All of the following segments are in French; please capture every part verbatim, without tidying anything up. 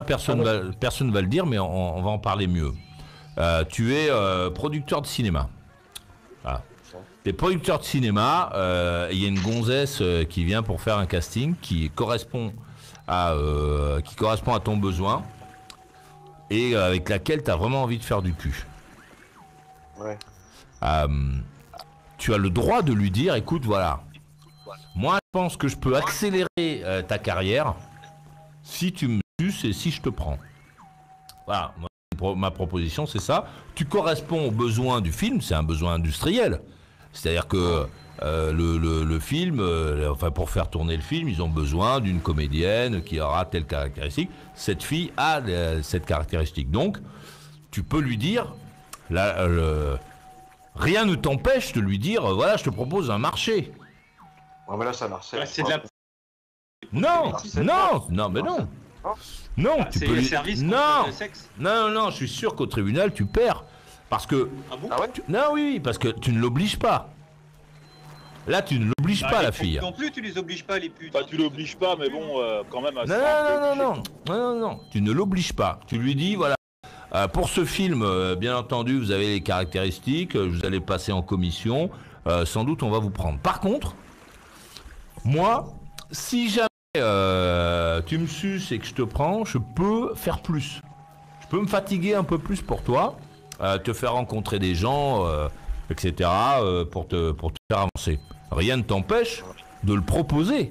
personne va, personne va le dire, mais on, on va en parler mieux. Euh, tu es euh, producteur de cinéma. Voilà. Tu es producteur de cinéma, il euh, y a une gonzesse euh, qui vient pour faire un casting qui correspond à, euh, qui correspond à ton besoin et euh, avec laquelle tu as vraiment envie de faire du cul. Ouais. Euh, tu as le droit de lui dire, écoute, voilà, moi je pense que je peux accélérer euh, ta carrière si tu me suces et si je te prends. Voilà, moi, ma proposition c'est ça. Tu corresponds aux besoins du film, c'est un besoin industriel. C'est-à-dire que euh, le, le, le film, euh, enfin pour faire tourner le film, ils ont besoin d'une comédienne qui aura telle caractéristique. Cette fille a euh, cette caractéristique. Donc, tu peux lui dire, la, euh, rien ne t'empêche de lui dire, euh, voilà, je te propose un marché. Ouais, mais là, ça marche. Ouais, c'est de la... Non, non, non, mais non. Non, Ah, tu c'est peux le lui... service non. contre le sexe. non, non, je suis sûr qu'au tribunal, tu perds. Parce que... Ah bon? Ah ouais? tu... Non, oui, oui, parce que tu ne l'obliges pas. Là, tu ne l'obliges Bah, pas, les la putes fille. non plus, tu les obliges pas, les putes. Bah, tu l'obliges pas, mais bon, euh, quand même. Non, non, non, non, non, non, non, non, tu ne l'obliges pas. Tu lui dis, voilà, euh, pour ce film, euh, bien entendu, vous avez les caractéristiques, euh, vous allez passer en commission, euh, sans doute on va vous prendre. Par contre, moi, si jamais euh, tu me suces et que je te prends, je peux faire plus. Je peux me fatiguer un peu plus pour toi, euh, te faire rencontrer des gens, euh, et cetera, euh, pour, te, pour te faire avancer. Rien ne t'empêche de le proposer.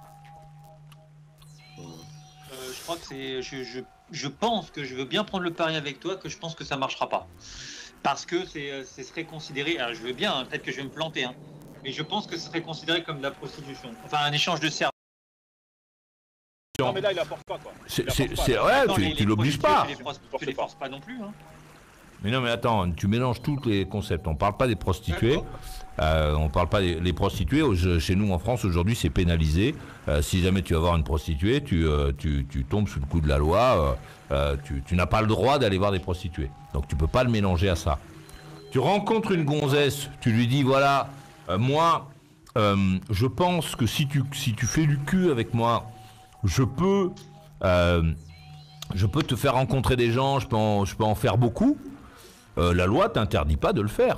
Euh, je crois que c'est... Je, je, je pense que je veux bien prendre le pari avec toi, que je pense que ça marchera pas. Parce que c'est, ce serait considéré... Alors, je veux bien, hein, peut-être que je vais me planter, hein, mais je pense que ce serait considéré comme de la prostitution. Enfin, un échange de services. Non, mais là, il apporte pas, quoi. C'est, c'est, c'est ouais, Attends, tu, les- tu les l'obliges prostituées, pas. Tu les, forces, tu les forces pas non plus, hein. Mais non, mais attends, tu mélanges tous les concepts. On parle pas des prostituées. Euh, on parle pas des les prostituées. Au- Chez nous, en France, aujourd'hui, c'est pénalisé. Euh, si jamais tu vas voir une prostituée, tu, euh, tu, tu tombes sous le coup de la loi. Euh, euh, tu tu n'as pas le droit d'aller voir des prostituées. Donc, tu peux pas le mélanger à ça. Tu rencontres une gonzesse, tu lui dis, voilà, euh, moi, euh, je pense que si tu, si tu fais du cul avec moi, je peux, euh, je peux te faire rencontrer des gens, je peux en, je peux en faire beaucoup. Euh, la loi t'interdit pas de le faire.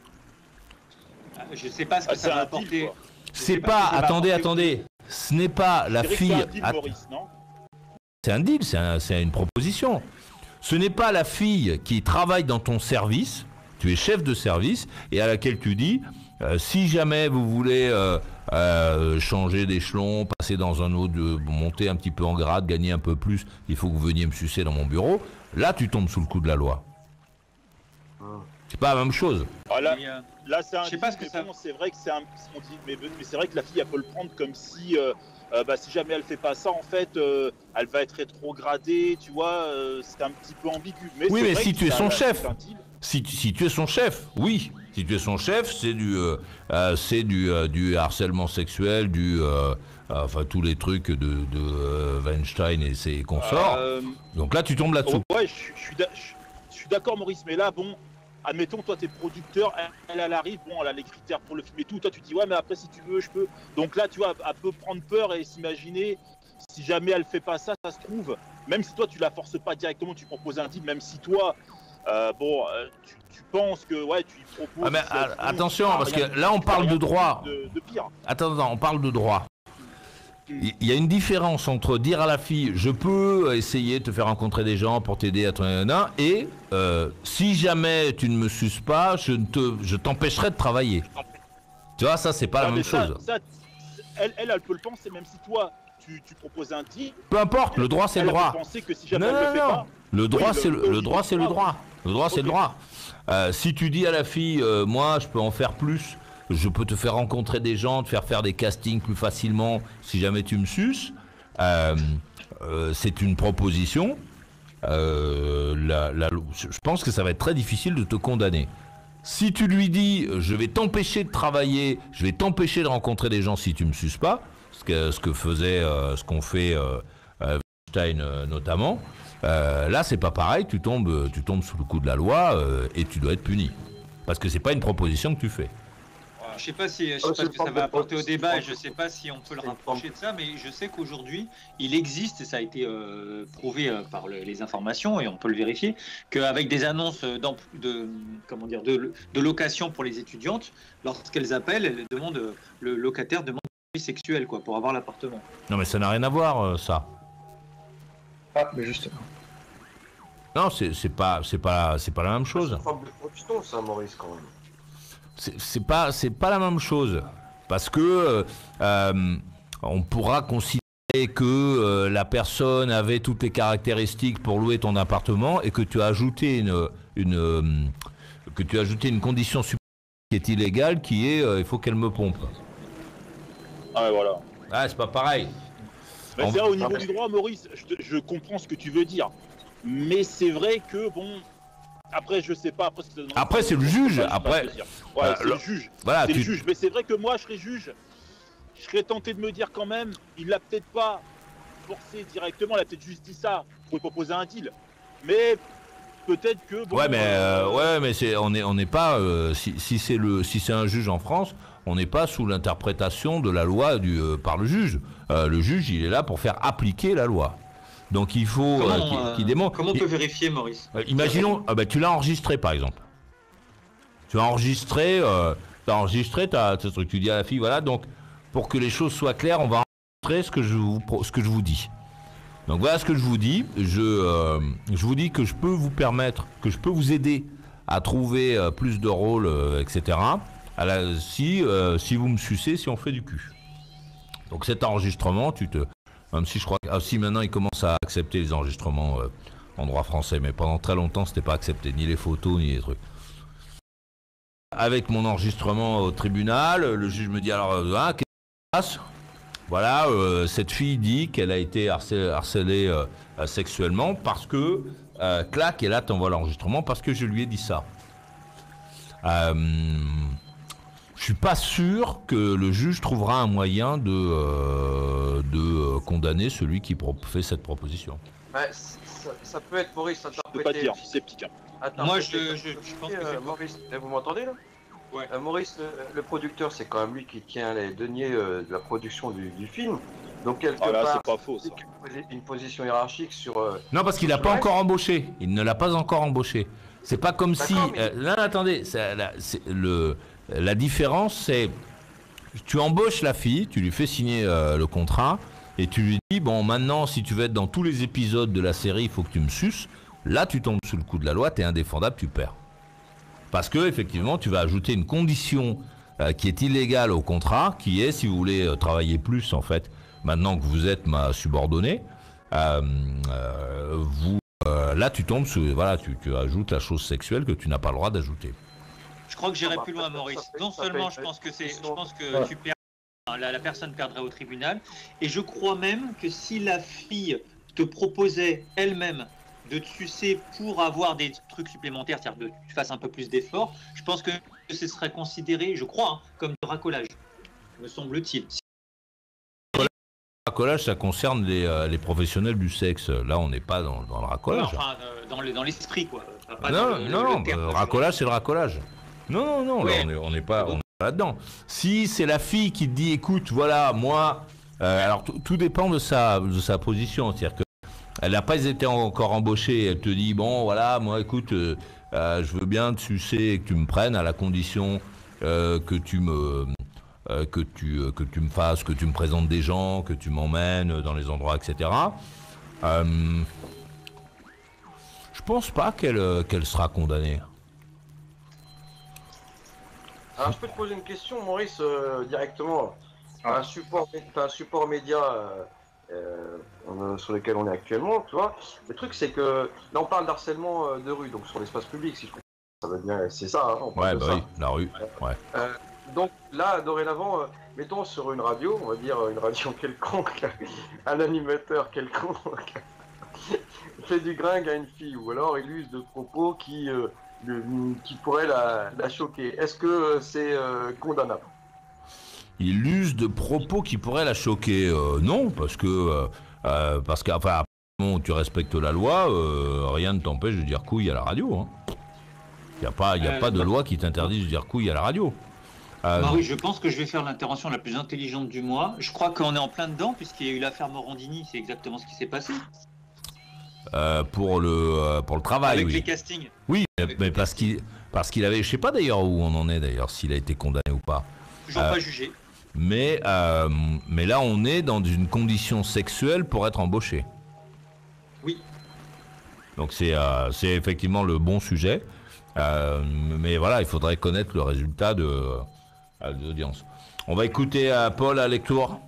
Je sais pas ce que Ah, ça c'est va un apporter. deal, quoi. Je C'est sais pas, ce que ça va attendez, apporter. attendez, ce n'est pas la Je dirais que fille. C'est un deal, att- Maurice, non? C'est un deal, c'est un- c'est une proposition. Ce n'est pas la fille qui travaille dans ton service, tu es chef de service, et à laquelle tu dis, euh, si jamais vous voulez euh, euh, changer d'échelon, passer dans un autre, euh, monter un petit peu en grade, gagner un peu plus, il faut que vous veniez me sucer dans mon bureau, là tu tombes sous le coup de la loi. C'est pas la même chose. Ah, là, Mais, euh, là c'est un je sais deal, pas ce que mais ça- bon, c'est vrai que c'est un... on dit- mais, mais c'est vrai que la fille, elle peut le prendre comme si... euh, euh, bah, si jamais elle fait pas ça, en fait, euh, elle va être rétrogradée, tu vois, euh, c'est un petit peu ambigu. Mais Oui, c'est mais vrai si que tu es ça- son c'est chef. un deal. Si tu, si tu es son chef, oui. Si tu es son chef, c'est du, euh, euh, c'est du, euh, du harcèlement sexuel, du, euh, euh, enfin tous les trucs de, de euh, Weinstein et ses consorts. Euh, Donc là, tu tombes là-dessous. oh, ouais, je suis- je suis d'a- je- je suis d'accord, Maurice, mais là, bon, admettons, toi, t'es producteur, elle, elle, elle arrive, bon, elle a les critères pour le film et tout, toi, tu dis, ouais, mais après, si tu veux, je peux. Donc là, tu vois, elle peut prendre peur et s'imaginer, si jamais elle fait pas ça, ça se trouve, même si toi, tu la forces pas directement, tu proposes un deal, même si toi, euh, bon, euh, tu, tu penses que, ouais, tu lui proposes. Ah, mais, ça se ah, trouve, attention, ah, parce rien- que là, on tu parle fais rien de droit. De, de pire. Attends, attends, on parle de droit. Il y a une différence entre dire à la fille, je peux essayer de te faire rencontrer des gens pour t'aider à ton nana, et euh, si jamais tu ne me suces pas, je ne te, je t'empêcherai de travailler. Tu vois, ça, c'est pas la Ah, même mais ça- chose. ça, elle, elle, elle peut le penser, même si toi, tu, tu proposes un deal. Peu importe, le droit, c'est elle le droit. peut penser que si jamais Non, elle non, le fait non. pas. Le droit, Oui, c'est le, le- le droit, c'est le ah, droit. Le droit, c'est ok. le droit. Euh, si tu dis à la fille, euh, moi, je peux en faire plus, je peux te faire rencontrer des gens, te faire faire des castings plus facilement, si jamais tu me suces, euh, euh, c'est une proposition. Euh, la- la- je pense que ça va être très difficile de te condamner. Si tu lui dis, je vais t'empêcher de travailler, je vais t'empêcher de rencontrer des gens si tu me suces pas, ce que, ce que faisait, euh, ce qu'on fait euh, euh, Weinstein euh, notamment, euh, là c'est pas pareil, tu tombes, tu tombes sous le coup de la loi euh, et tu dois être puni. Parce que c'est pas une proposition que tu fais. Alors, je sais pas si je sais Oh, pas c'est ce que ça pas va bon, apporter au c'est débat pas et je sais pas si on peut le c'est rapprocher de ça, mais je sais qu'aujourd'hui, il existe, et ça a été euh, prouvé euh, par le- les informations, et on peut le vérifier, qu'avec des annonces d'em- de, comment dire, de, de location pour les étudiantes, lorsqu'elles appellent, elles demandent, euh, le locataire demande un service sexuel, quoi, pour avoir l'appartement. Non, mais ça n'a rien à voir, euh, ça. Ah, mais justement. Non, c'est c'est pas, c'est pas, c'est pas la même C'est chose. une forme de production, ça, Maurice, quand même. C'est c'est pas, c'est pas la même chose. Parce que euh, euh, on pourra considérer que euh, la personne avait toutes les caractéristiques pour louer ton appartement et que tu as ajouté une, une, euh, que tu as ajouté une condition supplémentaire qui est illégale, qui est euh, il faut qu'elle me pompe. Ah ouais, voilà. Ah, c'est pas pareil. Mais En- c'est vrai, au niveau du droit, Maurice, je, te- je comprends ce que tu veux dire. Mais c'est vrai que, bon, après, je sais pas. Après, c'est, Après, c'est le juge, après- Ouais, euh, c'est le- le juge. Voilà, C'est tu, le juge. Mais c'est vrai que moi, je serais juge. Je serais tenté de me dire quand même, il l'a peut-être pas forcé directement, il a peut-être juste dit ça pour lui proposer un deal. Mais peut-être que. Bon, ouais, mais euh, euh, ouais, mais c'est on est on n'est pas euh, si, si c'est le si c'est un juge en France, on n'est pas sous l'interprétation de la loi du euh, par le juge. Euh, le juge, il est là pour faire appliquer la loi. Donc il faut Comment, euh, qu'il euh, qu'il démontre. comment on Il- peut vérifier, Maurice? euh, imaginons, ah bah, tu l'as enregistré par exemple. Tu as enregistré, euh, tu as enregistré ta, ce truc. Tu dis à la fille, voilà, donc pour que les choses soient claires, on va enregistrer ce que je vous pro- ce que je vous dis. Donc voilà ce que je vous dis. Je, euh, je vous dis que je peux vous permettre, que je peux vous aider à trouver euh, plus de rôles, euh, et cetera. À la- si, euh, si vous me sucez, si on fait du cul. Donc cet enregistrement, tu te... Même si je crois que... Ah, si maintenant ils commencent à accepter les enregistrements euh, en droit français, mais pendant très longtemps, c'était pas accepté, ni les photos, ni les trucs. Avec mon enregistrement au tribunal, le juge me dit alors, euh, ah, qu'est-ce qui se passe ? Voilà, euh, cette fille dit qu'elle a été harcelée, harcelée euh, euh, sexuellement parce que, euh, clac, et là t'envoies l'enregistrement parce que je lui ai dit ça. Euh, je suis pas sûr que le juge trouvera un moyen de, euh, de euh, condamner celui qui pro- fait cette proposition. Ouais, ça, ça peut être, Maurice, je peux interprété. pas te dire, je suis sceptique. hein. Attends, Moi, c'est- je- c'est- je- je pense euh, que c'est- Maurice, eh, vous m'entendez là? Ouais. Euh, Maurice, le, le producteur, c'est quand même lui qui tient les deniers euh, de la production du, du film. Donc quelque Ah là, part, c'est pas faux, ça. c'est une position hiérarchique sur. euh, Non, parce qu'il n'a pas Ouais. encore embauché. Il ne l'a pas encore embauché. C'est pas comme si. D'accord, mais- euh, non, attendez. c'est la, c'est le, la différence, c'est. Tu embauches la fille, tu lui fais signer euh, le contrat, et tu lui dis bon, maintenant, si tu veux être dans tous les épisodes de la série, il faut que tu me suces. Là, tu tombes sous le coup de la loi, tu es indéfendable, tu perds. Parce que, effectivement, tu vas ajouter une condition euh, qui est illégale au contrat, qui est, si vous voulez euh, travailler plus, en fait, maintenant que vous êtes ma subordonnée, euh, euh, vous, euh, là, tu tombes sous, voilà, tu, tu ajoutes la chose sexuelle que tu n'as pas le droit d'ajouter. Je crois que j'irai Ah bah, plus ça loin, fait- Maurice. ça fait- Non ça seulement fait- je pense que c'est, je question. pense que Ouais. tu perds, la, la personne perdrait au tribunal, et je crois même que si la fille te proposait elle-même de te sucer pour avoir des trucs supplémentaires, c'est-à-dire que tu fasses un peu plus d'efforts, je pense que ce serait considéré, je crois, hein, comme du racolage, me semble-t-il. Le racolage, ça concerne les, euh, les professionnels du sexe. Là, on n'est pas dans, dans le racolage. Enfin, euh, dans le- dans l'esprit, quoi. Pas- pas non, dans le- non, le non, terme. euh, racolage, c'est le racolage. Non, non, non, là, Ouais. on n'est on n'est pas, on n'est pas là-dedans. Si c'est la fille qui te dit, écoute, voilà, moi, euh, alors tout- tout dépend de sa, de sa position, c'est-à-dire que elle n'a pas été encore embauchée, elle te dit, bon, voilà, moi, écoute, euh, euh, je veux bien te sucer et que tu me prennes à la condition euh, que tu me, euh, que tu, euh, que tu me fasses, que tu me présentes des gens, que tu m'emmènes dans les endroits, et cetera. Euh, je pense pas qu'elle, euh, qu'elle sera condamnée. Alors, je peux te poser une question, Maurice, euh, directement. T'as un support, t'as un support média euh, euh, on- sur lequel on est actuellement, tu vois. Le truc, c'est que là, on parle d'harcèlement euh, de rue, donc sur l'espace public, si je comprends. Ça veut dire, c'est ça, hein, on parle Ouais, de bah ça. oui, la rue. Ouais. Euh, donc là, dorénavant, euh, mettons sur une radio, on va dire euh, une radio quelconque, un animateur quelconque fait du gringue à une fille, ou alors il use de propos qui, euh, le- qui pourraient la, la choquer. Est-ce que euh, c'est euh, condamnable? Il use de propos qui pourraient la choquer. Euh, non, parce que, euh, euh, parce qu'enfin, bon, tu respectes la loi, euh, rien ne t'empêche de dire couille à la radio. Il hein. n'y a, pas, y a Euh, pas de loi qui t'interdit de dire couille à la radio. Euh, Bah oui, je pense que je vais faire l'intervention la plus intelligente du mois. Je crois qu'on est en plein dedans, puisqu'il y a eu l'affaire Morandini, c'est exactement ce qui s'est passé. euh, pour le euh, pour le travail, Avec oui. les castings. Oui, mais, Avec mais le parce qu'il parce qu'il avait, je sais pas d'ailleurs où on en est d'ailleurs, s'il a été condamné ou pas. Toujours Euh, pas jugé. Mais euh, mais là, on est dans une condition sexuelle pour être embauché. Oui. Donc c'est euh, c'est effectivement le bon sujet. Euh, mais voilà, il faudrait connaître le résultat de, euh, de l'audience. On va écouter euh, Paul à Lectour.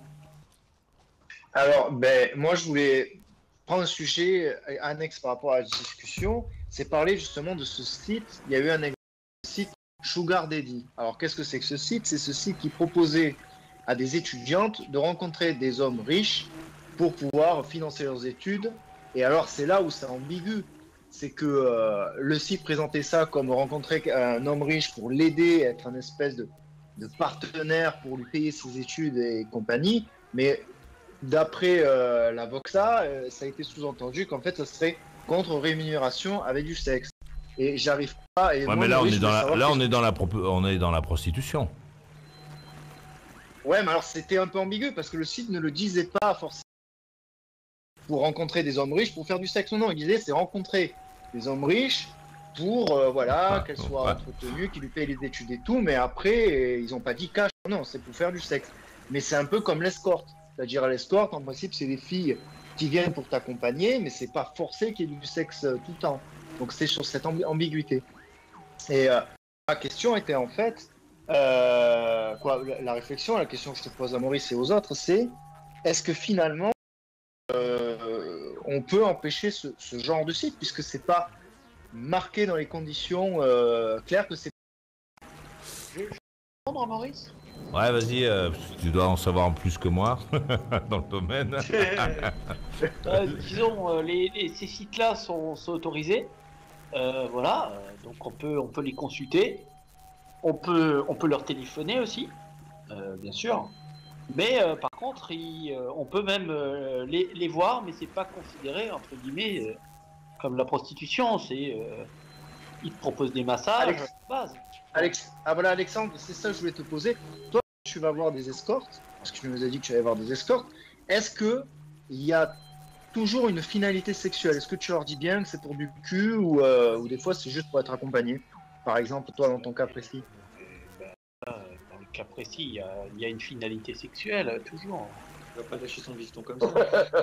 Alors, ben, moi, je voulais prendre un sujet annexe par rapport à la discussion. C'est parler justement de ce site. Il y a eu un exemple, le site Sugar Daddy. Alors, qu'est-ce que c'est que ce site? C'est ce site qui proposait à des étudiantes de rencontrer des hommes riches pour pouvoir financer leurs études. Et alors, c'est là où c'est ambigu. C'est que euh, le site présentait ça comme rencontrer un homme riche pour l'aider, être un espèce de, de partenaire pour lui payer ses études et compagnie. Mais d'après euh, la Voxa, euh, ça a été sous-entendu qu'en fait, ça serait contre rémunération avec du sexe. Et j'arrive pas. Et Ouais, moi, mais là, on Maurice, est je dans voulais la, savoir là, qu'est-ce on est dans la, propo- on est dans la prostitution. Ouais, mais alors c'était un peu ambigu parce que le site ne le disait pas forcément pour rencontrer des hommes riches pour faire du sexe. Non, non, il disait c'est rencontrer des hommes riches pour euh, voilà Ouais, qu'elles ouais. soient entretenues, qu'ils lui payent les études et tout. Mais après, euh, ils n'ont pas dit cash. Non, c'est pour faire du sexe. Mais c'est un peu comme l'escorte. C'est-à-dire l'escorte, en principe, c'est des filles qui viennent pour t'accompagner, mais c'est pas forcé qu'il y ait du sexe euh, tout le temps. Donc c'est sur cette ambi- ambiguïté. Et euh, ma question était en fait. Euh, quoi, la, la réflexion, la question que je te pose à Maurice et aux autres, c'est est-ce que finalement euh, on peut empêcher ce, ce genre de site puisque c'est pas marqué dans les conditions euh, claires que c'est. Je, je peux répondre à Maurice? Ouais, vas-y, euh, tu dois en savoir en plus que moi dans le domaine. Euh, disons, euh, les, les- ces sites-là sont, sont autorisés. Euh, voilà, euh, donc on peut, on peut les consulter. On peut, on peut leur téléphoner aussi, euh, bien sûr. Mais euh, par contre, ils, euh, on peut même euh, les, les voir, mais c'est pas considéré entre guillemets euh, comme la prostitution. C'est, euh, ils te proposent des massages Alex. à la base. Alex, ah voilà Alexandre, c'est ça que je voulais te poser. Toi, tu vas voir des escortes, parce que tu nous as dit que tu allais voir des escortes. Est-ce que il y a toujours une finalité sexuelle? Est-ce que tu leur dis bien que c'est pour du cul ou, euh, ou des fois c'est juste pour être accompagné? Par exemple, toi dans ton cas précis. Dans le cas précis, il y a, il y a une finalité sexuelle euh, toujours. Il va pas lâcher son piston comme ça.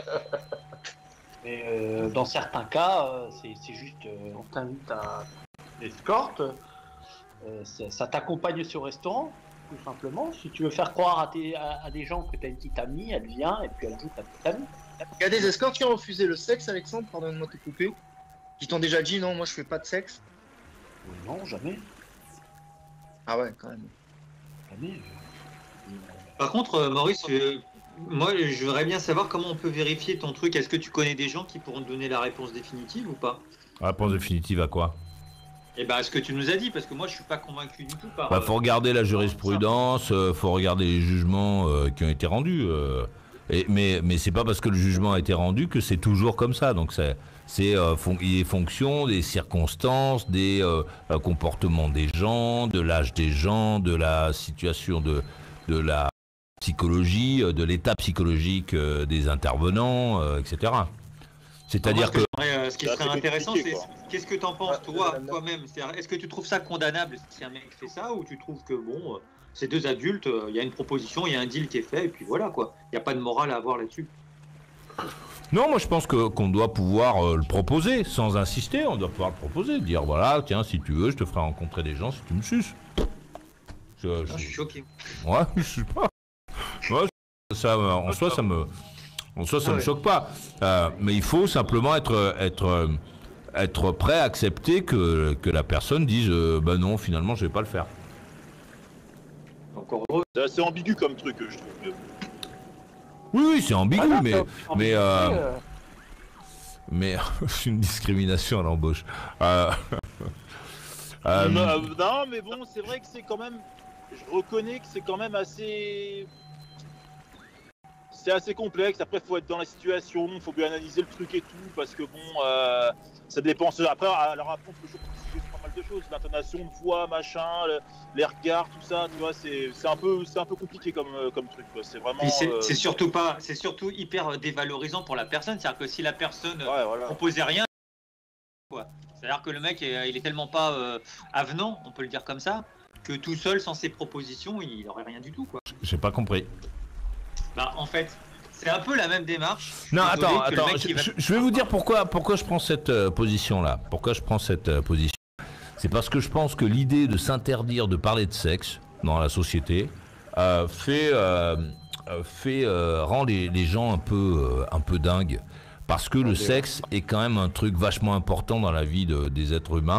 Mais euh, dans certains cas, euh, c'est c'est juste, euh, on t'invite à l'escorte, euh, ça, ça t'accompagne sur restaurant, tout simplement. Si tu veux faire croire à, tes, à, à des gens que tu as une petite amie, elle vient et puis elle joue ta petite amie. Il y a des escortes qui ont refusé le sexe, Alexandre, pardonne-moi de te couper, qui t'ont déjà dit non, moi je fais pas de sexe. Euh, Non, jamais. Ah ouais, quand même. jamais. euh. Par contre, euh, Maurice, euh, moi, je voudrais bien savoir comment on peut vérifier ton truc. Est-ce que tu connais des gens qui pourront te donner la réponse définitive ou pas? Réponse définitive à quoi? Eh ben, ce que tu nous as dit, parce que moi, je suis pas convaincu du tout par. Bah, euh, faut regarder la jurisprudence, euh, faut regarder les jugements euh, qui ont été rendus. euh, et, mais mais c'est pas parce que le jugement a été rendu que c'est toujours comme ça. Donc c'est c'est euh, fon- il est fonction des circonstances, des euh, euh, comportements des gens, de l'âge des gens, de la situation de de la psychologie, euh, de l'état psychologique euh, des intervenants, euh, et cetera. C'est-à-dire Moi, que ce, que j'aimerais, euh, ce qui C'est serait assez intéressant, compliqué, c'est quoi. qu'est-ce que t'en penses, Ouais, toi, euh, toi-même? C'est-à-dire, est-ce que tu trouves ça condamnable si un mec fait ça, ou tu trouves que bon, euh, ces deux adultes, euh, il y a une proposition, il y a un deal qui est fait, et puis voilà quoi. Il n'y a pas de morale à avoir là-dessus. non, moi je pense que qu'on doit pouvoir euh, le proposer sans insister. On doit pouvoir le proposer, dire voilà, tiens, si tu veux, je te ferai rencontrer des gens si tu me suces. Je, Non, je- je suis choqué. Ouais, je sais pas. Ouais, ça, en soi, ça me, en soi, ça Ah me ouais. choque pas. Euh, mais il faut simplement être, être, être prêt à accepter que, que la personne dise, euh, bah non, finalement, je vais pas le faire. Encore heureux. C'est assez ambigu comme truc, je trouve. Mais bon. Oui, oui, c'est ambigu, Ah non, mais, c'est- mais, euh, euh, mais c'est une discrimination à l'embauche. Euh, euh, Non, euh, non, mais bon, c'est vrai que c'est quand même. Je reconnais que c'est quand même assez. C'est assez complexe. Après, faut être dans la situation, faut bien analyser le truc et tout, parce que bon, euh, ça dépend. Après, alors après, on peut toujours critiquer pas mal de choses, l'intonation de voix, machin, le- les regards, tout ça, tu vois, c'est c'est un peu, c'est un peu compliqué comme, euh, comme truc, quoi. C'est vraiment. Puis c'est euh, c'est surtout pas, c'est surtout hyper euh, dévalorisant pour la personne. C'est-à-dire que si la personne euh, Ouais, voilà. proposait rien, quoi. C'est-à-dire que le mec, est- il est tellement pas euh, avenant, on peut le dire comme ça, que tout seul, sans ses propositions, il aurait rien du tout, quoi. J'ai pas compris. Bah, en fait, c'est un peu la même démarche. Je suis Non, désolé attends, que le attends. mec, Je, il va- je- je vais vous dire pourquoi, pourquoi je prends cette euh, position-là. Pourquoi je prends cette euh, position. C'est parce que je pense que l'idée de s'interdire de parler de sexe dans la société euh, fait, euh, euh, fait euh, rend les, les gens un peu, euh, un peu dingues. Parce que le sexe est quand même un truc vachement important dans la vie de- des êtres humains.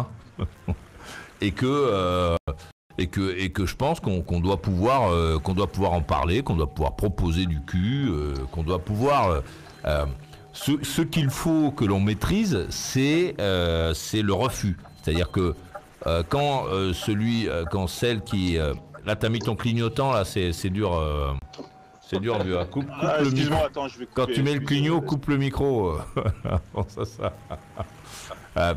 et que euh, et que et que je pense qu'on qu'on doit pouvoir euh, qu'on doit pouvoir en parler, qu'on doit pouvoir proposer du cul, euh, qu'on doit pouvoir euh, euh, ce, ce qu'il faut que l'on maîtrise, c'est euh, c'est le refus. C'est-à-dire que euh, quand euh, celui euh, quand celle qui euh, là t'as mis ton clignotant là, c'est c'est dur euh, c'est dur vieux. Coupe, coupe Ah, le excuse-moi, micro. attends, je vais couper. Quand tu mets le excuse, clignot, euh, coupe le micro. Bon, ça, ça. Euh,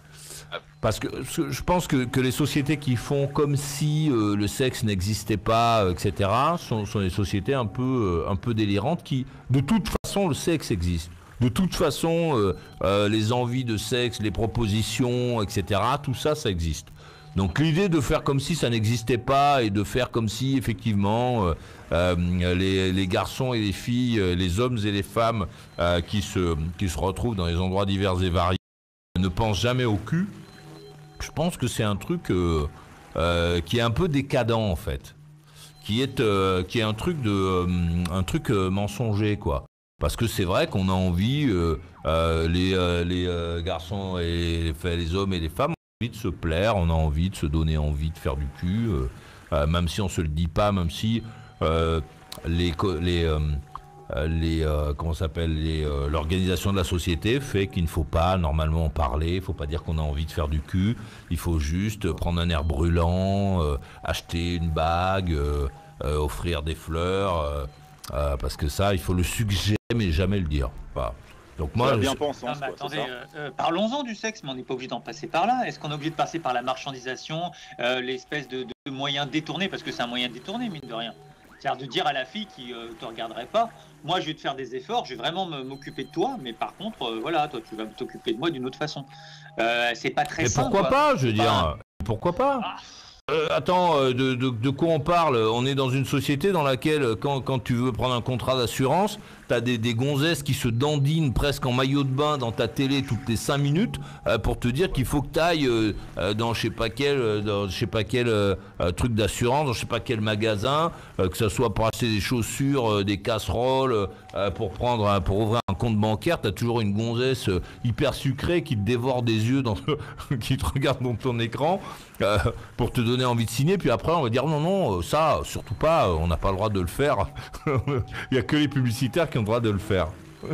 parce que ce- je pense que, que les sociétés qui font comme si euh, le sexe n'existait pas, euh, et cetera, sont, sont des sociétés un peu, euh, un peu délirantes qui, de toute façon, le sexe existe. De toute façon, euh, euh, les envies de sexe, les propositions, et cetera, tout ça, ça existe. Donc l'idée de faire comme si ça n'existait pas et de faire comme si effectivement euh, euh, les, les garçons et les filles, euh, les hommes et les femmes euh, qui, se, qui se retrouvent dans des endroits divers et variés ne pensent jamais au cul, je pense que c'est un truc euh, euh, qui est un peu décadent en fait, qui est, euh, qui est un truc, de, euh, un truc euh, mensonger quoi. Parce que c'est vrai qu'on a envie, euh, euh, les, euh, les euh, garçons et les, les hommes et les femmes, envie de se plaire, on a envie de se donner envie de faire du cul, euh, euh, même si on se le dit pas, même si euh, les co- les euh, euh, les euh, comment ça s'appelle les euh, l'organisation de la société fait qu'il ne faut pas normalement en parler, il faut pas dire qu'on a envie de faire du cul, il faut juste prendre un air brûlant, euh, acheter une bague, euh, euh, offrir des fleurs, euh, euh, parce que ça il faut le suggérer mais jamais le dire. Voilà. Donc moi c'est la bien je- pensance, Non, mais quoi, c'est attendez, ça. euh, euh, parlons-en du sexe, mais on n'est pas obligé d'en passer par là. Est-ce qu'on est obligé de passer par la marchandisation, euh, l'espèce de, de moyen détourné, parce que c'est un moyen détourné, mine de rien. C'est-à-dire de dire à la fille qui euh, te regarderait pas, moi je vais te faire des efforts, je vais vraiment me- m'occuper de toi, mais par contre, euh, voilà, toi tu vas t'occuper de moi d'une autre façon. Euh, c'est pas très Mais sain, pourquoi quoi. pas, je veux Enfin, dire, pourquoi pas Ah. Euh, Attends, euh, de, de- de quoi on parle? On est dans une société dans laquelle, euh, quand, quand tu veux prendre un contrat d'assurance, t'as des, des gonzesses qui se dandinent presque en maillot de bain dans ta télé toutes les cinq minutes euh, pour te dire qu'il faut que t'ailles euh, euh, dans je sais pas quel, euh, dans je sais pas quel euh, euh, truc d'assurance, dans je sais pas quel magasin, euh, que ça soit pour acheter des chaussures, euh, des casseroles, euh, pour prendre, un- pour ouvrir un compte bancaire, t'as toujours une gonzesse euh, hyper sucrée qui te dévore des yeux, dans, qui te regarde dans ton écran. Euh, pour te donner envie de signer, puis après on va dire non, non, euh, ça, surtout pas, euh, on n'a pas le droit de le faire. Il n'y a que les publicitaires qui ont le droit de le faire.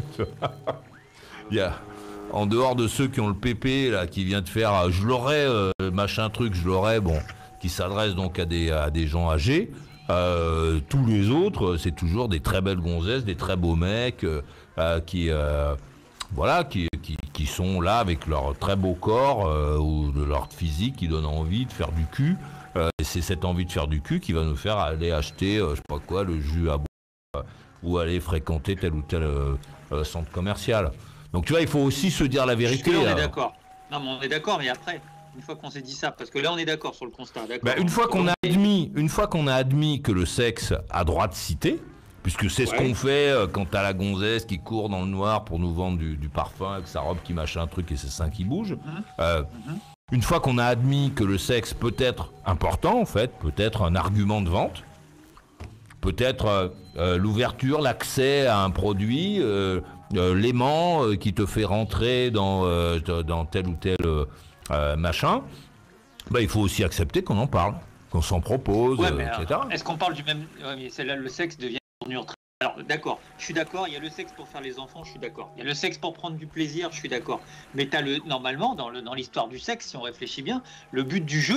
Il y a, en dehors de ceux qui ont le P P, là, qui vient de faire, euh, je l'aurais, euh, machin truc, je l'aurais, bon, qui s'adresse donc à des, à des gens âgés, euh, tous les autres, c'est toujours des très belles gonzesses, des très beaux mecs, euh, euh, qui... euh, voilà, qui, qui, qui sont là avec leur très beau corps euh, ou de leur physique qui donne envie de faire du cul. Euh, et c'est cette envie de faire du cul qui va nous faire aller acheter, euh, je sais pas quoi, le jus à boire euh, ou aller fréquenter tel ou tel euh, euh, centre commercial. Donc tu vois, il faut aussi se dire la vérité. jusque-là, on est euh. d'accord. Non, mais on est d'accord, mais après, une fois qu'on s'est dit ça, parce que là on est d'accord sur le constat, d'accord. Bah, une fois qu'on a admis, une fois qu'on a admis que le sexe a droit de citer, puisque c'est ce Ouais. qu'on fait euh, quand t'as la gonzesse qui court dans le noir pour nous vendre du, du parfum avec sa robe qui machin un truc et ses seins qui bougent. Mhm. Euh, Mhm. Une fois qu'on a admis que le sexe peut être important en fait, peut être un argument de vente, peut-être euh, euh, l'ouverture, l'accès à un produit, euh, euh, l'aimant euh, qui te fait rentrer dans, euh, dans tel ou tel euh, euh, machin, bah, il faut aussi accepter qu'on en parle, qu'on s'en propose, Ouais, euh, mais et alors, cetera. est-ce qu'on parle du même. Ouais, mais c'est là, le sexe devient une tournure très- Alors, d'accord, je suis d'accord, il y a le sexe pour faire les enfants, je suis d'accord. Il y a le sexe pour prendre du plaisir, je suis d'accord. Mais t'as le. Normalement, dans le dans l'histoire du sexe, si on réfléchit bien, le but du jeu,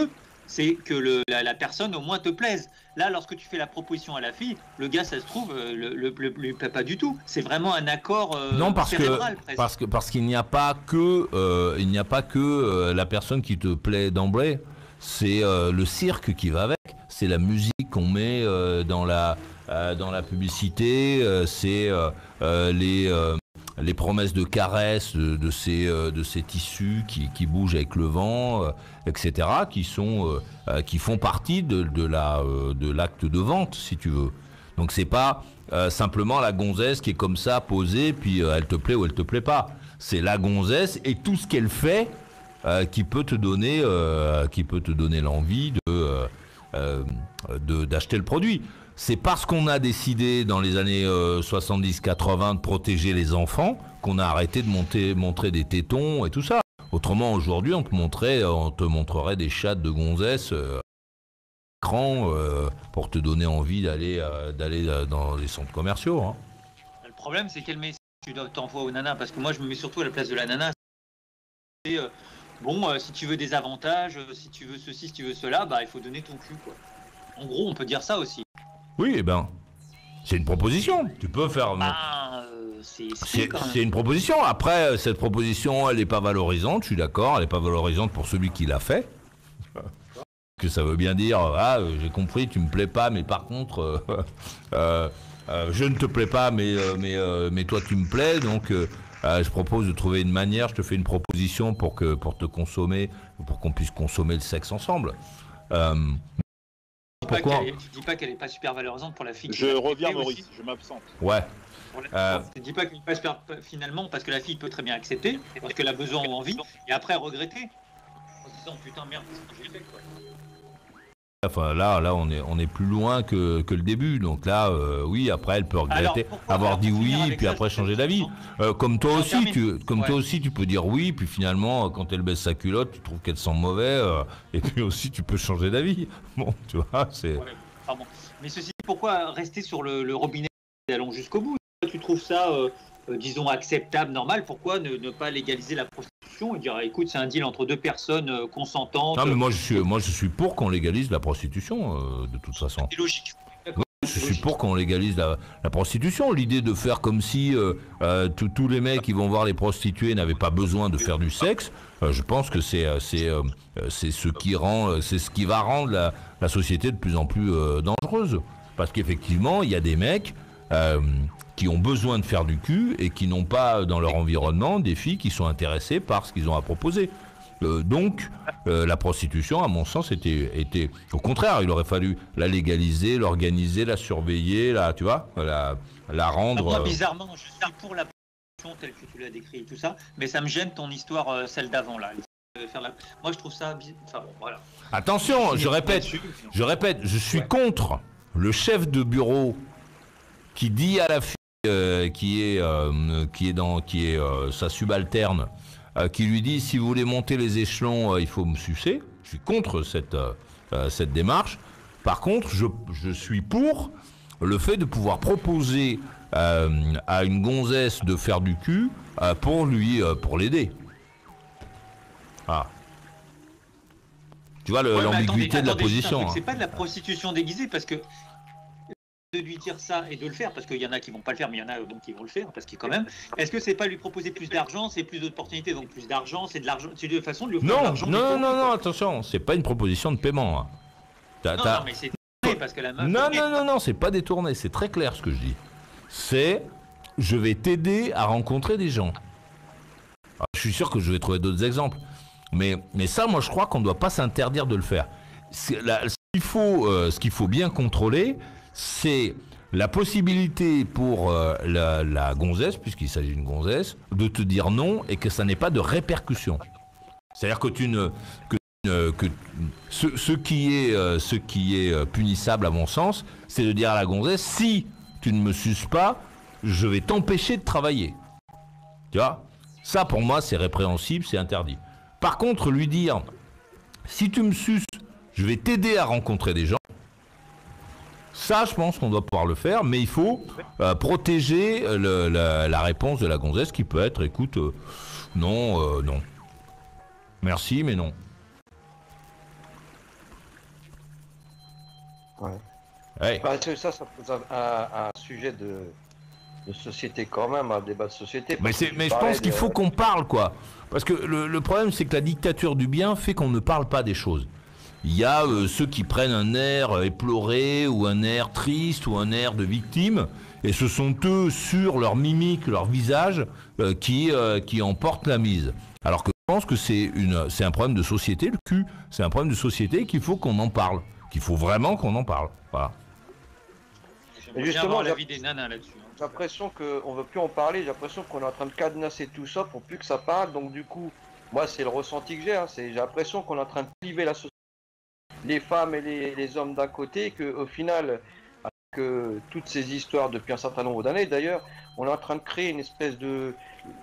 c'est que le, la, la personne au moins te plaise. Là, lorsque tu fais la proposition à la fille, le gars, ça se trouve, euh, le, le, le, lui plaît pas du tout. C'est vraiment un accord euh, non, parce cérébral, que, presque. parce que parce qu'il n'y a pas que euh, il n'y a pas que euh, la personne qui te plaît d'emblée. C'est euh, le cirque qui va avec. C'est la musique qu'on met euh, dans la euh, dans la publicité. Euh, c'est euh, euh, les euh, les promesses de caresses de, de ces euh, de ces tissus qui, qui bougent avec le vent, euh, et cetera. Qui sont euh, euh, qui font partie de, de la euh, de l'acte de vente, si tu veux. Donc c'est pas euh, simplement la gonzesse qui est comme ça posée, puis euh, elle te plaît ou elle te plaît pas. C'est la gonzesse et tout ce qu'elle fait euh, qui peut te donner euh, qui peut te donner l'envie de euh, euh, de d'acheter le produit. C'est parce qu'on a décidé dans les années euh, soixante-dix quatre-vingts de protéger les enfants qu'on a arrêté de monter, montrer des tétons et tout ça. Autrement, aujourd'hui, on te montrait, on te montrerait des chattes de gonzesses euh, écran euh, pour te donner envie d'aller euh, d'aller dans les centres commerciaux. Hein. Le problème, c'est quel message tu t'envoies aux nanas, parce que moi, je me mets surtout à la place de la nana. C'est, euh, bon, euh, si tu veux des avantages, euh, si tu veux ceci, si tu veux cela, bah, il faut donner ton cul, quoi. En gros, on peut dire ça aussi. Oui, eh ben, c'est une proposition. Tu peux faire. Ah, euh, c'est c'est, c'est une proposition. Après, cette proposition, elle n'est pas valorisante. Je suis d'accord, elle n'est pas valorisante pour celui qui l'a fait. Que ça veut bien dire, ah, j'ai compris, tu me plais pas, mais par contre, euh, euh, euh, je ne te plais pas, mais euh, mais euh, mais toi tu me plais, donc euh, euh, je propose de trouver une manière. Je te fais une proposition pour que pour te consommer, pour qu'on puisse consommer le sexe ensemble. Euh, Pourquoi Tu ne dis pas qu'elle n'est pas super valorisante pour la fille. Je reviens, Maurice, aussi. Je m'absente. Ouais. Euh... Tu ne dis pas qu'elle n'est pas super finalement parce que la fille peut très bien accepter, parce qu'elle a besoin ou envie, et après regretter en se disant putain merde, qu'est-ce que j'ai fait quoi. Enfin là, là, on est on est plus loin que, que le début. Donc là, euh, oui, après, elle peut regretter, alors, avoir dit oui, puis ça, après changer d'avis. Euh, comme toi aussi, termine. tu, comme ouais. toi aussi, tu peux dire oui, puis finalement, quand elle baisse sa culotte, tu trouves qu'elle sent mauvais, euh, et puis aussi, tu peux changer d'avis. Bon, tu vois, c'est. Ouais, pardon. Mais ceci, pourquoi rester sur le, le robinet et allons jusqu'au bout? Tu trouves ça, euh, euh, disons, acceptable, normal? Pourquoi ne, ne pas légaliser la prostitution et dire, écoute, c'est un deal entre deux personnes euh, consentantes? Non, mais moi, je suis, moi, je suis pour qu'on légalise la prostitution, euh, de toute façon. C'est logique. Ouais, je suis pour qu'on légalise la, la prostitution. L'idée de faire comme si euh, euh, tous les mecs qui vont voir les prostituées n'avaient pas besoin de faire du sexe, euh, je pense que c'est c'est euh, c'est ce qui rend, c'est ce qui va rendre la, la société de plus en plus euh, dangereuse. Parce qu'effectivement, il y a des mecs euh, qui ont besoin de faire du cul et qui n'ont pas dans leur environnement des filles qui sont intéressées par ce qu'ils ont à proposer. Euh, donc, euh, la prostitution, à mon sens, était, était... Au contraire, il aurait fallu la légaliser, l'organiser, la surveiller, la, tu vois, la, la rendre... Moi, bizarrement, je suis pour la prostitution telle que tu l'as décrit et tout ça, mais ça me gêne ton histoire, euh, celle d'avant, là. Faire la... Moi, je trouve ça... Enfin, bon, voilà. Attention, je répète, je répète, je suis contre le chef de bureau qui dit à la fille euh, qui est, euh, qui est, dans, qui est euh, sa subalterne, Euh, qui lui dit si vous voulez monter les échelons, euh, il faut me sucer. Je suis contre cette, euh, cette démarche. Par contre, je, je suis pour le fait de pouvoir proposer euh, à une gonzesse de faire du cul euh, pour lui, euh, pour l'aider. Ah. Tu vois le, ouais, l'ambiguïté attendez, de la attendez, position. Hein. C'est pas de la prostitution déguisée parce que de lui dire ça et de le faire, parce qu'il y en a qui vont pas le faire, mais il y en a donc qui vont le faire, parce qu'il quand même. Est-ce que c'est pas lui proposer plus d'argent, c'est plus d'opportunités, donc plus d'argent, c'est de l'argent, c'est de façon de lui offrir non, de l'argent. Non, non, non, non, attention, c'est pas une proposition de paiement. Hein. T'as, non, t'as... non, mais c'est détourné parce que la meuf. Non, non, non, non, c'est pas détourné, c'est très clair ce que je dis. C'est, je vais t'aider à rencontrer des gens. Alors, je suis sûr que je vais trouver d'autres exemples, mais, mais ça, moi, je crois qu'on ne doit pas s'interdire de le faire. C'est la, ce qu'il faut, euh, ce qu'il faut bien contrôler, c'est la possibilité pour euh, la, la gonzesse, puisqu'il s'agit d'une gonzesse, de te dire non et que ça n'ait pas de répercussions. C'est-à-dire que tu ne, que, euh, que ce, ce qui est, euh, ce qui est euh, punissable à mon sens, c'est de dire à la gonzesse si tu ne me suces pas, je vais t'empêcher de travailler. Tu vois ? Ça pour moi c'est répréhensible, c'est interdit. Par contre lui dire si tu me suces, je vais t'aider à rencontrer des gens. Ça, je pense qu'on doit pouvoir le faire, mais il faut euh, protéger le, la, la réponse de la gonzesse qui peut être, écoute, euh, non, euh, non. Merci, mais non. Ouais. Ouais. Bah, ça, ça pose un, un- un sujet de, de société quand même, un débat de société. Mais, parce c'est, que tu mais je parlais pense qu'il de- faut qu'on parle, quoi. Parce que le, le problème, c'est que la dictature du bien fait qu'on ne parle pas des choses. Il y a euh, ceux qui prennent un air euh, éploré, ou un air triste, ou un air de victime, et ce sont eux, sur leur mimique, leur visage, euh, qui, euh, qui emportent la mise. Alors que je pense que c'est, une, c'est un problème de société, le cul. C'est un problème de société qu'il faut qu'on en parle. Qu'il faut vraiment qu'on en parle. Voilà. J'aimerais bien justement, avoir j'ai- l'avis des nanas là-dessus. hein. J'ai l'impression qu'on veut plus en parler, j'ai l'impression qu'on est en train de cadenasser tout ça pour plus que ça parle. Donc du coup, moi c'est le ressenti que j'ai, hein, c'est, j'ai l'impression qu'on est en train de cliver la société, les femmes et les, les hommes d'un côté, et qu'au final, avec euh, toutes ces histoires depuis un certain nombre d'années d'ailleurs, on est en train de créer une espèce de...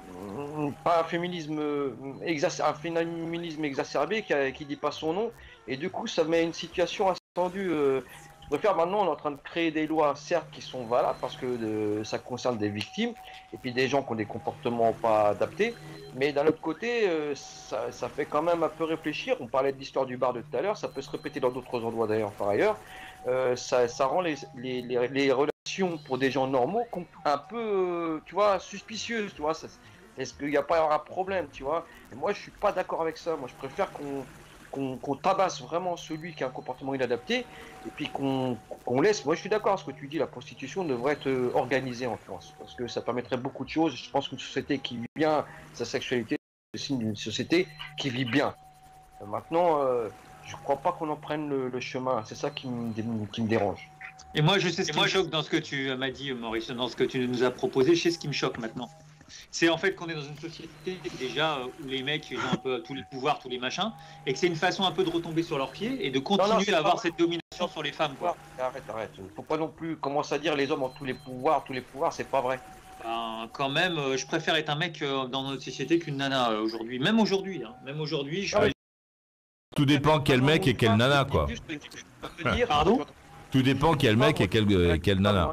pas un féminisme, euh, exac- un féminisme exacerbé qui, a- qui dit pas son nom, et du coup ça met une situation assez tendue. euh, Je préfère maintenant, on est en train de créer des lois, certes, qui sont valables parce que euh, ça concerne des victimes et puis des gens qui ont des comportements pas adaptés. Mais d'un autre côté, euh, ça, ça fait quand même un peu réfléchir. On parlait de l'histoire du bar de tout à l'heure, ça peut se répéter dans d'autres endroits d'ailleurs par ailleurs. Euh, ça, ça rend les, les, les, les relations pour des gens normaux com- un peu, euh, tu vois, suspicieuses, tu vois. Ça- Est-ce qu'il n'y a pas un problème, tu vois? Et moi, je suis pas d'accord avec ça. Moi, je préfère qu'on qu'on qu'on tabasse vraiment celui qui a un comportement inadapté et puis qu'on qu'on laisse. Moi, je suis d'accord avec ce que tu dis. La prostitution devrait être euh, organisée en France parce que ça permettrait beaucoup de choses. Je pense qu'une société qui vit bien sa sexualité, c'est signe d'une société qui vit bien. Euh, Maintenant, euh, je crois pas qu'on en prenne le, le chemin. C'est ça qui me, dé- qui me dérange. Et moi, je sais ce qui me choque dans ce que tu m'as dit, Maurice, dans ce que tu nous as proposé. Je sais ce qui me choque maintenant. C'est en fait qu'on est dans une société déjà euh, où les mecs ils ont un peu tous les pouvoirs, tous les machins, et que c'est une façon un peu de retomber sur leurs pieds et de continuer Non, non, c'est à avoir pas- cette domination sur les femmes. Quoi. Arrête, arrête. Faut pas non plus commencer à dire les hommes ont tous les pouvoirs, tous les pouvoirs. C'est pas vrai. Ben, quand même, euh, je préfère être un mec euh, dans notre société qu'une nana euh, aujourd'hui. Même aujourd'hui, hein. même aujourd'hui, je Ouais. Tout dépend quel mec et quelle nana, quoi. Juste, je peux te dire- Pardon Tout dépend quel mec et quelle, euh, quelle nana.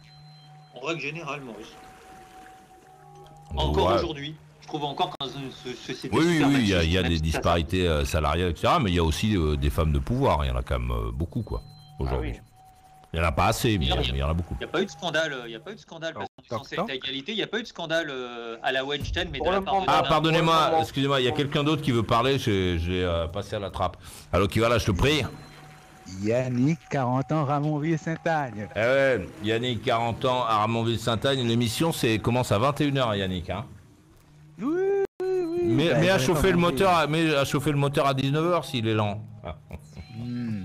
En règle générale, Maurice. Encore Ouais. aujourd'hui. Je trouve encore que dans une so- société. Oui, oui, super oui, il y a, machiste, il y a même des si ça- disparités euh, salariales, et cetera. Mais il y a aussi euh, des femmes de pouvoir. Il y en a quand même euh, beaucoup, quoi, aujourd'hui. Ah oui. Il n'y en a pas assez, mais il y en a- il y en a beaucoup. Il n'y a pas eu de scandale, il n'y a pas eu de scandale parce qu'on est censé être à égalité. Il n'y a pas eu de scandale euh, à la Weinstein, mais de la part de Ah, Nana. pardonnez-moi, excusez-moi, il y a quelqu'un d'autre qui veut parler, j'ai j'ai, euh, passé à la trappe. Alors, qui va là, je te prie. Yannick, quarante ans, Ramonville-Saint-Agne. Eh ouais, Yannick, quarante ans, à Ramonville-Saint-Agne. L'émission c'est, commence à vingt et une heures, Yannick. Hein. Oui, oui, oui. Mais, Bah, mais à j'avais chauffer pas le mangé. moteur, à- mais à chauffer le moteur à dix-neuf heures s'il est lent. Ah. Hmm.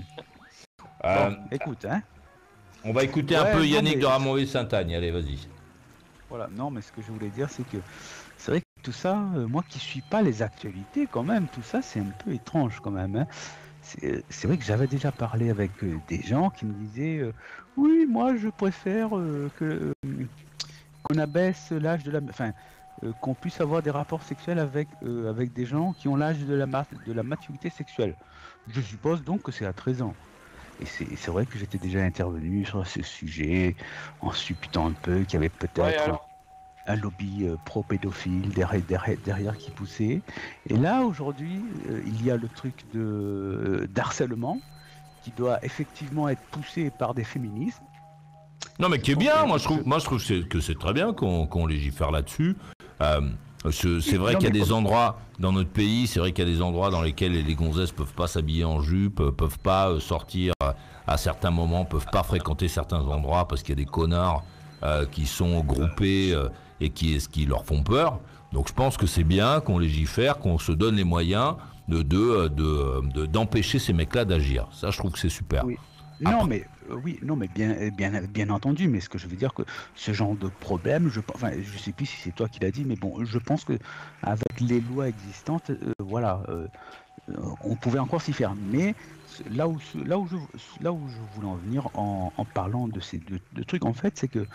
Euh, Bon, écoute, hein. on va écouter un Ouais, peu non, Yannick mais- de Ramonville-Saint-Agne. Allez, vas-y. Voilà, non, mais ce que je voulais dire, c'est que c'est vrai que tout ça, euh, moi qui suis pas les actualités, quand même, tout ça, c'est un peu étrange quand même. Hein. C'est c'est vrai que j'avais déjà parlé avec euh, des gens qui me disaient euh, oui, moi je préfère euh, que euh, qu'on abaisse l'âge de la, enfin, euh, qu'on puisse avoir des rapports sexuels avec euh, avec des gens qui ont l'âge de la ma- de la maturité sexuelle. Je suppose donc que c'est à treize ans. Et c'est c'est vrai que j'étais déjà intervenu sur ce sujet en supputant un peu qu'il y avait peut-être Ouais, alors. un lobby euh, pro-pédophile derrière, derrière, derrière qui poussait. Et là, aujourd'hui, euh, il y a le truc de euh, d'harcèlement qui doit effectivement être poussé par des féministes. Non, mais qui est bien, moi je trouve, moi, je trouve que c'est- que c'est très bien qu'on qu'on légifère là-dessus. Euh, ce- c'est vrai Non, qu'il y a mais des comme- endroits dans notre pays, c'est vrai qu'il y a des endroits dans lesquels les gonzesses peuvent pas s'habiller en jupe, euh, peuvent pas euh, sortir euh, à certains moments, peuvent pas fréquenter certains endroits parce qu'il y a des connards euh, qui sont groupés euh, et qui, qui leur font peur. Donc je pense que c'est bien qu'on légifère, qu'on se donne les moyens de de- de- de- d'empêcher ces mecs-là d'agir. Ça, je trouve que c'est super. Oui. Non, Après- mais euh, oui, non, mais bien, bien, bien entendu. Mais ce que je veux dire que ce genre de problème, je, enfin, je sais plus si c'est toi qui l'as dit, mais bon, je pense que avec les lois existantes, euh, voilà, euh, euh, on pouvait encore s'y faire. Mais ce- là où, ce- là où je, là où je voulais en venir en, en parlant de ces deux, deux trucs, en fait, c'est que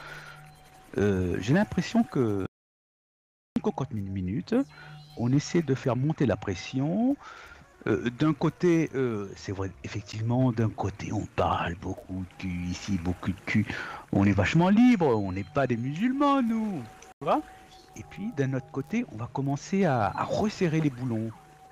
euh, j'ai l'impression que une cocotte une minute, on essaie de faire monter la pression. Euh, d'un côté, euh, c'est vrai, effectivement, d'un côté, on parle beaucoup de cul, ici, beaucoup de cul. On est vachement libre, on n'est pas des musulmans, nous. Tu vois. Et puis, d'un autre côté, on va commencer à, à resserrer les boulons.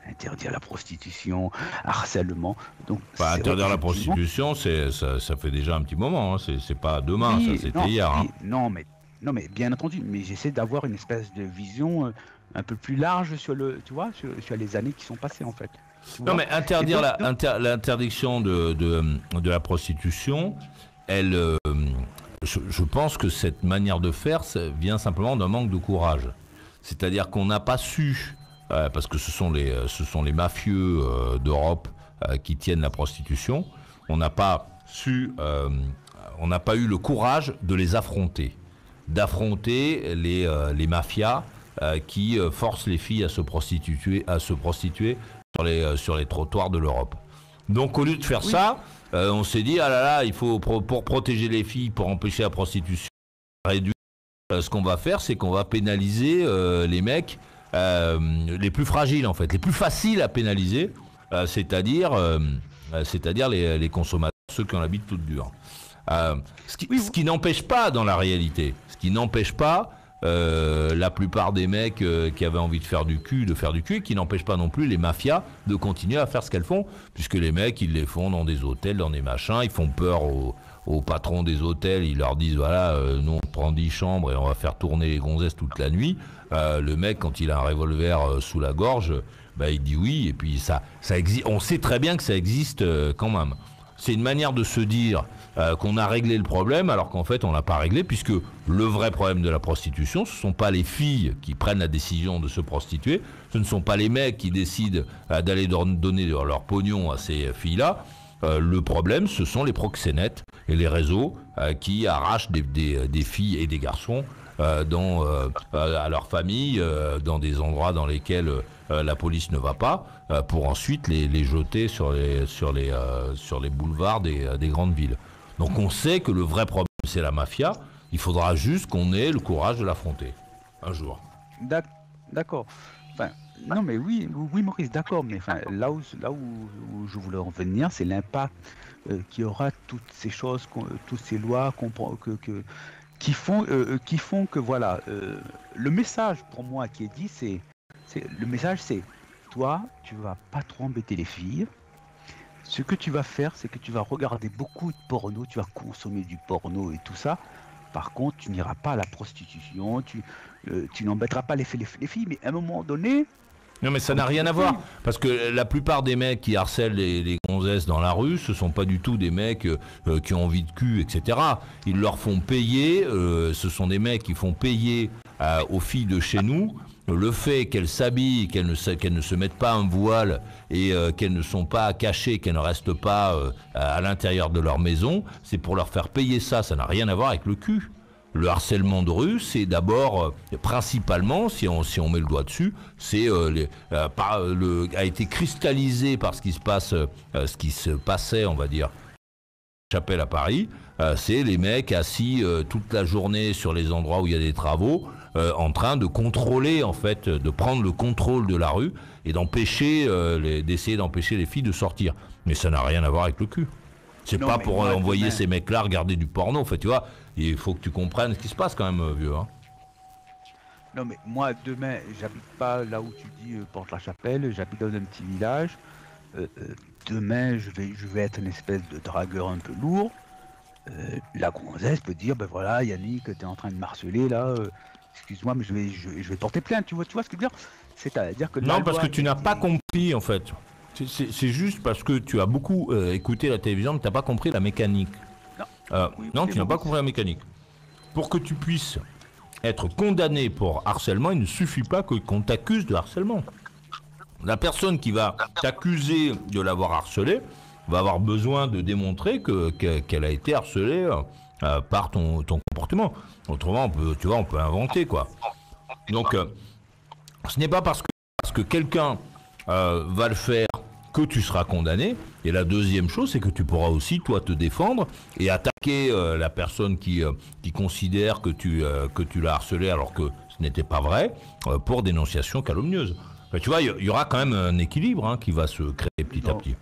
interdire la prostitution, harcèlement. Donc, Bah, c'est interdire vrai la qu'effectivement- prostitution, c'est, ça, ça fait déjà un petit moment. Hein. C'est, c'est pas demain, Oui, ça c'était non, hier. Hein. oui, non, mais, non, mais bien entendu, mais j'essaie d'avoir une espèce de vision euh, un peu plus large sur, le, tu vois, sur, sur les années qui sont passées, en fait. Tu Non, vois. mais interdire Et la, donc- inter- l'interdiction de, de, de la prostitution, elle, euh, je, je pense que cette manière de faire ça vient simplement d'un manque de courage. C'est-à-dire qu'on n'a pas su, euh, parce que ce sont les, ce sont les mafieux euh, d'Europe euh, qui tiennent la prostitution, on n'a pas su, euh, on n'a pas eu le courage de les affronter, d'affronter les, euh, les mafias euh, qui euh, forcent les filles à se prostituer, à se prostituer sur les, euh, sur les trottoirs de l'Europe. Donc au lieu de faire Oui. ça, euh, on s'est dit, ah là là, il faut, pro- pour protéger les filles, pour empêcher la prostitution, réduire, euh, ce qu'on va faire, c'est qu'on va pénaliser euh, les mecs euh, les plus fragiles, en fait, les plus faciles à pénaliser, euh, c'est-à-dire, euh, euh, c'est-à-dire les, les consommateurs, ceux qui ont la bite toute dure. Euh, ce qui, Oui, ce qui n'empêche pas, dans la réalité, ce qui n'empêche pas euh, la plupart des mecs euh, qui avaient envie de faire du cul, de faire du cul, et qui n'empêche pas non plus les mafias de continuer à faire ce qu'elles font, puisque les mecs, ils les font dans des hôtels, dans des machins, ils font peur aux, aux patrons des hôtels, ils leur disent, voilà, euh, nous on prend dix chambres et on va faire tourner les gonzesses toute la nuit. Euh, le mec, quand il a un revolver euh, sous la gorge, bah, il dit oui, et puis ça, ça existe. On sait très bien que ça existe euh, quand même. C'est une manière de se dire euh, qu'on a réglé le problème, alors qu'en fait on l'a pas réglé, puisque le vrai problème de la prostitution, ce ne sont pas les filles qui prennent la décision de se prostituer, ce ne sont pas les mecs qui décident euh, d'aller don- donner leur, leur pognon à ces filles-là. Euh, le problème, ce sont les proxénètes et les réseaux euh, qui arrachent des, des, des filles et des garçons euh, dans, euh, à leur famille, euh, dans des endroits dans lesquels euh, la police ne va pas, euh, pour ensuite les, les jeter sur les, sur les, euh, sur les boulevards des, des grandes villes. Donc on sait que le vrai problème, c'est la mafia. Il faudra juste qu'on ait le courage de l'affronter, un jour. D'ac- D'accord. Enfin, non, mais oui, oui, Maurice, d'accord. Mais enfin, là où, là où, où je voulais en venir, c'est l'impact euh, qu'il y aura toutes ces choses, qu'on- toutes ces lois qu'on prend- que, que- qui font, euh, qui font que voilà, euh, le message pour moi qui est dit, c'est, c'est le message, c'est toi, tu vas pas trop embêter les filles. Ce que tu vas faire, c'est que tu vas regarder beaucoup de porno, tu vas consommer du porno et tout ça. Par contre, tu n'iras pas à la prostitution, tu, euh, tu n'embêteras pas les, les, les filles, mais à un moment donné, Non mais ça n'a rien à voir, parce que la plupart des mecs qui harcèlent les, les gonzesses dans la rue, ce sont pas du tout des mecs euh, qui ont envie de cul, et cetera. Ils leur font payer, euh, ce sont des mecs qui font payer euh, aux filles de chez nous le fait qu'elles s'habillent, qu'elles ne, se- qu'elles ne se mettent pas un voile et euh, qu'elles ne sont pas cachées, qu'elles ne restent pas euh, à l'intérieur de leur maison, c'est pour leur faire payer ça, ça n'a rien à voir avec le cul. Le harcèlement de rue, c'est d'abord, euh, principalement, si on, si on met le doigt dessus, c'est euh, les- euh, par, le, a été cristallisé par ce qui se passe, euh, ce qui se passait, on va dire, Chapelle à Paris. Euh, c'est les mecs assis euh, toute la journée sur les endroits où il y a des travaux, euh, en train de contrôler, en fait, de prendre le contrôle de la rue et d'empêcher, euh, les- d'essayer d'empêcher les filles de sortir. Mais ça n'a rien à voir avec le cul. C'est Non, pas mais pour moi, euh, envoyer demain- ces mecs-là regarder du porno. En fait, tu vois, il faut que tu comprennes ce qui se passe quand même, euh, vieux. Hein. non mais moi demain, j'habite pas là où tu dis euh, Porte-la-Chapelle, j'habite dans un petit village. Euh, euh, demain, je vais, je vais être une espèce de dragueur un peu lourd. Euh, la gonzesse peut dire, ben voilà, Yannick, t'es en train de m'harceler là. euh, excuse-moi, mais je vais, je, je vais porter plainte. Tu vois, tu vois ce que je veux dire? C'est-à-dire que la Non, parce loi que tu n'as est- pas compris, en fait. C'est- C'est c'est juste parce que tu as beaucoup euh, écouté la télévision, mais tu n'as pas compris la mécanique. Non. Euh, Oui, non, c'est tu n'as bon. pas compris la mécanique. Pour que tu puisses être condamné pour harcèlement, il ne suffit pas que- qu'on t'accuse de harcèlement. La personne qui va t'accuser de l'avoir harcelé va avoir besoin de démontrer que- que- qu'elle a été harcelée euh, euh, par ton, ton comportement. Autrement, on peut, tu vois, on peut inventer, quoi. Donc, euh, ce n'est pas parce que, parce que quelqu'un euh, va le faire que tu seras condamné. Et la deuxième chose, c'est que tu pourras aussi, toi, te défendre et attaquer euh, la personne qui, euh, qui considère que tu, euh, que tu l'as harcelé alors que ce n'était pas vrai, euh, pour dénonciation calomnieuse. Mais tu vois, il y, y aura quand même un équilibre hein, qui va se créer petit à Non. petit.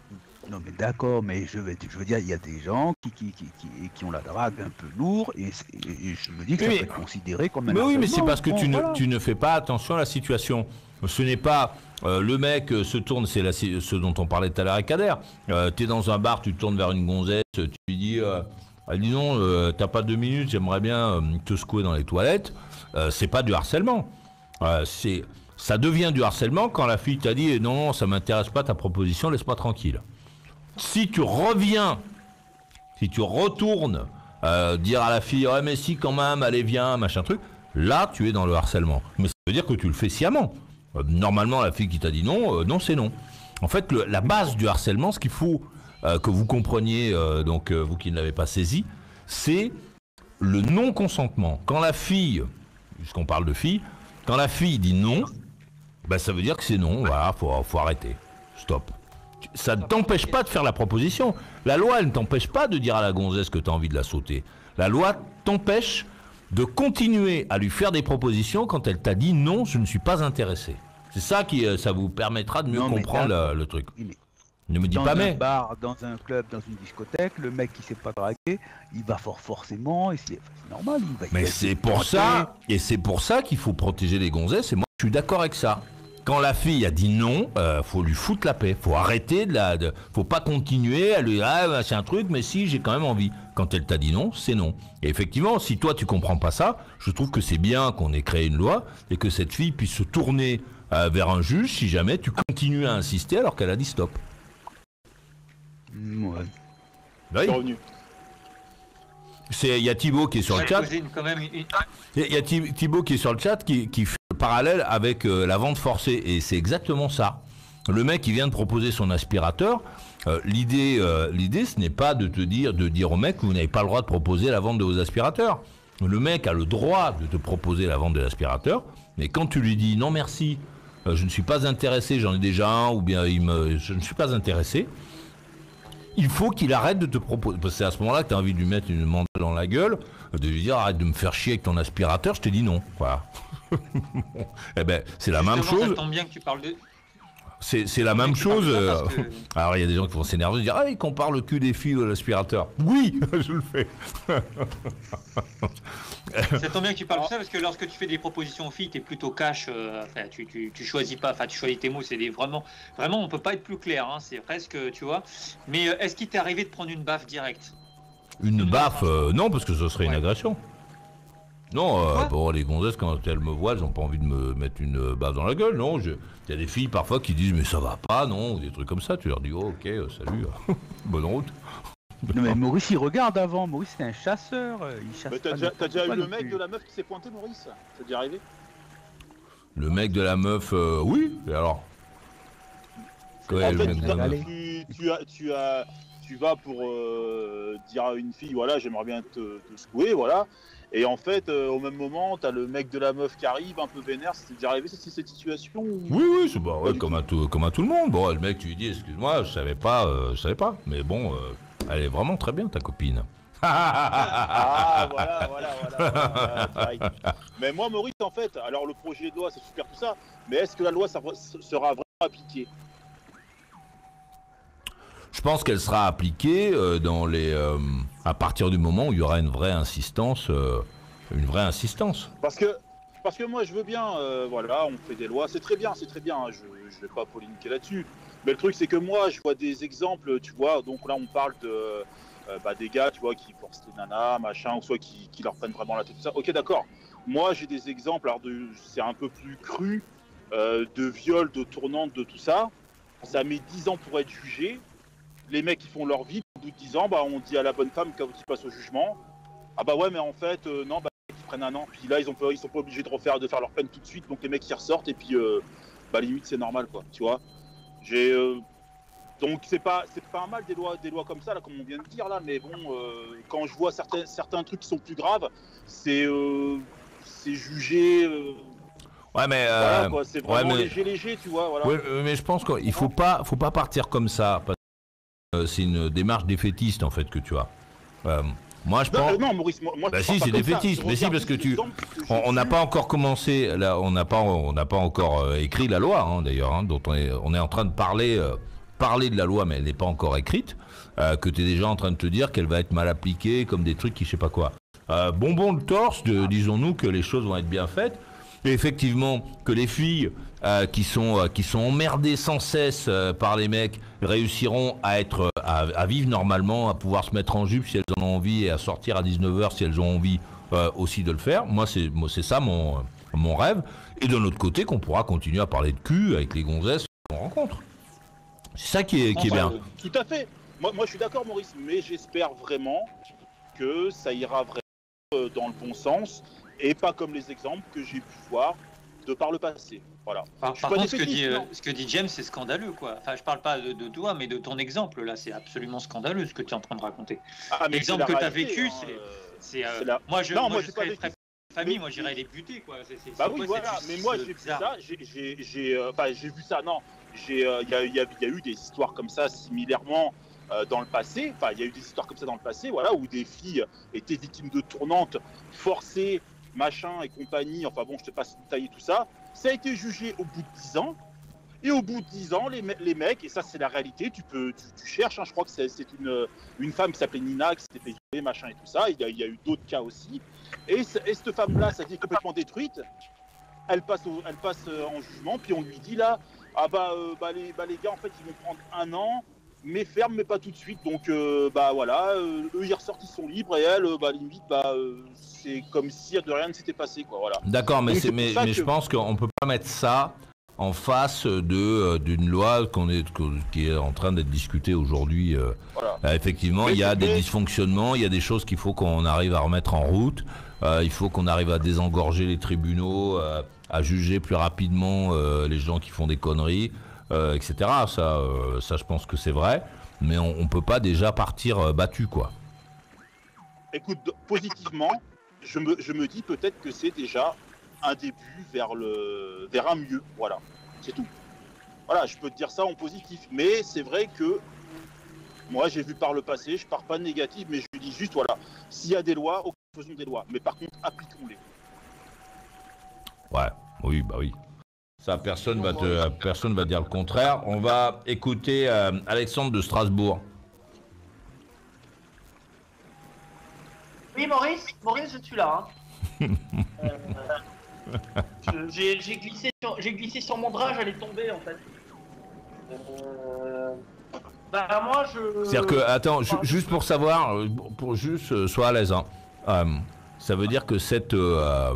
Non mais d'accord, mais je veux, je veux dire, il y a des gens qui, qui, qui, qui, qui ont la drague un peu lourde et, et je me dis que Oui, ça mais- peut être considéré comme un Mais oui, mais c'est harcèlement. parce que Bon, tu, voilà. ne, tu ne fais pas attention à la situation. Ce n'est pas euh, le mec euh, se tourne, c'est la- ce dont on parlait tout à l'heure avec Kader. Euh, tu es dans un bar, tu te tournes vers une gonzesse, tu lui dis euh, ah, dis non, euh, t'as pas deux minutes, j'aimerais bien euh, te secouer dans les toilettes. Euh, c'est pas du harcèlement. Euh, c'est, ça devient du harcèlement quand la fille t'a dit non, non, ça m'intéresse pas ta proposition, laisse-moi tranquille. Si tu reviens, si tu retournes euh, dire à la fille ouais mais si quand même, allez viens, machin truc, là tu es dans le harcèlement. Mais ça veut dire que tu le fais sciemment. Euh, normalement la fille qui t'a dit non, euh, non c'est non. En fait le- la base du harcèlement, ce qu'il faut euh, que vous compreniez, euh, donc euh, vous qui ne l'avez pas saisi, c'est le non-consentement. Quand la fille, puisqu'on parle de fille, quand la fille dit non, ben ça veut dire que c'est non, voilà, faut, faut arrêter. Stop. Tu- Ça ne t'empêche pas de faire la proposition. La loi, elle ne t'empêche pas de dire à la gonzesse que tu as envie de la sauter. La loi t'empêche de continuer à lui faire des propositions quand elle t'a dit non, je ne suis pas intéressé. C'est ça qui, euh, ça vous permettra de mieux Non, mais comprendre d'accord. le, le truc. Oui, mais Ne me dis dans pas un mais. bar, dans un club, dans une discothèque, le mec qui s'est pas dragué, il va fort forcément, et c'est enfin, c'est normal. Il va, il Mais va c'est essayer de pour pointer. ça, et c'est pour ça qu'il faut protéger les gonzesses, et moi je suis d'accord avec ça. Quand la fille a dit non, euh, faut lui foutre la paix, faut arrêter de la... De, faut pas continuer à lui dire ah, bah, c'est un truc, mais si, j'ai quand même envie. Quand elle t'a dit non, c'est non. Et effectivement, si toi tu comprends pas ça, je trouve que c'est bien qu'on ait créé une loi, et que cette fille puisse se tourner euh, vers un juge si jamais tu continues à insister alors qu'elle a dit stop. Mm, ouais. Oui. C'est revenu. C'est- Il y a Thibaut qui est sur le J'allais chat. poser une- quand même une- Il y a Thi- Thibaut qui est sur le chat qui, qui fait le parallèle avec euh, la vente forcée et c'est exactement ça. Le mec qui vient de proposer son aspirateur, euh, l'idée, euh, l'idée, ce n'est pas de te dire, de dire au mec que vous n'avez pas le droit de proposer la vente de vos aspirateurs. Le mec a le droit de te proposer la vente de l'aspirateur, mais quand tu lui dis non merci, euh, je ne suis pas intéressé, j'en ai déjà un, ou bien il me, je ne suis pas intéressé. Il faut qu'il arrête de te proposer. Parce que c'est à ce moment-là que tu as envie de lui mettre une mandale dans la gueule, de lui dire arrête de me faire chier avec ton aspirateur, je t'ai dit non. Voilà. Eh ben, c'est la même Justement, chose. Ça tombe bien que tu parles de. C'est, c'est la même Tu parles chose. de ça euh, parce que- Alors il y a des gens qui vont s'énerver et dire ah, il compare le cul des filles à l'aspirateur. Oui, je le fais. Ça tombe bien que tu parles de ça parce que lorsque tu fais des propositions aux filles, tu es plutôt cash. euh, enfin, tu, tu, tu choisis pas. Enfin, tu choisis tes mots. C'est des vraiment, vraiment, on peut pas être plus clair. Hein, c'est presque, tu vois. Mais euh, est-ce qu'il t'est arrivé de prendre une baffe directe? Une Non, baffe, euh, non, parce que ce serait une Ouais. agression. Non, euh, Quoi bon, les gonzesses, quand elles me voient, elles n'ont pas envie de me mettre une euh, baffe dans la gueule, non. je- Il y a des filles parfois qui disent mais ça va pas, non, ou des trucs comme ça. Tu leur dis oh, ok, euh, salut, bonne route. Non mais Maurice il regarde avant, Maurice c'est un chasseur, euh, il chasse Mais t'as pas déjà, n'importe t'as déjà quoi eu le non mec plus. de la meuf qui s'est pointé, Maurice? C'est déjà arrivé? Le mec de la meuf, euh, oui, et alors Ouais, En le fait, mec tu, de la t'as- meuf. tu, tu as, tu, as, tu vas pour euh, dire à une fille, voilà, j'aimerais bien te, te secouer, voilà. Et en fait, euh, au même moment, t'as le mec de la meuf qui arrive, un peu vénère. C'est déjà arrivé, c'est cette situation ou... Oui, oui, c'est bah, ouais, Pas du comme, tout. à tout, comme à tout le monde. Bon, le mec, tu lui dis, excuse-moi, je savais pas, euh, je savais pas. Mais bon, euh, elle est vraiment très bien, ta copine. Ah, voilà, voilà, voilà. voilà, pareil. Mais moi, Maurice, en fait, alors le projet de loi, c'est super tout ça, mais est-ce que la loi ça, sera vraiment appliquée? Je pense qu'elle sera appliquée euh, dans les, euh, à partir du moment où il y aura une vraie insistance, euh, une vraie insistance. Parce que, parce que moi, je veux bien, euh, voilà, on fait des lois, c'est très bien, c'est très bien, hein, je ne vais pas polémiquer là-dessus. Mais le truc, c'est que moi, je vois des exemples, tu vois, donc là, on parle de, euh, bah, des gars, tu vois, qui forcent les nanas, machin, ou soit qui, qui leur prennent vraiment la tête, tout ça. Ok, d'accord. Moi, j'ai des exemples, alors de, c'est un peu plus cru, euh, de viol, de tournante, de tout ça. Ça met dix ans pour être jugé. Les mecs, ils font leur vie, au bout de dix ans, bah, on dit à la bonne femme quand ils passent au jugement, ah bah ouais, mais en fait, euh, non, bah, ils prennent un an, puis là, ils, ont pas, ils sont pas obligés de refaire, de faire leur peine tout de suite, donc les mecs, ils ressortent, et puis, euh, bah, limite, c'est normal, quoi, tu vois. J'ai... Euh, donc, c'est pas, c'est pas un mal des lois, des lois comme ça, là, comme on vient de dire, là, mais bon, euh, quand je vois certains, certains trucs qui sont plus graves, c'est, euh, c'est jugé... Euh, Ouais, mais, voilà, euh, quoi, c'est ouais, vraiment mais- léger, léger, tu vois, voilà. ouais, mais je pense qu'il faut pas, faut pas partir comme ça. Parce que, euh, c'est une démarche défaitiste en fait que tu as. Euh, moi, je Non, pense. euh, non, Maurice, moi, moi Bah je si, parle pas c'est comme ça. défaitiste. Je Mais si, regarde parce que juste tu- l'exemple que j'ai On on n'a vu. pas encore commencé, là, on n'a pas, on n'a pas encore euh, écrit la loi, hein, d'ailleurs, hein, dont on est, on est en train de parler euh, parler de la loi, mais elle n'est pas encore écrite, euh, que tu es déjà en train de te dire qu'elle va être mal appliquée, comme des trucs qui je sais pas quoi. Euh, bonbon de torse, de, disons-nous que les choses vont être bien faites. Et effectivement, que les filles euh, qui sont euh, qui sont emmerdées sans cesse euh, par les mecs réussiront à être euh, à, à vivre normalement, à pouvoir se mettre en jupe si elles en ont envie et à sortir à dix-neuf heures si elles ont envie euh, aussi de le faire. Moi, c'est moi, c'est ça mon mon rêve. Et de l'autre côté, qu'on pourra continuer à parler de cul avec les gonzesses qu'on rencontre. C'est ça qui est qui est bien. Euh, tout à fait. Moi, moi, je suis d'accord, Maurice, mais j'espère vraiment que ça ira vraiment euh, dans le bon sens et pas comme les exemples que j'ai pu voir de par le passé. Voilà. Par, par contre, ce que, dit, euh, ce que dit James, c'est scandaleux, quoi. Enfin, je parle pas de, de toi, mais de ton exemple. Là, c'est absolument scandaleux ce que tu es en train de raconter. Ah, L'exemple que tu as vécu, hein, c'est... euh, c'est euh, la... Moi, je, non, moi, moi, je serais très famille, moi, j'irais les buter, quoi. C'est, c'est, bah c'est oui, quoi, voilà. Mais moi, j'ai vu bizarre. ça. J'ai, j'ai, j'ai, euh, enfin, j'ai vu ça. Non, j'ai, il euh, y, a, y, a, y a eu des histoires comme ça, similairement. Euh, dans le passé, enfin il y a eu des histoires comme ça dans le passé, voilà, où des filles étaient victimes de tournantes, forcées, machin et compagnie, enfin bon, je te passe détailler tout ça, ça a été jugé au bout de dix ans, et au bout de dix ans, les, me- les mecs, et ça c'est la réalité, tu peux, tu, tu cherches, hein, je crois que c'est, c'est une, une femme qui s'appelait Nina, qui s'était fait violer, machin et tout ça, il y a, il y a eu d'autres cas aussi, et, et cette femme-là, ça a été complètement détruite, elle passe, au, elle passe en jugement, puis on lui dit là, ah bah, euh, bah, les, bah les gars, en fait, ils vont prendre un an, mais ferme, mais pas tout de suite. Donc, euh, bah voilà, euh, eux ils ressortent, ils sont libres, et elle, euh, bah limite, bah euh, c'est comme si de rien ne s'était passé, quoi. Voilà. D'accord, mais, Donc, c'est, c'est mais, pour ça mais que- je pense qu'on peut pas mettre ça en face de euh, d'une loi qu'on est qu'on- qui est en train d'être discutée aujourd'hui. euh. Voilà. Euh, effectivement, Mais il y a c'est- des mais- dysfonctionnements, il y a des choses qu'il faut qu'on arrive à remettre en route. Euh, il faut qu'on arrive à désengorger les tribunaux, euh, à juger plus rapidement euh, les gens qui font des conneries, euh, et cetera. Ça, euh, ça, je pense que c'est vrai. Mais on, on peut pas déjà partir euh, battu, quoi. Écoute, positivement, je me, je me dis peut-être que c'est déjà un début vers, le, vers un mieux. Voilà, c'est tout. Voilà, je peux te dire ça en positif. Mais c'est vrai que moi, j'ai vu par le passé, je pars pas de négatif, mais je dis juste, voilà, s'il y a des lois, ok, faisons des lois. Mais par contre, appliquons-les. Ouais, oui, bah oui. Ça, personne va te, personne va dire le contraire. On va écouter euh, Alexandre de Strasbourg. Oui, Maurice, Maurice, je suis là. Hein. Euh, je- j'ai, j'ai glissé sur, j'ai glissé sur mon drap, j'allais tomber en fait. Euh, bah moi je. C'est-à-dire que, attends, ju- juste pour savoir, euh, pour juste, euh, sois à l'aise, hein. Euh, ça veut dire que cette, euh,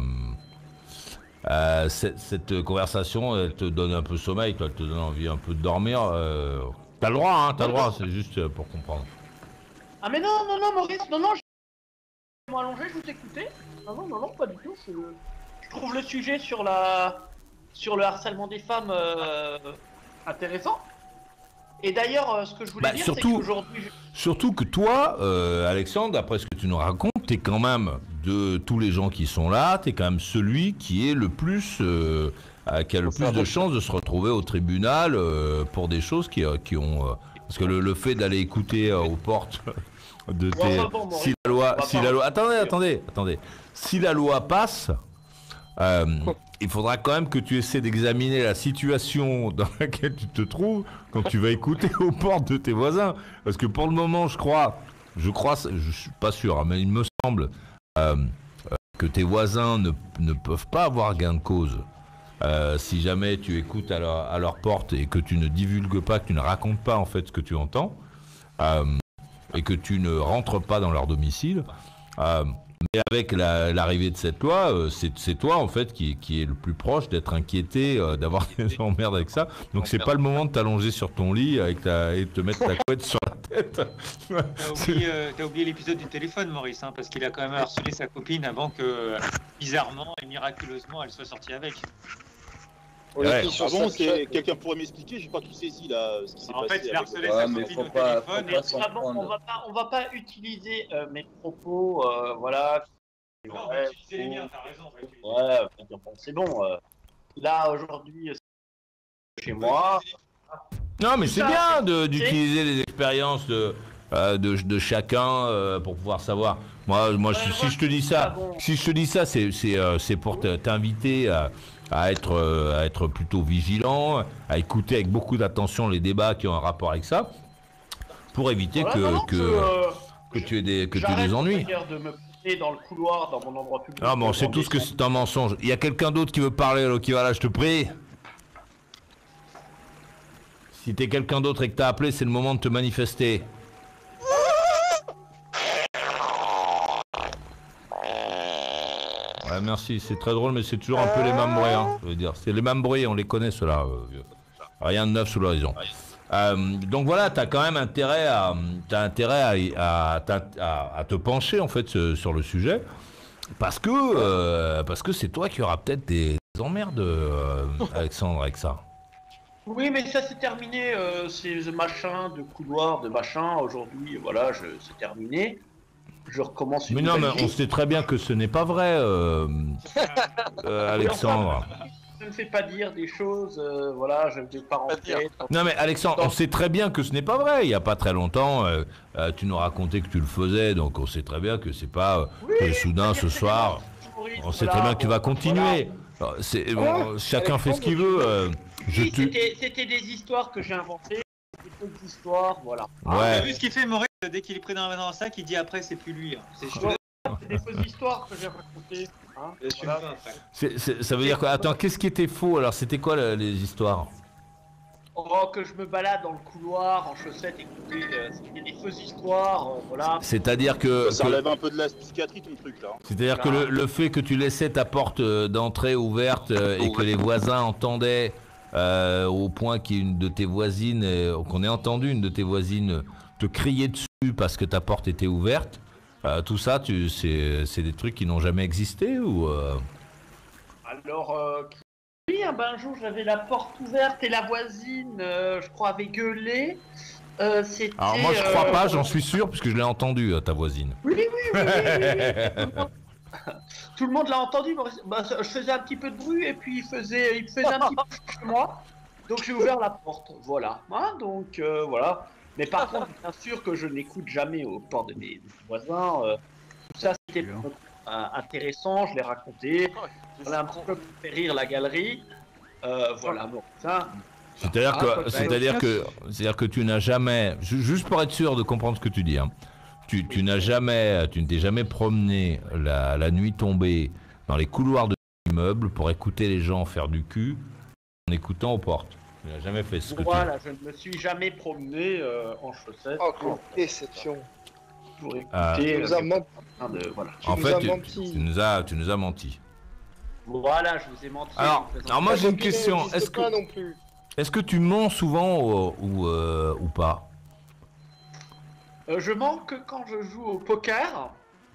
euh, cette, cette conversation, elle te donne un peu sommeil, toi, elle te donne envie un peu de dormir. Euh, t'as le droit, hein, t'as le droit, c'est juste euh, pour comprendre. Ah mais non, non, non, Maurice, non, non, je suis allongé, je vous écoutais. Non, non, non, non, pas du tout. Je, je trouve le sujet sur la, sur le harcèlement des femmes euh, intéressant. Et d'ailleurs, euh, ce que je voulais Bah, dire, surtout- c'est qu'aujourd'hui, je- Surtout que toi, euh, Alexandre, d'après ce que tu nous racontes, t'es quand même, de tous les gens qui sont là, t'es quand même celui qui est le plus, euh, euh, qui a le plus de chances de se retrouver au tribunal euh, pour des choses qui, euh, qui ont... euh, parce que le, le fait d'aller écouter euh, aux portes de tes... Ouais, enfin bon, Maurice, si la loi... on va Si pas- la loi... Attendez, attendez, attendez. Si la loi passe... euh, il faudra quand même que tu essaies d'examiner la situation dans laquelle tu te trouves quand tu vas écouter aux portes de tes voisins. Parce que pour le moment, je crois, je crois, je suis pas sûr, hein, mais il me semble euh, euh, que tes voisins ne, ne peuvent pas avoir gain de cause. Euh, si jamais tu écoutes à leur, à leur porte et que tu ne divulgues pas, que tu ne racontes pas en fait ce que tu entends, euh, et que tu ne rentres pas dans leur domicile, euh, mais avec la- l'arrivée de cette loi, euh, c'est c'est toi en fait qui, qui est le plus proche d'être inquiété, euh, d'avoir des emmerdes avec ça. Donc c'est pas le moment de t'allonger sur ton lit avec ta, et de te mettre ta couette sur la tête. T'as oublié, euh, t'as oublié l'épisode du téléphone, Maurice, hein, parce qu'il a quand même harcelé sa copine avant que, euh, bizarrement et miraculeusement, elle soit sortie avec. On Ouais. était sur Ah bon, Snapchat, c'est... mais- quelqu'un pourrait m'expliquer, j'ai pas tout saisi là, ce qui s'est En passé. fait, il a avec- harcelé Ouais, sa mais copine faut au pas- téléphone. faut Mais pas s'en ah bon, on prendre. va pas, on va pas utiliser euh, mes propos, euh, voilà. Non, on va Ouais, utiliser les miens, t'as raison. on va utiliser- Ouais, on va dire, bon, c'est bon. euh, là aujourd'hui, c'est chez moi. Non, mais c'est Ça, bien de- d'utiliser les expériences de, euh, de, de chacun euh, pour pouvoir savoir. Moi, moi Ouais, si, moi, si je te dis ah ça, bon. si je te dis ça, c'est c'est, euh, c'est pour te- t'inviter à, à être, euh, à être plutôt vigilant, à écouter avec beaucoup d'attention les débats qui ont un rapport avec ça, pour éviter Voilà, que, non, non, que, je, euh, que tu aies des, que tu aies j'arrête, des ennuis. on va dire, de me pousser dans le couloir, dans mon endroit public. Ah bon, euh, c'est dans tout des ce que sens. c'est un mensonge. Il y a quelqu'un d'autre qui veut parler, là, qui va là, je te prie. Si t'es quelqu'un d'autre et que t'as appelé, c'est le moment de te manifester. Ouais, merci, c'est très drôle, mais c'est toujours un peu les mêmes bruits, hein, je veux dire. C'est les mêmes bruits, on les connaît, ceux-là. euh, vieux. Rien de neuf sous l'horizon. Euh, donc voilà, t'as quand même intérêt à, t'as intérêt à, à, à, à te pencher, en fait, ce- sur le sujet. Parce que, euh, parce que c'est toi qui auras peut-être des emmerdes, euh, Alexandre, avec ça. Oui, mais ça c'est terminé, euh, ces machins de couloir, de machin. Aujourd'hui, voilà, je, c'est terminé. Je recommence une Mais non, mais nouvelle on vie. sait très bien que ce n'est pas vrai, euh, euh, Alexandre. Je ne fais pas dire des choses, euh, voilà, je ne vais pas rentrer. Non mais Alexandre, on sait très bien que ce n'est pas vrai. Il n'y a pas très longtemps, euh, euh, tu nous racontais que tu le faisais, donc on sait très bien que c'est pas euh, Oui, que soudain ce c'est soir. Maurice, On sait voilà, très bien que tu vas bon, continuer. Alors, c'est- bon, chacun fait ce qu'il veut. euh, je Oui, te... c'était, c'était des histoires que j'ai inventées, des fausses histoires, voilà. T'as Ouais. vu ce qu'il fait, Maurice? Dès qu'il est pris dans, dans un sac, il dit après, c'est plus lui. hein. C'est je te Ouais, c'est des fausses histoires que j'ai racontées. Hein, laisse une voilà. fin, après. c'est- c'est- ça veut dire quoi? Attends, qu'est-ce qui était faux alors? C'était quoi le- les histoires? Oh, que je me balade dans le couloir en chaussettes, écoutez, euh, c'était des fausses histoires, euh, voilà. C'est-à-dire que, Ça que- relève un peu de la psychiatrie, ton truc là. c'est-à-dire que le, le fait que tu laissais ta porte euh, d'entrée ouverte euh, et que les voisins entendaient euh, au point qu'une de tes voisines, euh, qu'on ait entendu une de tes voisines te crier dessus parce que ta porte était ouverte, euh, tout ça, tu, c'est, c'est des trucs qui n'ont jamais existé ou euh, Alors, euh, oui, hein, ben, un jour j'avais la porte ouverte et la voisine, euh, je crois, avait gueulé. Euh, c'était, Alors moi je crois euh, pas, j'en suis sûr, puisque je l'ai entendu, euh, ta voisine. Oui, oui, oui, oui, oui, oui. Tout le monde- Tout le monde l'a entendu. Maurice. Bah, je faisais un petit peu de bruit et puis il faisait, il faisait un petit peu chez moi. Donc j'ai ouvert la porte. Voilà. Hein, donc euh, voilà. Mais par contre, bien sûr que je n'écoute jamais aux portes de mes, de mes voisins. euh, tout ça, c'était euh, intéressant. Je l'ai raconté. Voilà, un petit peu pour faire rire la galerie. Euh, voilà. Bon, ça. C'est-à-dire Ah, que, peut-être. c'est-à-dire que, c'est-à-dire que tu n'as jamais, ju- juste pour être sûr de comprendre ce que tu dis, hein, tu, tu n'as jamais, tu ne t'es jamais promené la, la nuit tombée dans les couloirs de l'immeuble pour écouter les gens faire du cul en écoutant aux portes. Tu n'as jamais fait ce que Voilà, je ne me suis jamais promené euh, en chaussettes Oh, quelle déception. pour écouter. Ah. Tu nous as euh, menti. de- voilà. tu. En nous fait, as tu, menti. tu nous as, tu nous as menti. Voilà, je vous ai menti. Alors, je vous présente- alors moi Ta j'ai une copine question. n'existe Est-ce pas que, non plus. est-ce que tu mens souvent ou, ou, euh, ou pas? Euh, je mens que quand je joue au poker.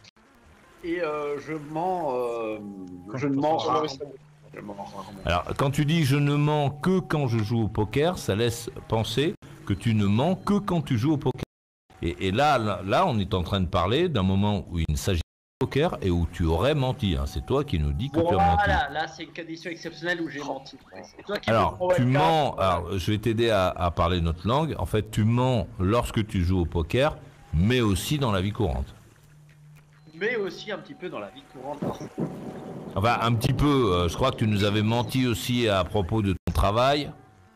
Et euh, je mens. euh, je ne mens Sur rarement. Maurice Lamour. Je mens rarement. Alors, quand tu dis je ne mens que quand je joue au poker, ça laisse penser que tu ne mens que quand tu joues au poker. Et, et là, là, là, on est en train de parler d'un moment où il ne s'agit pas de poker et où tu aurais menti. hein. C'est toi qui nous dis que tu as menti. Voilà, là c'est une condition exceptionnelle où j'ai menti. C'est toi qui Alors, me provoque tu ça. mens. Alors, je vais t'aider à, à parler notre langue. En fait, tu mens lorsque tu joues au poker, mais aussi dans la vie courante. Mais aussi un petit peu dans la vie courante. Enfin, un petit peu. euh, je crois que tu nous avais menti aussi à propos de ton travail.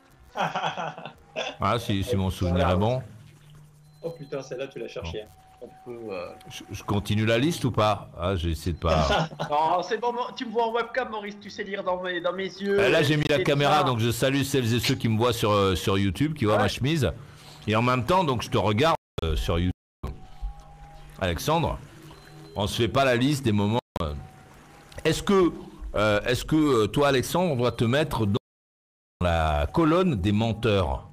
Ah, si, si mon souvenir est bon. Oh putain, celle-là, tu l'as cherchée. On peut. euh, Je, je continue la liste ou pas? Ah, j'ai essayé de pas. Non, c'est bon, tu me vois en webcam, Maurice, tu sais lire dans mes, dans mes yeux. Euh, Là, j'ai mis la C'est caméra, ça. donc je salue celles et ceux qui me voient sur, euh, sur YouTube, qui voient Ouais. ma chemise. Et en même temps, donc je te regarde euh, sur YouTube. Alexandre, on se fait pas la liste des moments. euh. Est-ce que, euh, est-ce que euh, toi, Alexandre, on doit te mettre dans la colonne des menteurs?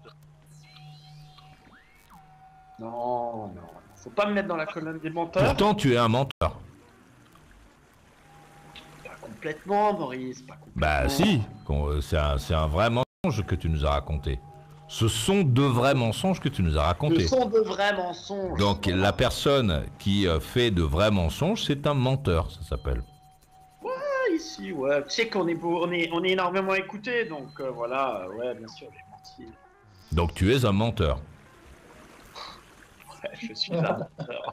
Non, non, faut pas me mettre dans la colonne des menteurs. Pourtant, tu es un menteur. Pas complètement, Maurice, pas complètement. Bah si, qu'on- euh, c'est un, c'est un vrai mensonge que tu nous as raconté. Ce sont de vrais mensonges que tu nous as Ce racontés. sont de vrais mensonges. Donc la personne qui euh, fait de vrais mensonges, c'est un menteur, ça s'appelle. Ah, ici, ouais. Tu sais qu'on est, beau- on est, on est énormément écoutés, donc euh, voilà, euh, ouais, bien sûr, j'ai menti. Donc tu es un menteur. Ouais, je suis un menteur.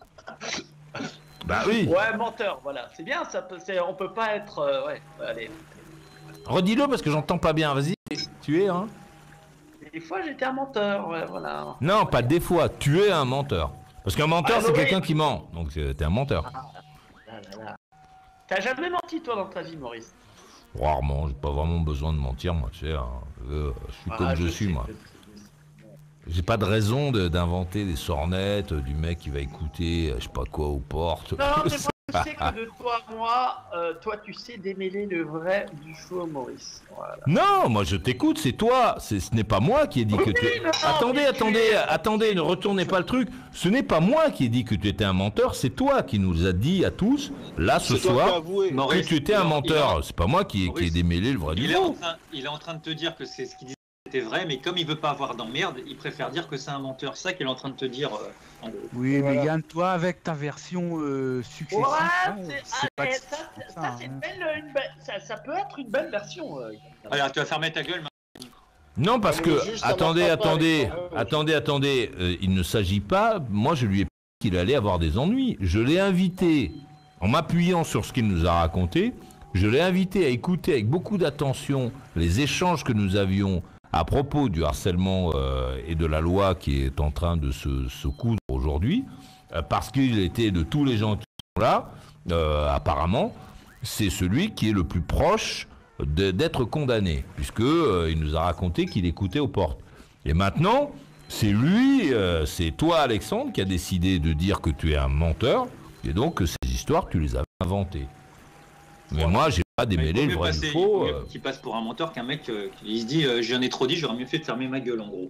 Bah oui. Ouais, menteur, voilà. C'est bien, ça peut, c'est, on peut pas être. euh, ouais, ouais, allez. Redis-le parce que j'entends pas bien. Vas-y, tu es un... Des fois, j'étais un menteur, ouais, voilà. Non, pas des fois, tu es un menteur. Parce qu'un menteur, Ah, c'est oui. quelqu'un qui ment. Donc euh, t'es un menteur. Là, là, là. T'as jamais menti, toi, dans ta vie, Maurice? Rarement, j'ai pas vraiment besoin de mentir, moi, tu sais. Hein. Euh, je suis Ah, comme je, je suis, sais, moi. je sais. J'ai pas de raison de- d'inventer des sornettes euh, du mec qui va écouter, euh, je sais pas quoi, aux portes. Non, mais moi, je sais que de toi à moi, euh, toi, tu sais démêler le vrai du faux, Maurice. Voilà. Non, moi je t'écoute, c'est toi. C'est- Ce n'est pas moi qui ai dit que tu es... non, Attendez, mais tu attendez, es- attendez, ne retournez pas le truc. Ce n'est pas moi qui ai dit que tu étais un menteur, c'est toi qui nous a dit à tous, là ce C'est toi qui as soir, avoué. que Maurice, tu étais il un est en- menteur. C'est pas moi qui, qui ai Maurice, démêlé le vrai du Il est, en faux. train, il est en train de te dire que c'est ce qu'il disait était vrai, mais comme il veut pas avoir d'emmerde, il préfère dire que c'est un menteur. C'est ça qu'il est en train de te dire. euh, en gros. Oui, Voilà. mais Yann, toi, avec ta version euh, successive, Ouais, là, c'est- c'est ah, pas eh, que ça, c'est c'est- ça, ça, c'est hein. une belle, une belle- ça, ça peut être une belle version. euh, Alors, tu vas fermer ta gueule. Non, parce Ah, que, mais juste avant attendez, papa, attendez, avec- euh, attendez, attendez, euh, il ne s'agit pas, moi je lui ai dit qu'il allait avoir des ennuis. Je l'ai invité, en m'appuyant sur ce qu'il nous a raconté, je l'ai invité à écouter avec beaucoup d'attention les échanges que nous avions à propos du harcèlement euh, et de la loi qui est en train de se, se coudre aujourd'hui, euh, parce qu'il était de tous les gens qui sont là, euh, apparemment, c'est celui qui est le plus proche de- d'être condamné, puisque euh, il nous a raconté qu'il écoutait aux portes. Et maintenant, c'est lui, euh, c'est toi, Alexandre, qui a décidé de dire que tu es un menteur, et donc que ces histoires, tu les avais inventées. Mais Ouais. moi, j'ai pas Mais il démêlé vaut le mieux vrai passer- du il faux. vaut mieux euh. qu'il passe pour un menteur qu'un mec euh, qui se dit euh, j'en ai trop dit, j'aurais mieux fait de fermer ma gueule en gros.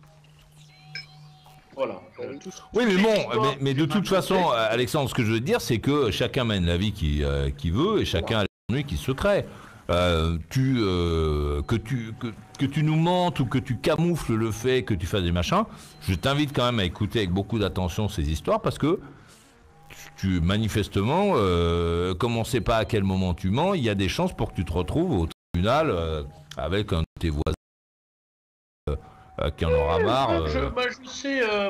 Voilà. Oui, mais bon, mais, mais de toute façon, euh, Alexandre, ce que je veux dire, c'est que chacun mène la vie qu'il euh, qu'il veut et chacun a les ennuis qui se créent. Euh, tu, euh, que, tu, que, que tu nous mentes ou que tu camoufles le fait que tu fasses des machins, je t'invite quand même à écouter avec beaucoup d'attention ces histoires parce que tu, manifestement, euh, comme on ne sait pas à quel moment tu mens, il y a des chances pour que tu te retrouves au tribunal euh, avec un de tes voisins euh, euh, qui en aura marre. Je, euh. bah, je sais. euh,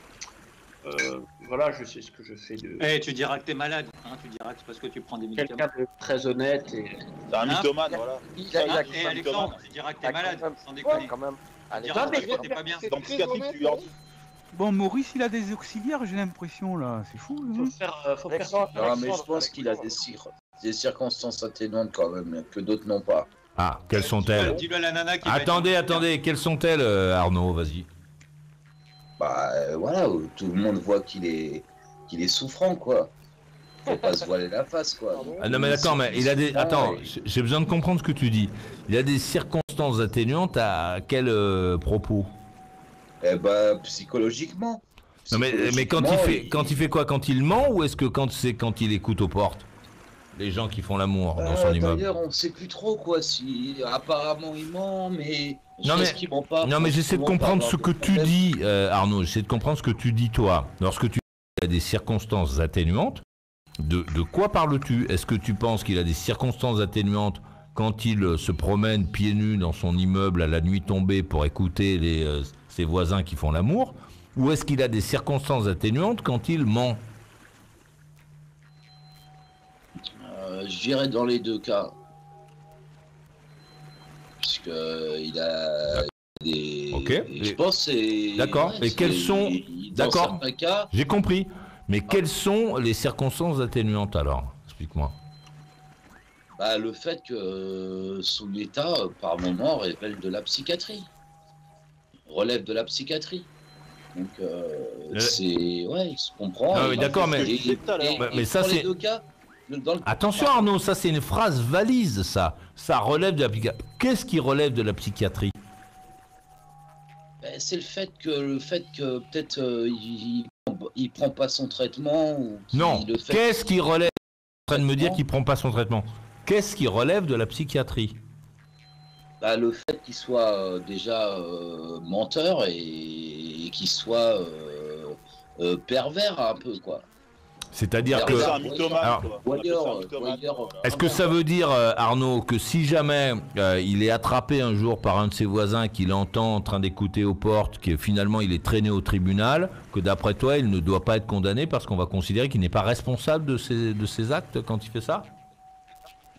euh, voilà, je sais ce que je fais de. Eh, tu diras que t'es malade, hein, tu diras que c'est parce que tu prends des médicaments. Quelqu'un de très honnête et. C'est un Hein mythomane, voilà. Il a, il a, Hein, et Alexandre, tu diras que t'es malade, sans déconner. quand même. Tu Allez, diras Non, mais- que t'es pas bien. c'est Dans très psychiatrique, honnête, tu leur dis. Bon, Maurice, il a des auxiliaires, j'ai l'impression, là. C'est fou. Faut hein. faire. euh, faut faire. Alexandre, Non, mais je Alexandre, pense qu'il a des, cir- des circonstances atténuantes quand même, que d'autres n'ont pas. Ah, quelles sont-elles? Dis-le à la nana qui va Attendez, être- attendez, quelles sont-elles, euh, Arnaud? Vas-y. Bah euh, voilà, euh, tout le monde voit qu'il est, qu'il est souffrant, quoi. Faut pas se voiler la face, quoi. Ah non, mais d'accord, mais il a des. Attends, j'ai- j'ai besoin de comprendre ce que tu dis. Il a des circonstances atténuantes à quel euh, propos? Eh bah, psychologiquement. Non, mais, mais quand il Psychologiquement, fait, quand il fait quoi? Quand il ment ou est-ce que quand c'est quand il écoute aux portes? Les gens qui font l'amour dans son Euh, immeuble. D'ailleurs, on sait plus trop, quoi. Si apparemment il ment, mais. je Non, pense mais- qu'il ment pas. Non, mais j'essaie de forcément comprendre par ce que rapport au tu problème. dis, euh, Arnaud. J'essaie de comprendre ce que tu dis, toi. Lorsque tu dis qu'il a des circonstances atténuantes, de, de quoi parles-tu? Est-ce que tu penses qu'il a des circonstances atténuantes quand il euh, se promène pieds nus dans son immeuble à la nuit tombée pour écouter les, euh, ses voisins qui font l'amour? Ou est-ce qu'il a des circonstances atténuantes quand il ment? Euh, je dirais dans les deux cas. Puisque il a des. Ok. et je pense que c'est. D'accord. Et c'est- quels sont- il- Dans D'accord. certains cas, J'ai compris. Mais quelles sont les circonstances atténuantes alors? Explique-moi. bah, le fait que son état, euh, par moment, révèle de la psychiatrie. Relève de la psychiatrie. Donc, euh, Le- c'est. Ouais, il se comprend. Non, et- mais d'accord, c'est ce mais- que je disais tout à l'heure. et- Mais- et mais ça, dans les c'est- deux cas, dans le- Attention Arnaud, ça c'est une phrase valise, ça. Ça relève de la psychiatrie. Qu'est-ce qui relève de la psychiatrie? Ben, c'est le fait que le fait que peut-être euh, il, il, il prend pas son traitement ou qu'il- Non. le fait Qu'est-ce qui relève? Tu es en train de me dire Traitement. qu'il prend pas son traitement. Qu'est-ce qui relève de la psychiatrie? bah, le fait qu'il soit euh, déjà euh, menteur et, et qu'il soit euh, euh, pervers un peu quoi. C'est-à-dire Alors, que. C'est un mythomane, Alors, quoi. Ou On appelle ça un ailleurs, mythomane. ou ailleurs, Est-ce que ça veut dire, euh, Arnaud, que si jamais euh, il est attrapé un jour par un de ses voisins qu'il entend en train d'écouter aux portes, que finalement il est traîné au tribunal, que d'après toi il ne doit pas être condamné parce qu'on va considérer qu'il n'est pas responsable de ses, de ses actes quand il fait ça?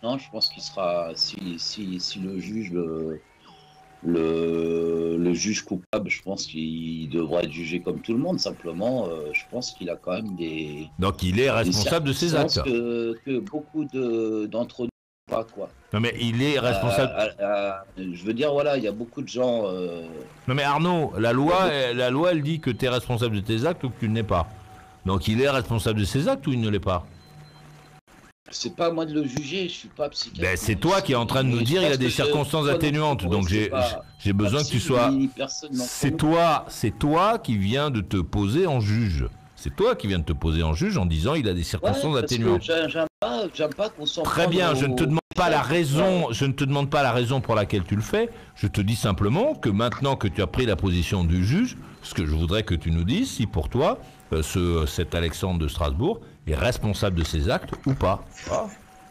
Non, je pense qu'il sera, si, si, si le juge le, le, le juge coupable, je pense qu'il devra être jugé comme tout le monde. Simplement, euh, je pense qu'il a quand même des. Donc il est responsable de ses actes. Que, que beaucoup de, d'entre nous pas quoi. Non mais il est responsable. Euh, euh, euh, je veux dire, voilà, il y a beaucoup de gens. Euh... Non mais Arnaud, la loi, elle, la loi, elle dit que tu es responsable de tes actes ou que tu ne l'es pas. Donc il est responsable de ses actes ou il ne l'est pas? C'est pas à moi de le juger, je suis pas psychiatre. Ben, c'est toi qui es en train de nous dire il y a des circonstances atténuantes, donc j'ai j'ai besoin que tu sois. C'est toi, c'est toi qui viens de te poser en juge. C'est toi qui viens de te poser en juge en disant il a des circonstances ouais, atténuantes. J'aime pas, j'aime pas qu'on s'en Très bien, je ne te demande pas la raison, je ne te demande pas la raison pour laquelle tu le fais. Je te dis simplement que maintenant que tu as pris la position du juge, ce que je voudrais que tu nous dises, si pour toi, euh, ce, cet Alexandre de Strasbourg est responsable de ses actes ou pas. Ah.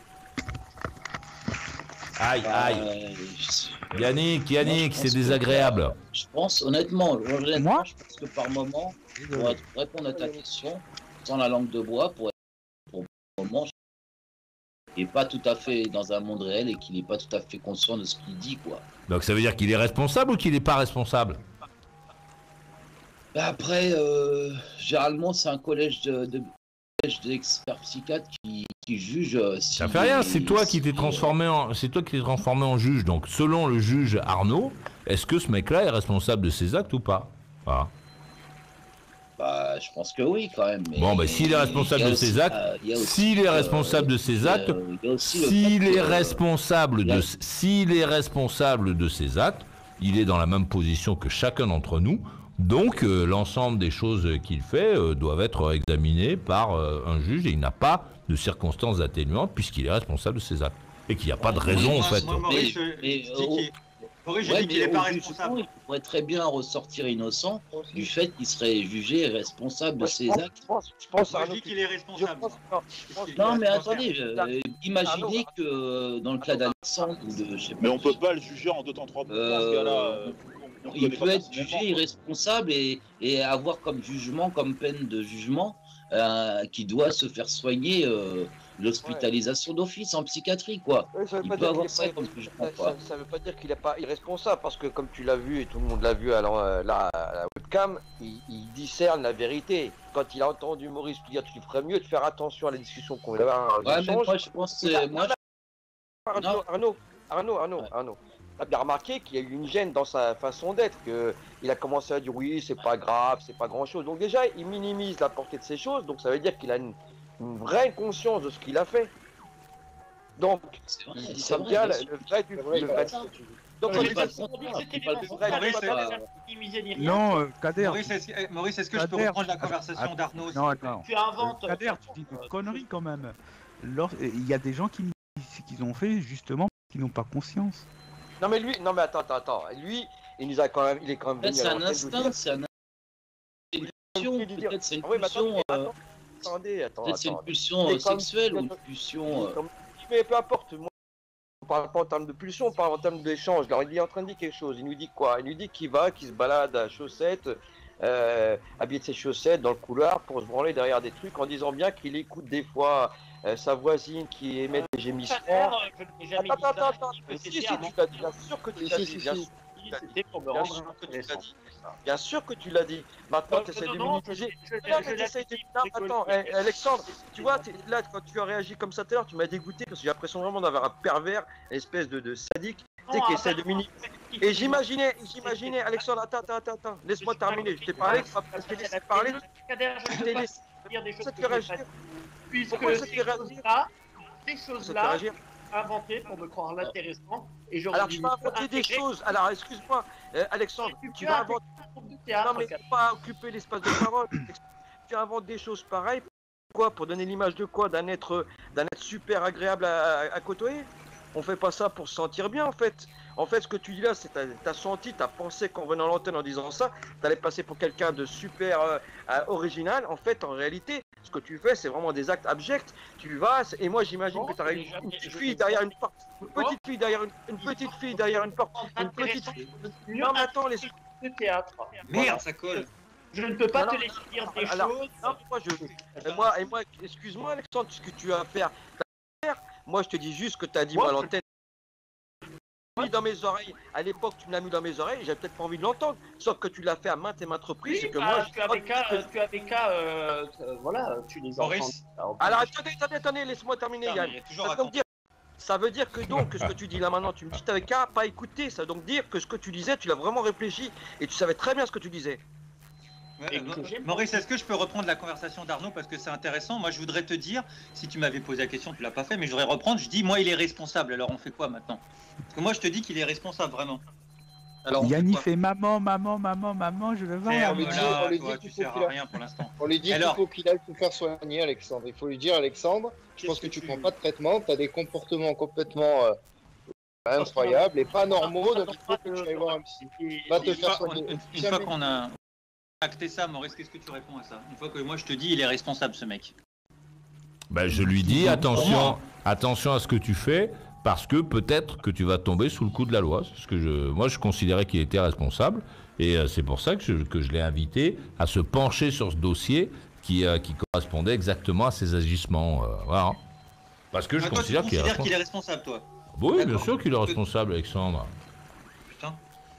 Aïe, aïe. Euh, Yannick, Yannick, c'est désagréable. Que, je pense, honnêtement, honnêtement Moi je pense que par moment, pour répondre à ta question, sans la langue de bois, pour être pour le moment, il n'est pas tout à fait dans un monde réel et qu'il n'est pas tout à fait conscient de ce qu'il dit, quoi. Donc ça veut dire qu'il est responsable ou qu'il n'est pas responsable? Après, euh, généralement, c'est un collège de, de d'experts psychiatres qui, qui jugent. Euh, si ça fait rien, c'est toi si qui t'es transformé en, c'est toi qui t'es transformé en juge. Donc, selon le juge Arnaud, est-ce que ce mec-là est responsable de ses actes ou pas? Voilà. Bah, je pense que oui, quand même. Mais bon, bah, s'il est responsable de ses actes, s'il est responsable de ses actes, s'il est responsable de, s'il est responsable de ses actes, il est dans la même position que chacun d'entre nous. Donc, euh, l'ensemble des choses qu'il fait euh, doivent être examinées par euh, un juge et il n'a pas de circonstances atténuantes puisqu'il est responsable de ses actes. Et qu'il n'y a pas de raison, en fait. Maurice, j'ai dit qu'il n'est pas responsable. Il pourrait très bien ressortir innocent du fait qu'il serait jugé responsable de ses actes. Je pense, je pense Moi, je dis qu'il est responsable. Non, mais attendez, euh, imaginez que euh, dans le cas d'Alexandre ou de... Je sais pas, mais on peut pas le juger en deux temps trois mots dans ce cas-là. Il peut être jugé irresponsable et, et avoir comme jugement, comme peine de jugement, euh, qui doit se faire soigner euh, l'hospitalisation ouais. d'office en psychiatrie, quoi. Ouais, ça veut il pas peut dire avoir qu'il ça pas, comme jugement, ça, quoi. Ça, ça veut pas dire qu'il n'est pas irresponsable, parce que comme tu l'as vu, et tout le monde l'a vu à la, la, à la webcam, il, il discerne la vérité. Quand il a entendu Maurice lui dire tu ferais mieux de faire attention à la discussion qu'on va avoir. Ouais, mais moi, je pense que... Moi, je... Arnaud, Arnaud, Arnaud, Arnaud, ouais. Arnaud. Tu as bien remarqué qu'il y a eu une gêne dans sa façon d'être, qu'il a commencé à dire oui, c'est pas grave, c'est pas grand chose. Donc déjà, il minimise la portée de ces choses, donc ça veut dire qu'il a une, une vraie conscience de ce qu'il a fait. Donc, vrai, il dit ça bien, le vrai du vrai. Donc, on est Non, Kader. Maurice, est-ce que je peux reprendre la conversation d'Arnaud? Non, attends. Tu inventes. Kader, tu dis des conneries quand même. Il y a des gens qui qu'ils ont fait justement qui n'ont pas conscience. Non mais lui, non mais attends, attends, attends. Lui, il nous a quand même, il est quand même venu. C'est un instinct, c'est un pulsion, peut-être c'est une pulsion. Attendez, attends, peut-être c'est une pulsion sexuelle ou une pulsion. Mais peu importe. Moi, on parle pas en termes de pulsion, on parle en termes d'échange. Alors il est en train de dire quelque chose. Il nous dit quoi? Il nous dit qu'il va, qu'il se balade à chaussettes, euh, habillé de ses chaussettes dans le couloir pour se branler derrière des trucs, en disant bien qu'il écoute des fois. Euh, sa voisine qui émet des gémissements. Attends, attends, attends. Si, si, tu l'as dit. Bien sûr que tu l'as dit. Bien sûr que tu l'as dit. Maintenant, tu essaies de minimiser. Attends, Alexandre, tu vois, là, quand tu as réagi comme ça tout à l'heure, tu m'as dégoûté parce que j'ai l'impression vraiment d'avoir un pervers, une espèce de, de sadique, tu sais, qui essaie de minimiser. Et j'imaginais, j'imaginais, Alexandre, attends, attends, attends, laisse-moi terminer. Je t'ai parlé, je t'ai laissé parler. Je t'ai laissé réagir. Puisque ces choses-là, ces choses-là, inventées pour me croire l'intéressant. Et alors tu vas inventer des choses. Alors excuse-moi, euh, Alexandre, tu vas inventer. Non mais faut pas occuper l'espace de parole. Tu inventes des choses pareilles. Pourquoi? Pour donner l'image de quoi? D'un être, d'un être super agréable à, à, à côtoyer. On fait pas ça pour se sentir bien en fait. En fait, ce que tu dis là, c'est que tu as senti, tu as pensé qu'en venant à l'antenne en disant ça, tu allais passer pour quelqu'un de super euh, euh, original. En fait, en réalité, ce que tu fais, c'est vraiment des actes abjects. Tu vas, et moi j'imagine que tu as une, une petite fille derrière une porte, une petite fille derrière une, une petite fille derrière une porte, une petite fille. Non, mais attends, les de théâtre. Merde, ça colle. Je ne peux pas te laisser dire des alors, choses. Non, moi, je, et moi, et moi, excuse-moi, Alexandre, ce que tu vas faire. Moi, moi je te dis juste que tu as dit Moi, moi à je- l'antenne. Mis dans mes oreilles. À l'époque, tu me l'as mis dans mes oreilles, j'avais peut-être pas envie de l'entendre. Sauf que tu l'as fait à maintes et maintes reprises. Oui, c'est que bah, moi, tu avais qu'à, euh, tu avais qu'à, euh, euh, voilà, tu les as Maurice. entendus. Alors attendez, attendez, attendez, laisse-moi terminer, Putain, Yann. mais il y a toujours Ça à veut, donc dire, ça veut dire que donc, que ce que tu dis là maintenant, tu me dis que tu n'avais qu'à pas écouter. Ça veut donc dire que ce que tu disais, tu l'as vraiment réfléchi et tu savais très bien ce que tu disais. Ouais, Et euh, que j'aime Maurice, est-ce que je peux reprendre la conversation d'Arnaud parce que c'est intéressant. Moi, je voudrais te dire, si tu m'avais posé la question, tu l'as pas fait, mais je voudrais reprendre. Je dis, moi, il est responsable. Alors, on fait quoi maintenant? Parce que moi, je te dis qu'il est responsable vraiment. Alors, on fait Yanni quoi fait maman, maman, maman, maman, je veux voir. Ferme, on lui dit- là, on lui toi, dit tu qu'il faut sers qu'il à a- rien pour l'instant. On lui dit qu'il Alors- faut qu'il aille se faire soigner, Alexandre. Il faut lui dire, Alexandre, je pense que, Qu'est-ce tu que prends tu- pas de traitement, tu as des comportements complètement euh, incroyables et pas normaux, donc il faut que tu ailles voir un psy. Va te Une faire fois, soigner. une- Et une jamais- fois qu'on a acté ça, Maurice, qu'est-ce que tu réponds à ça? Une fois que moi, je te dis, il est responsable, ce mec. Ben, je lui dis attention, attention à ce que tu fais, parce que peut-être que tu vas tomber sous le coup de la loi. C'est ce que je, moi, je considérais qu'il était responsable, et euh, c'est pour ça que je, que je l'ai invité à se pencher sur ce dossier qui, euh, qui correspondait exactement à ses agissements. euh, voilà. Parce que je Ah, toi, tu considère qu'il est considères qu'il responsable. est responsable, toi? Oui, bien D'accord. sûr qu'il est responsable, Alexandre. Putain.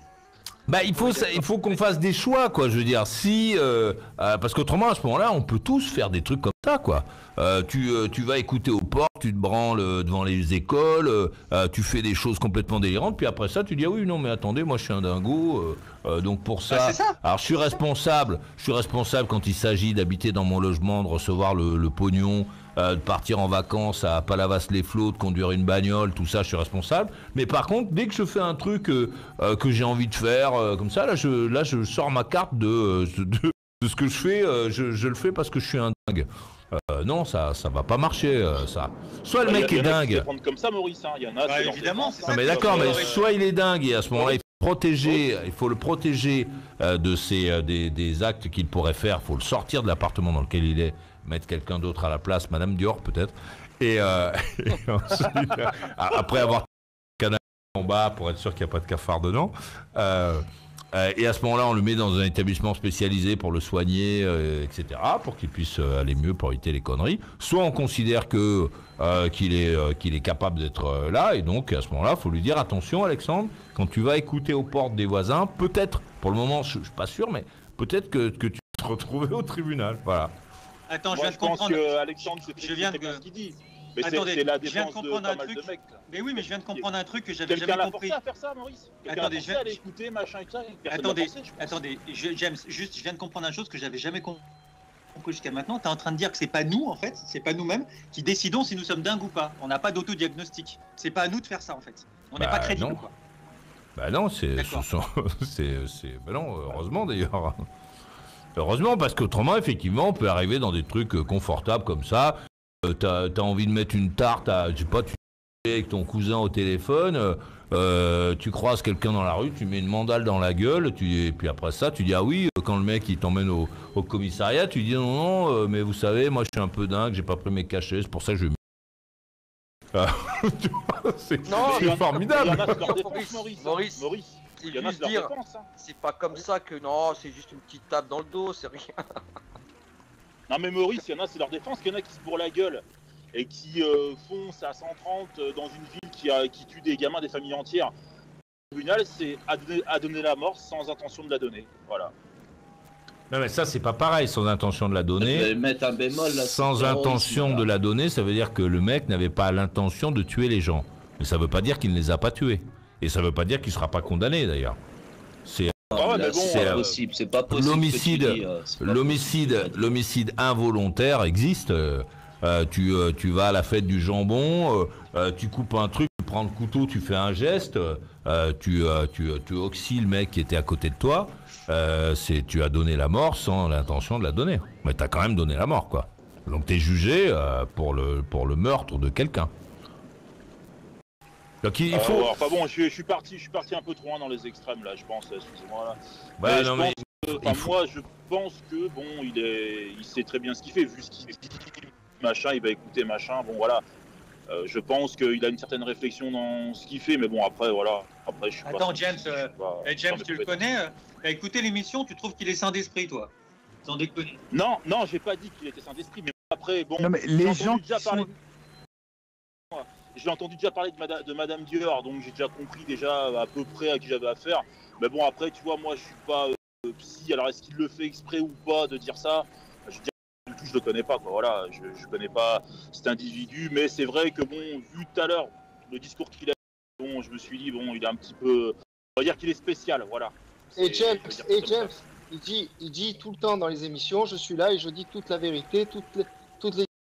Bah, il faut, ça- il faut qu'on fasse des choix, quoi. Je veux dire, si, euh, euh, parce qu'autrement, à ce moment-là, on peut tous faire des trucs comme ça, quoi. Euh, tu, euh, tu vas écouter aux portes, tu te branles euh, devant les écoles, euh, euh, tu fais des choses complètement délirantes, puis après ça, tu dis ah oui, non, mais attendez, moi, je suis un dingo, euh, euh, donc pour ça, Bah, c'est ça. alors je suis responsable, je suis responsable quand il s'agit d'habiter dans mon logement, de recevoir le, le pognon. Euh, de partir en vacances à Palavas-les-Flots, de conduire une bagnole, tout ça, je suis responsable. Mais par contre, dès que je fais un truc euh, euh, que j'ai envie de faire, euh, comme ça, là je, là, je sors ma carte de, euh, de, de ce que je fais, euh, je, je le fais parce que je suis un dingue. Euh, non, ça ça va pas marcher, euh, ça. Soit le Bah, mec y a- est y en a qui dingue. se prennent comme ça, Maurice. Hein. Il y en a. Bah, c'est leur évidemment, défense, c'est Non ça mais que- d'accord, mais Maurice. soit il est dingue et à ce moment-là il faut protéger, il faut le protéger euh, de ces euh, des, des actes qu'il pourrait faire. Il faut le sortir de l'appartement dans lequel il est, mettre quelqu'un d'autre à la place, Madame Dior peut-être. Et, euh, et ensuite, euh, après avoir canal en bas pour être sûr qu'il n'y a pas de cafard dedans. Euh, euh, et à ce moment-là, on le met dans un établissement spécialisé pour le soigner, euh, et cetera, pour qu'il puisse euh, aller mieux pour éviter les conneries. Soit on considère que euh, qu'il est euh, qu'il est capable d'être euh, là, et donc à ce moment-là, il faut lui dire attention, Alexandre, quand tu vas écouter aux portes des voisins, peut-être, pour le moment, je, je suis pas sûr, mais peut-être que, que tu vas te retrouver au tribunal. Voilà. Attends, je Moi, viens je de pense comprendre. que Alexandre, c'est Je viens très de- bien ce qu'il dit. Mais c'est Attendez, c'est la je viens de défense de, comprendre pas un mal truc. de mecs. là. Mais oui, mais je viens de comprendre un truc que j'avais Quelqu'un jamais l'a compris. forcé à faire ça, Maurice. Quelqu'un Attendez, l'a je forcé viens- à aller écouter, machin et tout ça. Personne Attendez, l'a forcé, je pense. attendez, je- James, juste, je viens de comprendre une chose que j'avais jamais compris jusqu'à maintenant. Tu es en train de dire que c'est pas nous, en fait, c'est pas nous-mêmes qui décidons si nous sommes dingues ou pas. On n'a pas d'autodiagnostic. C'est pas à nous de faire ça, en fait. On n'est Bah, pas crédible, non. quoi. Bah non, c'est, D'accord. ce sont- c'est, c'est, bah non, heureusement d'ailleurs. Heureusement, parce qu'autrement, effectivement, on peut arriver dans des trucs euh, confortables comme ça. Euh, t'as, t'as envie de mettre une tarte à, je sais pas, tu es avec ton cousin au téléphone, euh, euh, tu croises quelqu'un dans la rue, tu mets une mandale dans la gueule, tu, et puis après ça, tu dis ah oui, quand le mec il t'emmène au, au commissariat, tu dis non, non, euh, mais vous savez, moi je suis un peu dingue, j'ai pas pris mes cachets, c'est pour ça que je vais. Ah, tu vois, c'est, Non, c'est Il y en a- formidable. Il y en a, c'est leur Maurice, défense, Maurice. Maurice, Maurice. C'est Il y en a, juste c'est leur dire, défense. hein. c'est pas comme ça que non, c'est juste une petite tape dans le dos, c'est rien. Non, mais Maurice, il y en a, c'est leur défense. Il y en a qui se bourrent la gueule et qui euh, foncent à cent trente euh, dans une ville qui, a, qui tue des gamins, des familles entières. Le tribunal, c'est à donner, à donner la mort sans intention de la donner. Voilà. Non mais ça c'est pas pareil, sans intention de la Je donner. vais mettre un bémol là. Sans c'est terrorisme, intention là. de la donner, ça veut dire que le mec n'avait pas l'intention de tuer les gens. Mais ça veut pas dire qu'il ne les a pas tués. Et ça veut pas dire qu'il sera pas condamné d'ailleurs. C'est Ah ouais, Là, mais bon, c'est euh, pas possible, c'est pas possible. l'homicide- ce que tu dis, euh, c'est pas l'homicide, possible. l'homicide involontaire existe. Euh, euh, tu, euh, tu vas à la fête du jambon, euh, euh, tu coupes un truc, tu prends le couteau, tu fais un geste, euh, tu, euh, tu, tu oxys le mec qui était à côté de toi. Euh, c'est, tu as donné la mort sans l'intention de la donner. Mais tu as quand même donné la mort, quoi. Donc tu es jugé euh, pour, le, pour le meurtre de quelqu'un. Donc il, il Euh, faut... ouais, enfin bon, je, suis- je suis parti, je suis parti un peu trop loin dans les extrêmes là, je pense. Excusez-moi là. Ouais, Mais non, je mais pense que- il enfin, faut- moi, je pense que bon, il est, il sait très bien ce qu'il fait, vu ce qu'il dit, machin, il va écouter machin. Bon voilà. Euh, je pense qu'il a une certaine réflexion dans ce qu'il fait, mais bon après voilà. Après je suis Attends, pas. James, je suis euh, pas- Eh, James, sans tu le déconner. connais euh, T'as écouté l'émission, tu trouves qu'il est sain d'esprit, toi? Sans déconner. Non, non, j'ai pas dit qu'il était saint d'esprit, mais après bon. Non mais j'ai les entendu gens déjà qui parler sont... de- j'ai entendu déjà parler de Madame, de Madame Dior, donc j'ai déjà compris déjà à peu près à qui j'avais affaire. Mais bon, après, tu vois, moi, je suis pas euh, psy. Alors, est-ce qu'il le fait exprès ou pas de dire ça? Je dis du tout, je le connais pas, quoi. Voilà, je, je connais pas cet individu, mais c'est vrai que bon, vu tout à l'heure le discours qu'il a, bon, je me suis dit bon, il est un petit peu, on va dire qu'il est spécial, voilà. Et James, et James, il dit, il dit tout le temps dans les émissions, je suis là et je dis toute la vérité, toutes les, toutes les,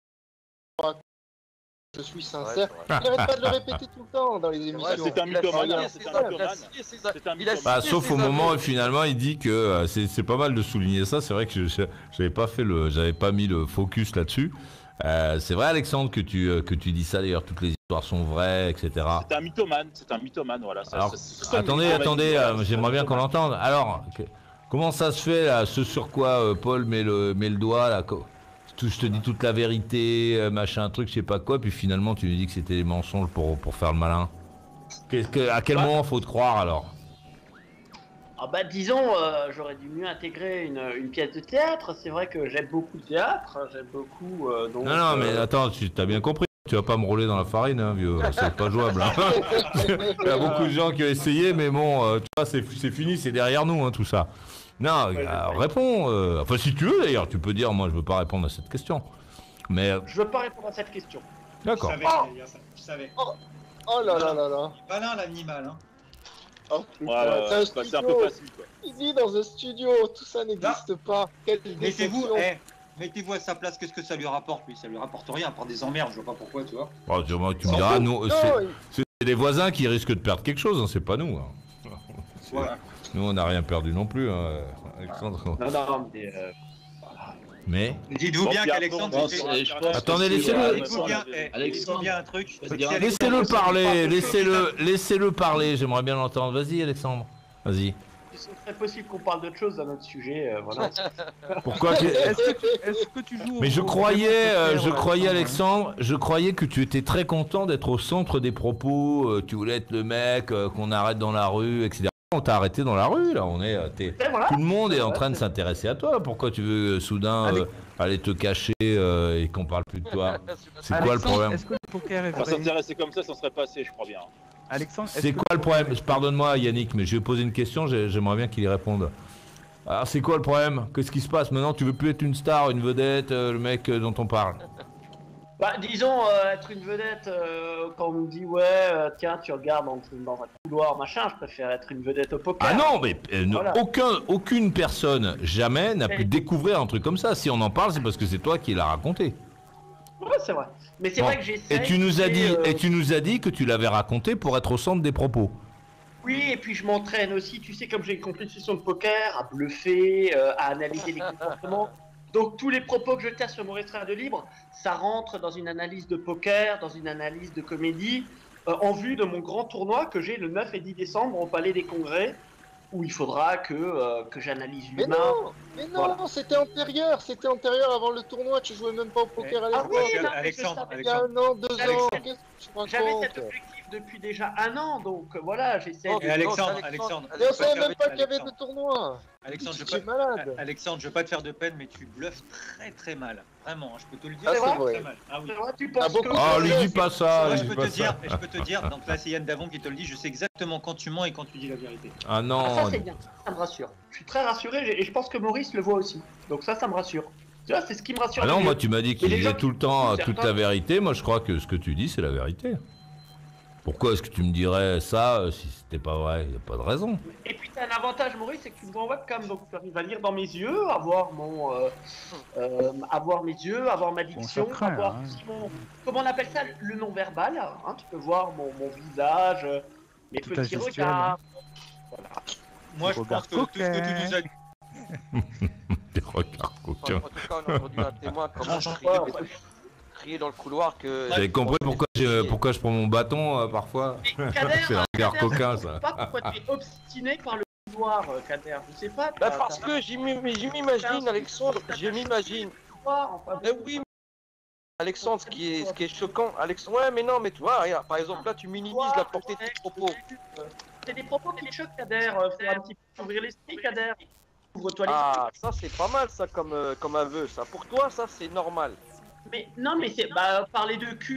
je suis sincère. Ouais, il n'arrête pas de le répéter tout le temps dans les émissions. C'est un mythomane, c'est un mythomane. C'est un mythomane. Bah, sauf au moment où finalement il dit que euh, c'est c'est pas mal de souligner ça. C'est vrai que je j'avais pas fait le, j'avais pas mis le focus là-dessus. Euh, c'est vrai, Alexandre, que tu euh, que tu dis ça. D'ailleurs, toutes les histoires sont vraies, et cetera. C'est un mythomane, c'est un mythomane, voilà. Ça, Alors, ça, ça, ça, attendez, ça, attendez, ça, euh, ça, j'aimerais bien qu'on l'entende. Alors, que, comment ça se fait là, ce sur quoi euh, Paul met le met le doigt là? Tout, je te dis toute la vérité, euh, machin, truc, je sais pas quoi, puis finalement tu lui dis que c'était des mensonges pour, pour faire le malin. Qu'est-ce que, à quel bah, moment faut te croire alors? Ah bah disons, euh, j'aurais dû mieux intégrer une, une pièce de théâtre. C'est vrai que j'aime beaucoup le théâtre, j'aime beaucoup. Euh, donc, Non, non, mais euh... attends, tu as bien compris. Tu vas pas me rouler dans la farine, hein, vieux. C'est pas jouable. Hein. Il y a beaucoup de gens qui ont essayé, mais bon, euh, tu vois, c'est fini, c'est derrière nous, hein, tout ça. Non, ouais, euh, réponds. Euh, enfin, si tu veux d'ailleurs, tu peux dire, moi, je veux pas répondre à cette question. Mais. Euh... Je veux pas répondre à cette question. D'accord. Je savais, Oh, je savais. Oh, oh là là là là. Malin l'animal, hein. Oh, putain, ouais, c'est un bah, c'est un studio. peu facile, quoi. Il vit dans un studio, tout ça n'existe pas. Quelle Mettez-vous, déception. eh, mettez-vous à sa place, qu'est-ce que ça lui rapporte, lui? Ça lui rapporte rien, à part des emmerdes, je vois pas pourquoi, tu vois. Bon, tu, tu me diras, nous, c'est les voisins qui risquent de perdre quelque chose, hein, c'est pas nous. Hein. Ouais. Nous, on n'a rien perdu non plus, hein, Alexandre. Non, non, mais. Euh... Mais. Dites-vous bien qu'Alexandre. Attendez, laissez-le. Dites-vous bien, eh, dites-vous bien un truc. Laissez-le parler, laissez-le, laissez-le parler. J'aimerais bien l'entendre. Vas-y, Alexandre. Vas-y. Ce serait possible qu'on parle d'autre chose dans notre sujet, euh, voilà. Pourquoi tu... Est-ce que, est-ce que tu joues Mais je au- croyais, au- euh, je au- croyais, au- Alexandre, je croyais que tu étais très content d'être au centre des propos. euh, tu voulais être le mec euh, qu'on arrête dans la rue, et cetera. On t'a arrêté dans la rue, là. On est, euh, t'es- Et voilà. tout le monde est en Ouais, train de c'est- s'intéresser à toi. Pourquoi tu veux euh, soudain euh, aller te cacher euh, et qu'on parle plus de toi? C'est quoi le Alexandre, problème? Est-ce que le poker est Enfin, vrai? s'intéresser comme ça, ça serait passé, je crois bien. Alexandre, est-ce C'est que quoi le problème? Pardonne-moi, Yannick, mais je vais poser une question. j'ai- J'aimerais bien qu'il y réponde. Alors, c'est quoi le problème? Qu'est-ce qui se passe maintenant? Tu veux plus être une star, une vedette, euh, le mec euh, dont on parle? Bah, disons, euh, être une vedette, euh, quand on me dit, ouais, euh, tiens, tu regardes dans, dans un couloir, machin, je préfère être une vedette au poker. Ah non, mais euh, ne- Voilà. aucun, aucune personne jamais n'a pu Mais- découvrir un truc comme ça. Si on en parle, c'est parce que c'est toi qui l'as raconté. Ouais, c'est vrai. Mais c'est Bon. vrai que j'essaie. Et tu nous as dit, euh, et tu nous as dit que tu l'avais raconté pour être au centre des propos. Oui, et puis je m'entraîne aussi, tu sais, comme j'ai une compétition de poker, à bluffer, euh, à analyser les comportements. Donc tous les propos que je tiens sur mon restreint de libre, ça rentre dans une analyse de poker, dans une analyse de comédie, euh, en vue de mon grand tournoi que j'ai le neuf et dix décembre au Palais des Congrès, où il faudra que, euh, que j'analyse Mais l'humain. non, mais non, Voilà. c'était antérieur, c'était antérieur avant le tournoi, tu jouais même pas au poker à Ah l'époque. oui, non, mais Alexandre, je savais- Il y a un an, deux Alexandre, ans, qu'est-ce que tu J'avais racontes? cet objectif depuis déjà un an, donc euh, voilà, j'essaie. Non, de- Et Alexandre, Alexandre, Mais on savait même pas qu'il y avait Alexandre. de tournoi. Alexandre, je Tu es veux pas, malade. Alexandre, je veux pas te faire de peine, mais tu bluffes très très mal. Vraiment, je peux te le dire. Ah, c'est très, vrai. très mal. Ah oui. C'est vrai, tu Ah, penses beaucoup que... de Oh, choses. lui dis pas ça, Moi, lui je dis peux pas te dire, ça. je peux te dire, donc là c'est Yann Davon qui te le dit, je sais exactement quand tu mens et quand tu dis la vérité. Ah Ah, non. ça c'est bien, ça me rassure. Je suis très rassuré et je pense que Maurice le voit aussi. Donc ça, ça me rassure. Tu vois, c'est ce qui me rassure. Ah le non, mieux. moi tu m'as dit qu'il Et les disait gens tout le qui- temps euh, certains- toute la vérité. Moi je crois que ce que tu dis c'est la vérité. Pourquoi est-ce que tu me dirais ça euh, si c'était pas vrai? Il n'y a pas de raison. Et puis t'as un avantage, Maurice, c'est que tu me vois en webcam, donc tu arrives à lire dans mes yeux, à voir mon, euh, euh, à voir mes yeux, à voir ma diction, secret, à voir hein. aussi mon, comment on appelle ça, le non verbal. Hein, tu peux voir mon, mon visage, euh, mes Tout ta petits gestuelle, regards. Moi Tu je regardes pense que tout ce que tu nous as dit. Des regards En coquins. tout cas, on a entendu un témoin comment Ah, crier, ouais. crier dans le couloir que. Vous avez compris pourquoi, j'ai- pourquoi je prends mon bâton euh, parfois? Mais Kader, C'est un regard Kader, coquin, je sais ça. pas pourquoi tu es obstiné par le couloir, euh, Kader. Je sais pas. Bah t'as- parce t'as- que j'y m'im- j'y m'imagine, Alexandre, je m'imagine. Enfin, Mais oui, mais- Alexandre, ce qui est, ce qui est choquant, Alexandre, ouais, mais non, mais tu vois, regarde, par exemple, là, tu minimises la portée de tes propos. C'est des propos qui me choquent, Kader. Euh, Faut un petit peu ouvrir l'esprit, Kader. Ouvre-toi l'esprit. Ah, ça, c'est pas mal, ça, comme, euh, comme aveu, ça. Pour toi, ça, c'est normal. Mais non, mais c'est bah, parler de cul, euh, oui,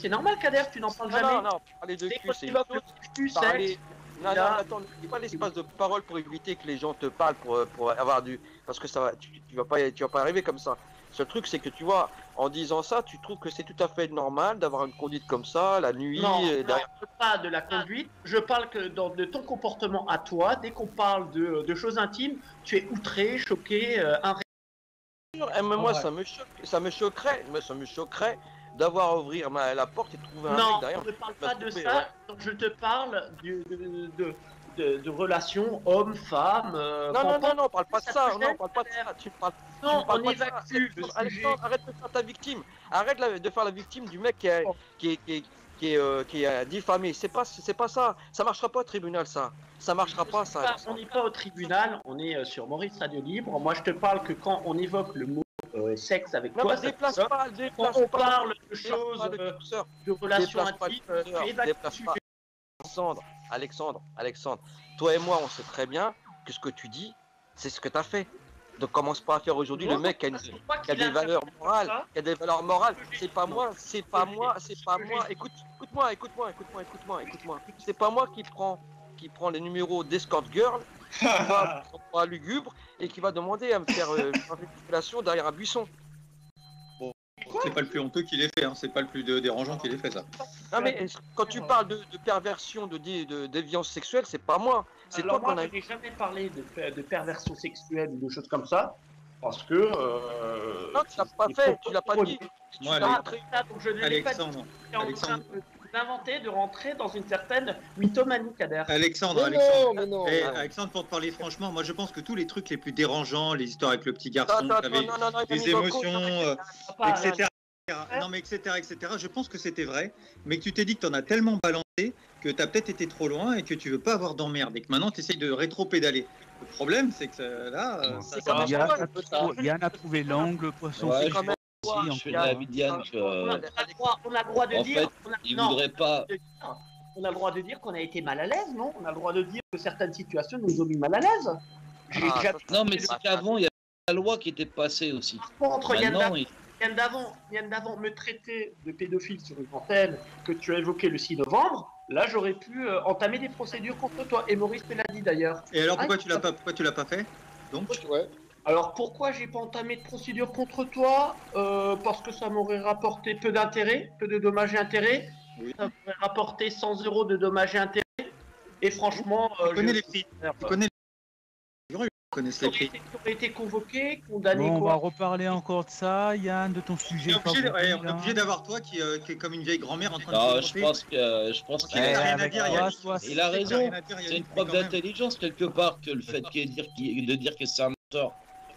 c'est normal, Kader, tu n'en parles Non, jamais. non, non, parler de Dès cul, que c'est tu une vas chose. tu Parler... sais. Non, non, Là- attends, n'oublie pas l'espace de parole pour éviter que les gens te parlent pour, pour avoir du... Parce que ça va, tu, tu vas pas, tu vas pas arriver comme ça. Ce truc, c'est que tu vois, en disant ça, tu trouves que c'est tout à fait normal d'avoir une conduite comme ça, la nuit, Non, et non, derrière... je parle pas de la conduite, je parle que dans, de ton comportement à toi, dès qu'on parle de, de choses intimes, tu es outré, choqué, euh, un Eh, mais moi, Ouais. ça me choque, ça me choquerait, mais ça me choquerait d'avoir à ouvrir ma, la porte et trouver un Non, mec derrière. je ne parle va pas se de tromper, ça. ouais. Donc je te parle du- de, de, de, de relations homme-femme. euh, Non, qu'on non, non, parle- non, on parle pas de ça ça, te non, gêne, on parle pas de ça, tu parles, tu Non, me parles on pas de ça. évacue le sujet. Alexandre, arrête de faire ta victime, arrête la- de faire la victime du mec qui est, qui est, qui est, qui est, euh, qui est diffamé, c'est pas, c'est pas ça, ça marchera pas au tribunal ça, ça marchera pas ça. Pas- on Alexandre. n'est pas au tribunal, on est euh, sur Maurice Radio Libre. Moi, je te parle que quand on évoque le mot euh, sexe avec Non, toi, mais ça te déplace choque. pas, Quand déplace on pas. parle de déplace choses, pas le euh, curseur, de relations déplace pas le intimes, euh, curseur, tu évacues le déplace sujet. pas. Alexandre, Alexandre, Alexandre, toi et moi, on sait très bien que ce que tu dis, c'est ce que tu as fait. Donc commence pas à faire aujourd'hui le Non, mec qui a, une- c'est pas qui a qu'il des valeurs interprète morales, ça. qui a des valeurs morales. Ce que j'ai C'est dit, pas non. moi, c'est pas que j'ai- moi, c'est ce pas que moi. j'ai Écoute, écoute-moi, écoute-moi, écoute-moi, écoute-moi, écoute-moi. C'est pas moi qui prend, qui prend les numéros d'escort girl, qui va pour un lugubre et qui va demander à me faire euh, une manipulation derrière un buisson. C'est pas le plus honteux qu'il ait fait, hein. C'est pas le plus de- dérangeant qu'il ait fait ça. Non mais quand tu parles de, de perversion, de, dé- de déviance sexuelle, c'est pas moi, c'est toi Alors qu'on moi, a. je n'ai jamais parlé de, per- de perversion sexuelle ou de choses comme ça, parce que... Euh, Non, tu l'as pas fait, tu l'as pas dit. Tu Moi, l'as Alex- montré. ça, donc je ne l'ai pas dit. Alexandre, Tu es en train Alexandre, de- d'inventer, de rentrer dans une certaine mythomanie, Kader. Alexandre, Mais Alexandre. non, mais non. Eh, Ouais. Alexandre, pour te parler franchement, moi je pense que tous les trucs les plus dérangeants, les histoires avec le petit garçon, Attends, attends, avec non, non, non, il m'a des mis dans le coup, émotions, non, mais- euh, Pas- et cetera. Non mais et cetera, et cetera. Je pense que c'était vrai, mais que tu t'es dit que tu en as tellement balancé que tu as peut-être été trop loin et que tu veux pas avoir d'emmerde et que maintenant tu essayes de rétro-pédaler. Le problème, c'est que euh, là, euh, ça, ça marche Yann pas. a trouvé- Yann a trouvé l'angle, poisson. Ouais, c'est je quand même- aussi, je en suis fait, de hein. l'avis de Diane que, On a euh, le droit, on a le droit de en dire... fait, on a- il non, voudrait pas. on a le droit de dire qu'on a été mal à l'aise, non? On a le droit de dire que certaines situations nous ont mis mal à l'aise. J'ai Ah, déjà... ça, Non, mais c'est qu'avant, il y avait la loi qui était passée aussi. Par contre, Yann Maintenant, Davant, il- Yann Davant, Yann Davant me traitait de pédophile sur une antenne que tu as évoqué le six novembre. Là, j'aurais pu euh, entamer des procédures contre toi. Et Maurice me l'a dit d'ailleurs. Et alors pourquoi tu l'as pas, pourquoi tu l'as pas fait? Donc, Ouais. Alors pourquoi j'ai pas entamé de procédure contre toi? Euh, Parce que ça m'aurait rapporté peu d'intérêt, peu de dommages et intérêts. Oui. Ça m'aurait rapporté cent euros de dommages et intérêts. Et franchement, euh, tu connais je- les prix, tu connais les prix, tu connais les T'aurais prix. été, t'aurais été convoqué, condamné Bon, on quoi. va reparler encore de ça, Yann, de ton On sujet est obligé, favori, ouais, on est là. obligé d'avoir toi qui, euh, qui est comme une vieille grand-mère en train de Non, te je raconter. pense que, je pense Qu'il qu'il a Eh, rien à avec dire, toi, Yannick. toi, Il a Qu'il raison. rien à dire, C'est Yannick, une preuve mais quand même. d'intelligence quelque part que le fait qu'il est dire qu'il- de dire que c'est un menteur.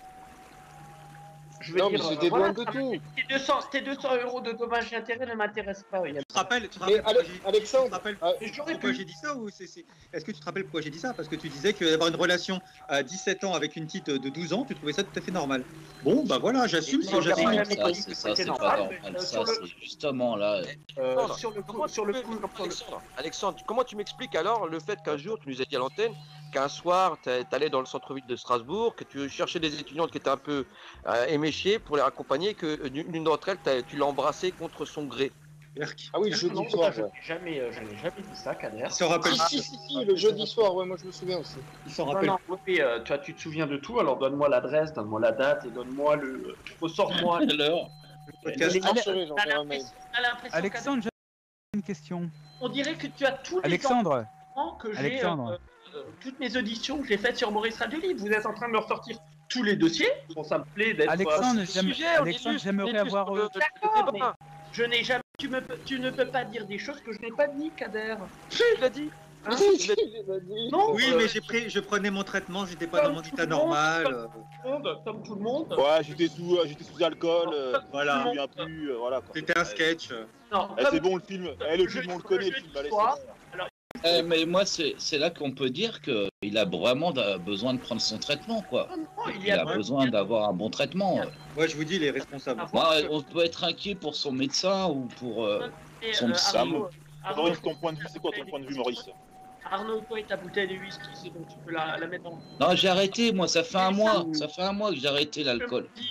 Je vais Non, dire, mais euh, c'était voilà, loin de ça tout. Tes deux cents, tes deux cents euros de dommages et intérêts ne m'intéressent pas. Yann. Tu te rappelles, tu te Mais rappelles pourquoi Ale- j'ai- tu te Alexandre, rappelles ah, Et j'aurais pourquoi pu. j'ai dit ça ou c'est, c'est- est-ce que tu te rappelles pourquoi j'ai dit ça? Parce que tu disais que d'avoir une relation à dix-sept ans avec une petite de douze ans, tu trouvais ça tout à fait normal. Bon, bah voilà, j'assume, Non, c'est- j'assume jamais une Non, jamais petite- ça, dit c'est que ça, c'était c'est normal, pas mais, normal. euh, Ça, sur le- c'est justement là. Euh, Alexandre, sur le comment coup, tu sur le peux- coup, sur le- Alexandre, Alexandre, comment tu m'expliques alors le fait qu'un jour, tu nous as dit à l'antenne, qu'un soir, tu allais dans le centre-ville de Strasbourg, que tu cherchais des étudiantes qui étaient un peu euh, éméchées pour les accompagner, que euh, l'une d'entre elles, t'as- tu l'as embrassée contre son gré. Berk. Ah oui, Non, jeudi ça, soir, je ouais. n'ai jamais, euh, je n'ai jamais dit ça, Kader. Il s'en rappelle. Si, si, si, si, le jeudi soir, ouais, moi je me souviens aussi. Il s'en Non, rappelle. non, oui, euh, toi, tu te souviens de tout, alors donne-moi l'adresse, donne-moi la date et donne-moi le. Ressors-moi. À l'heure. Podcast. les- Rassurez, j'en T'as ferai un mail. l'impression- t'as l'impression, Alexandre, j'ai une question. Kader, on dirait que tu as tous les Alexandre, enfants que j'ai. Alexandre. euh, euh, toutes mes auditions que j'ai faites sur Maurice Radio Libre. Vous êtes en train de me ressortir tous les dossiers. Bon, ça me plaît d'être. Alexandre, euh, j'aime- Sujet, on Alexandre, illustre, j'aimerais on illustre avoir, le- euh, le D'accord, débat. je n'ai jamais. Tu, me, peux- tu ne peux pas dire des choses que je n'ai pas dit, Kader. Si, je l'ai dit. Hein Si, il m'a dit. Non, Oui, euh, mais j'ai pris, je prenais mon traitement, j'étais pas Comme dans mon tout état le monde, normal. comme- euh, tout le monde, comme tout le monde. Ouais, j'étais sous, euh, j'étais sous alcool, euh, Voilà. je me souviens plus, euh, voilà quoi. C'était un sketch. Non, Eh, comme- c'est bon le film, eh, le je- film on le connaît, je le film, dis allez, quoi c'est bon. Eh, mais moi, c'est c'est là qu'on peut dire qu'il a vraiment da- besoin de prendre son traitement, quoi. Non, non, il Il y a a besoin d'avoir un bon traitement. Moi, je vous dis, les responsables. Moi, on peut être inquiet pour son médecin ou pour. euh, Et, son euh, psy. Arnaud, Arnaud, Maurice, ton point de vue, c'est quoi ton point de vue, Maurice? Arnaud, toi et ta bouteille de whisky, c'est bon, tu peux la, la mettre en. Non, j'ai arrêté, moi, ça fait un mois. Ça fait un mois que j'ai arrêté Je l'alcool. me dis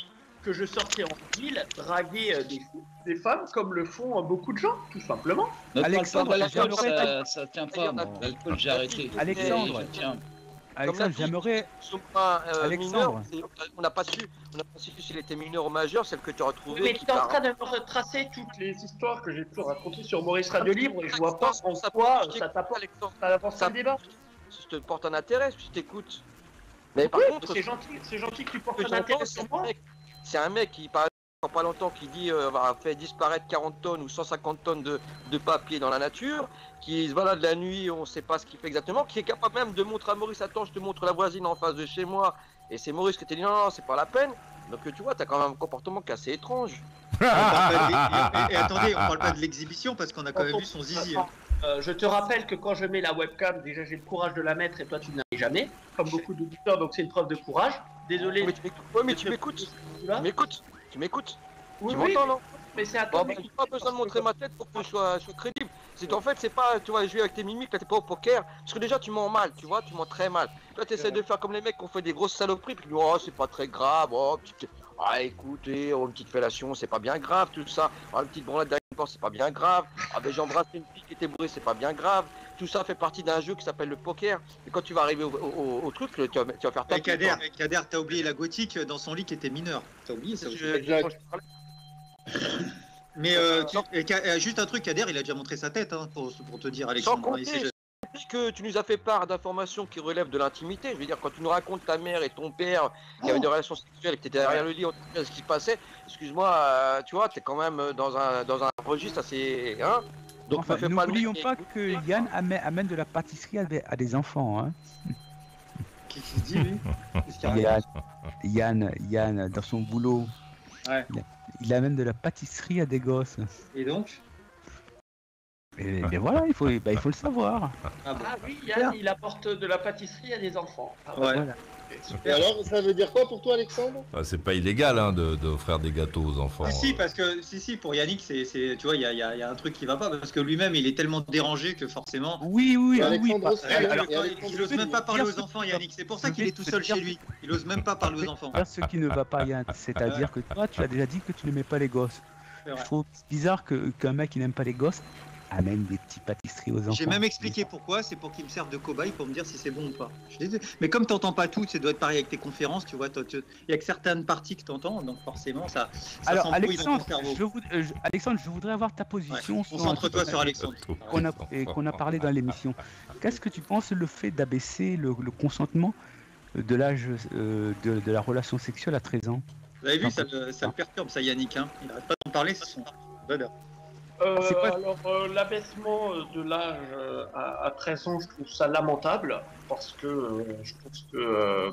que je sortais en ville, draguer euh, des, des femmes comme le font euh, beaucoup de gens, tout simplement. Ne parle Alexandre, pas d'alcool, j'aimerais- ça, ça tient pas, moi. L'alcool, j'ai arrêté. Alexandre. Je tiens. Alexandre, j'aimerais. Sont pas, euh, Alexandre. mineurs, c'est- on n'a pas su, on n'a pas su s'il était mineur ou majeur, celle que tu as retrouvée. Mais qui tu es en part- train de me retracer toutes les histoires que j'ai pu raconter sur Maurice Radio Libre et je vois pas en Ça quoi peut- ça t'apporte Alexandre, ça avance ça- le débat. je te porte un intérêt si je t'écoute. Mais par Oui, contre, c'est gentil, c'est gentil que tu portes que un j'entends, intérêt c'est sur un moi. mec, c'est un mec qui, par exemple, pas longtemps, qui dit euh, va faire disparaître quarante tonnes ou cent cinquante tonnes de, de papier dans la nature, qui se balade la nuit, on sait pas ce qu'il fait exactement, qui est capable même de montrer à Maurice, attends, je te montre la voisine en face de chez moi, et c'est Maurice qui t'a dit non, non, c'est pas la peine. Donc tu vois, t'as quand même un comportement qui est assez étrange. On parle pas de- et, et- et attendez, on parle pas de l'exhibition parce qu'on a quand même vu son zizi. hein. Euh, je te rappelle que quand je mets la webcam, déjà j'ai le courage de la mettre et toi tu ne l'as jamais, comme beaucoup d'auditeurs, donc c'est une preuve de courage. Désolé. Mais tu m'écoutes, ouais, mais tu m'écoutes, Tu vas tu m'écoutes, tu m'écoutes, Oui, tu oui, m'entends, non? mais c'est à Bon, toi. bah, mais- j'ai pas besoin de montrer ma tête pour que je sois, je sois crédible. C'est en fait, c'est pas, tu vois, jouer avec tes mimiques, là, t'es pas au poker. Parce que déjà, tu mens mal, tu vois, tu mens très mal. Toi, tu essaies de faire comme les mecs qui ont fait des grosses saloperies, puis tu dis, oh, c'est pas très grave, oh, petite, ah, écoutez, oh, une petite fellation, c'est pas bien grave, tout ça. Ah, une petite branlette derrière une porte, c'est pas bien grave. Ah, ben, j'ai embrassé une fille qui était bourrée, c'est pas bien grave. Tout ça fait partie d'un jeu qui s'appelle le poker. Et quand tu vas arriver au, au- au truc, tu vas, tu vas faire ta Et Kader, Kader, t'as oublié la gothique dans son lit qui était mineure. T'as oublié ça aussi. Mais euh, tu- et Ka- euh, juste un truc, Kader, il a déjà montré sa tête hein, pour, pour te dire, Sans Alexandre. compter, Il s'est- que tu nous as fait part d'informations qui relèvent de l'intimité. Je veux dire, quand tu nous racontes ta mère et ton père qui avaient des relations sexuelles et que tu étais derrière le lit, on te dit ce qui se passait, excuse-moi, euh, tu vois, tu es quand même dans un, dans un registre assez. Hein. Donc, Enfin, me fais pas le n'oublions mec pas qui écoute. que Yann amène, amène de la pâtisserie à des, à des enfants. Hein. Qu'est-ce qu'il dit, lui Qu'est-ce qu'il Yann, raconte Yann, Yann, dans son boulot, Ouais. il, il amène de la pâtisserie à des gosses. Et donc Et bien voilà, il faut, bah, il faut le savoir. Ah bon. Ah oui, Yann, il apporte de la pâtisserie à des enfants. Ah, Ouais. Voilà. Et alors, ça veut dire quoi pour toi, Alexandre? Ah, c'est pas illégal hein, de- d'offrir des gâteaux aux enfants. Si, si, parce que si, si, pour Yannick, c'est, c'est, tu vois, il y a, il y a- il y a un truc qui va pas parce que lui-même, il est tellement dérangé que forcément. Oui, oui, oui. Alexandre bah, aussi, Alors, et alors, Alexandre il ose aussi. même pas parler Dire aux ce enfants, qui- Yannick. C'est pour ça je qu'il vais est tout te seul dire chez ce- lui. Il ose même pas parler aux enfants. Voilà ce qui ne va pas, Yann. C'est-à-dire que toi, tu as déjà dit que tu n'aimais pas les gosses. C'est Je vrai. trouve bizarre que, qu'un mec qui n'aime pas les gosses amène des petites pâtisseries aux enfants. J'ai même expliqué pourquoi, c'est pour qu'il me serve de cobaye pour me dire si c'est bon ou pas. Je suis désolé. Mais comme t'entends pas tout, ça doit être pareil avec tes conférences, tu vois, toi, tu- il y a que certaines parties que t'entends, donc forcément ça. ça Alors, s'embrouille dans ton Alexandre cerveau. je, voud- euh, je- Alexandre, je voudrais avoir ta position sur un Concentre-toi truc sur Alexandre. qu'on a, et qu'on a parlé dans l'émission. Qu'est-ce que tu penses le fait d'abaisser le, le consentement de l'âge euh, de, de la relation sexuelle à treize ans? Vous avez vu, ça, le- ça le perturbe, ça, Yannick. Hein. Il arrête pas d'en parler, c'est son bonheur. Euh, C'est quoi- alors, euh, l'abaissement euh, de l'âge euh, à, à treize ans, je trouve ça lamentable, parce que euh, je pense que euh,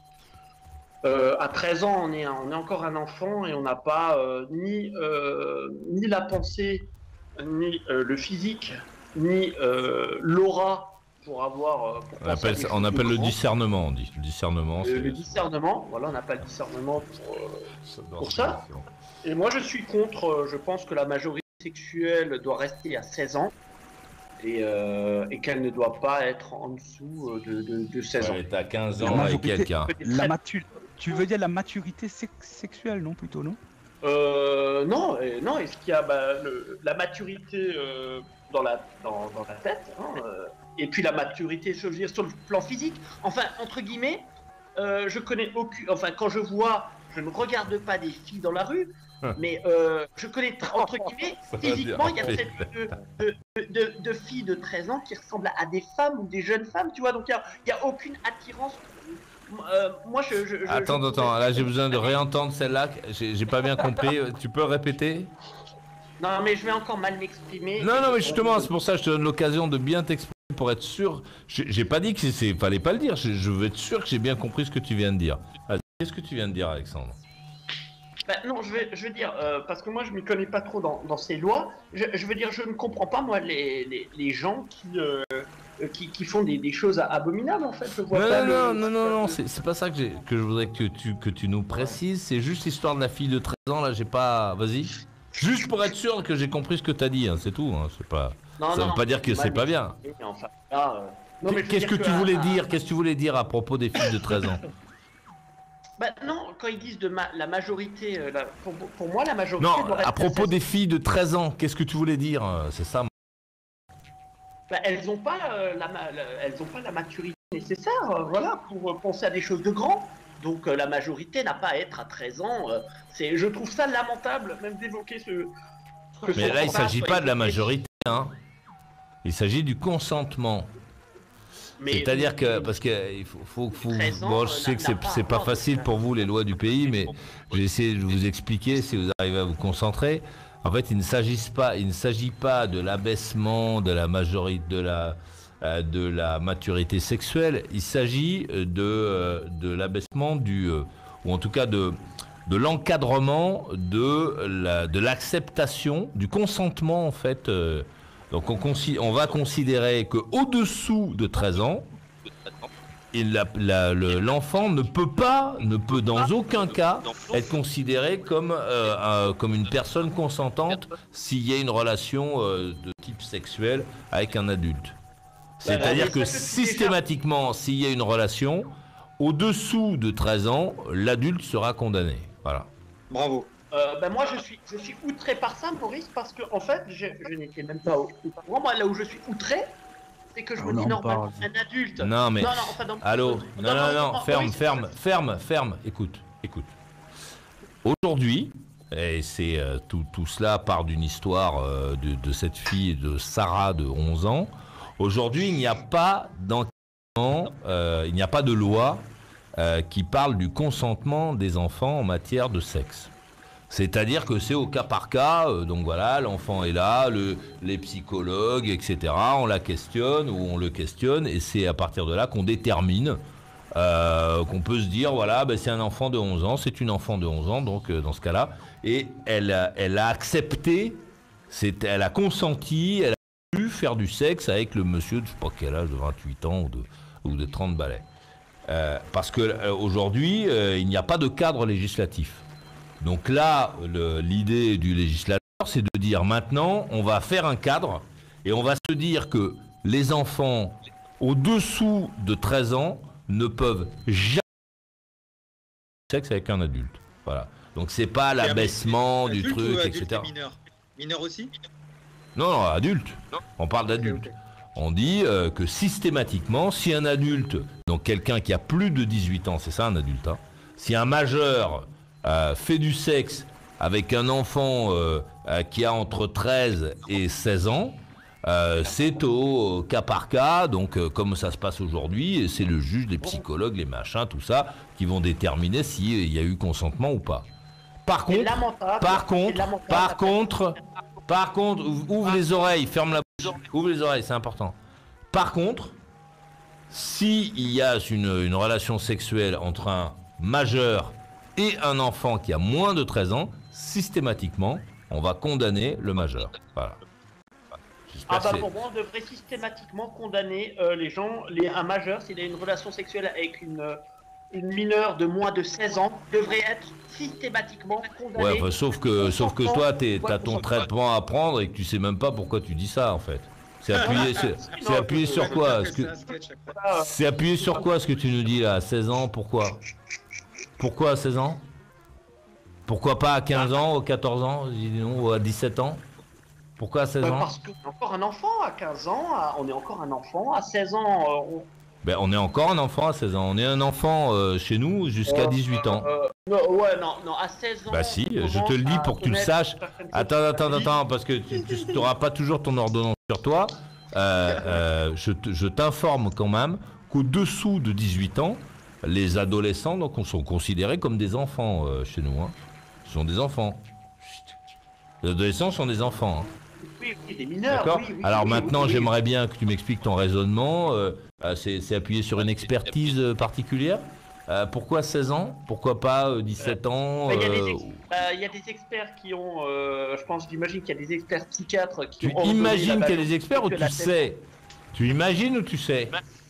euh, à treize ans, on est, un- on est encore un enfant et on n'a pas euh, ni, euh, ni la pensée, ni euh, le physique, ni euh, l'aura pour avoir. euh, pour On penser à appelle, des ça- choses on de appelle le grand. discernement, on dit. Le discernement, Le, c'est. le discernement, voilà, on n'a pas le discernement pour. euh, ça doit pour se ça. faire. Et moi, je suis contre. euh, Je pense que la majorité sexuelle doit rester à seize ans et, euh, et qu'elle ne doit pas être en dessous euh, de, de, de seize ans. Ouais, t'as quinze La ans avec majorité- quelqu'un. La matu- Tu veux dire la maturité sex- sexuelle, non, plutôt, non? Euh, non, et- non. Est-ce qu'il y a bah, le- la maturité euh, dans, la, dans, dans la tête hein, euh, et puis la maturité, je veux dire, sur le plan physique. Enfin, entre guillemets, euh, je connais aucune. Enfin, quand je vois, je ne regarde pas des filles dans la rue. Mais euh, je connais, entre guillemets, Ça va physiquement, il y a dire. très peu de, de, de- de filles de treize ans qui ressemblent à des femmes ou des jeunes femmes, tu vois, donc il n'y a, aucune attirance. Euh, moi, je. je- je- Attends, je- attends, là j'ai besoin de réentendre celle-là. J'ai j'ai pas bien compris. Tu peux répéter? Non, mais je vais encore mal m'exprimer. Non, non, mais justement, c'est pour ça que je te donne l'occasion de bien t'exprimer pour être sûr. J'ai j'ai pas dit que c'est, fallait pas le dire. Je, je veux être sûr que j'ai bien compris ce que tu viens de dire. Vas-y, qu'est-ce que tu viens de dire, Alexandre? Bah, non, je vais, je veux dire, euh, parce que moi je m'y connais pas trop dans, dans ces lois, je, je veux dire, je ne comprends pas, moi, les, les, les gens qui, euh, qui, qui font des, des choses abominables, en fait. Je vois Non, pas non, le- non, non, non, non, c'est c'est pas ça que, j'ai- que je voudrais que tu, que tu nous précises. C'est juste l'histoire de la fille de treize ans, là, j'ai pas. Vas-y. Juste pour être sûr que j'ai compris ce que t'as dit, hein, c'est tout. Hein, c'est pas... Non, Ça non, veut non, pas dire que mal c'est pas bien. m'exprimer, mais enfin, là, euh, non, mais je veux Qu'est-ce que dire tu à- voulais à- dire? Qu'est-ce que tu voulais dire à propos des filles de treize ans? Bah, Bah non, quand ils disent de ma la majorité, euh, la- pour, pour moi, la majorité. Non, doit à être propos seize. des filles de treize ans, qu'est-ce que tu voulais dire? C'est ça. Bah, elles n'ont pas, euh, la, ma- la- elles ont pas la maturité nécessaire, euh, voilà, pour euh, penser à des choses de grand. Donc euh, la majorité n'a pas à être à treize ans. euh, c'est, je trouve ça lamentable, même d'évoquer ce. que Mais son là, il ne fantasme s'agit soit pas de la évoqué. majorité, hein. Il s'agit du consentement. Mais- C'est-à-dire que, parce que il faut, faut, faut- treize ans, bon, je euh, sais n'a- que n'a c'est pas c'est pas encore de facile ça. pour vous les lois du pays, mais je vais essayer de vous expliquer si vous arrivez à vous concentrer. En fait, il ne s'agit pas, il ne s'agit pas de l'abaissement de la majorité, de la, euh, de la maturité sexuelle. Il s'agit de, euh, de l'abaissement du, euh, ou en tout cas de, de l'encadrement de la, de l'acceptation, du consentement en fait. euh, Donc on, consi- on va considérer que au-dessous de treize ans, il- la- la- le- l'enfant ne peut pas, ne peut dans aucun cas être considéré comme, euh, un- comme une personne consentante s'il y a une relation euh, de type sexuel avec un adulte. C'est-à-dire que systématiquement, s'il y a une relation, au-dessous de treize ans, l'adulte sera condamné. Voilà. Bravo. Euh, ben moi je suis, je suis outré par ça, Maurice, parce que en fait, je, je n'étais même pas au au courant. Moi, là où je suis outré, c'est que je On me dis en normalement parle. un adulte. Non mais, non, non, enfin, dans- allô, non, non, non, ferme, Maurice, ferme, ferme, ferme, écoute, écoute. Aujourd'hui, et c'est euh, tout, tout cela part d'une histoire euh, de, de cette fille de Sarah de onze ans. Aujourd'hui, il n'y a pas d'encadrement, euh, il n'y a pas de loi euh, qui parle du consentement des enfants en matière de sexe. C'est-à-dire que c'est au cas par cas, euh, donc voilà, l'enfant est là, le, les psychologues, et cetera, on la questionne ou on le questionne, et c'est à partir de là qu'on détermine, euh, qu'on peut se dire, voilà, ben, c'est un enfant de onze ans, c'est une enfant de onze ans, donc euh, dans ce cas-là, et elle, a- elle a accepté, c'est, elle a consenti, elle a pu faire du sexe avec le monsieur de je sais pas quel âge, de vingt-huit ans ou de, ou de trente balais. Euh, parce qu'aujourd'hui, euh, il n'y a pas de cadre législatif. Donc là, le- l'idée du législateur, c'est de dire maintenant, on va faire un cadre et on va se dire que les enfants au-dessous de treize ans ne peuvent jamais avoir sexe avec un adulte. Voilà. Donc c'est pas l'abaissement du Adulte ou truc, adulte et cetera. et mineur Mineur aussi. Non, non, adulte. On parle d'adulte. On dit euh, que systématiquement, si un adulte, donc quelqu'un qui a plus de dix-huit ans, c'est ça un adulte, hein, si un majeur euh, fait du sexe avec un enfant euh, euh, qui a entre treize et seize ans, euh, c'est au, au cas par cas, donc euh, comme ça se passe aujourd'hui, et c'est le juge, les psychologues, les machins, tout ça, qui vont déterminer s'il y a eu consentement ou pas. Par C'est contre, lamentable. par c'est contre, lamentable. par contre, par contre, ouvre ouvre les oreilles, ferme la bouche, ouvre les oreilles, c'est important. Par contre, s'il y a une, une relation sexuelle entre un majeur et un enfant qui a moins de treize ans, systématiquement, on va condamner le majeur. Voilà. J'espère Ah bah que c'est- pour moi, on devrait systématiquement condamner euh, les gens, les, un majeur, s'il a une relation sexuelle avec une, euh, une mineure de moins de seize ans, devrait être systématiquement condamné. Ouais, enfin, sauf que, sauf que toi, t'es- t'as ton Ouais, traitement à prendre et que tu sais même pas pourquoi tu dis ça, en fait. C'est appuyé, c'est c'est Non, appuyé sur quoi Est-ce que- Ah, C'est appuyé sur quoi ce que tu nous dis là? À seize ans, pourquoi? Pourquoi à seize ans? Pourquoi pas à quinze ans, ou quatorze ans, dis non, ou à dix-sept ans? Pourquoi à seize bah, ans? parce qu'on est encore un enfant à quinze ans, à- on est encore un enfant, à seize ans, euh, on... Ben, on est encore un enfant à seize ans. On est un enfant euh, chez nous jusqu'à Euh, dix-huit ans. euh, non, ouais, non, non, à seize ans. Bah si, on je te le dis commence pour à que tu le connaître saches. certaines choses Attends, de attends, la vie. attends, parce que tu n'auras pas toujours ton ordonnance sur toi. Euh, euh, je te- je t'informe quand même qu'au-dessous de dix-huit ans, les adolescents donc, sont considérés comme des enfants euh, chez nous. Hein. Ce sont des enfants. Chut. Les adolescents sont des enfants. Hein. Oui, oui, des mineurs. D'accord. oui, oui, Alors oui, maintenant, oui, oui. j'aimerais bien que tu m'expliques ton raisonnement. Euh, euh, c'est c'est appuyé sur une expertise euh, particulière. Euh, pourquoi seize ans? Pourquoi pas euh, dix-sept ans? Bah, Il y, a des euh, ex- euh, il y a des experts qui ont, euh, je pense, j'imagine qu'il y a des experts psychiatres qui Tu ont. ordonné imagines la qu'il y a des experts ou que tu la sais? Tu imagines ou tu sais?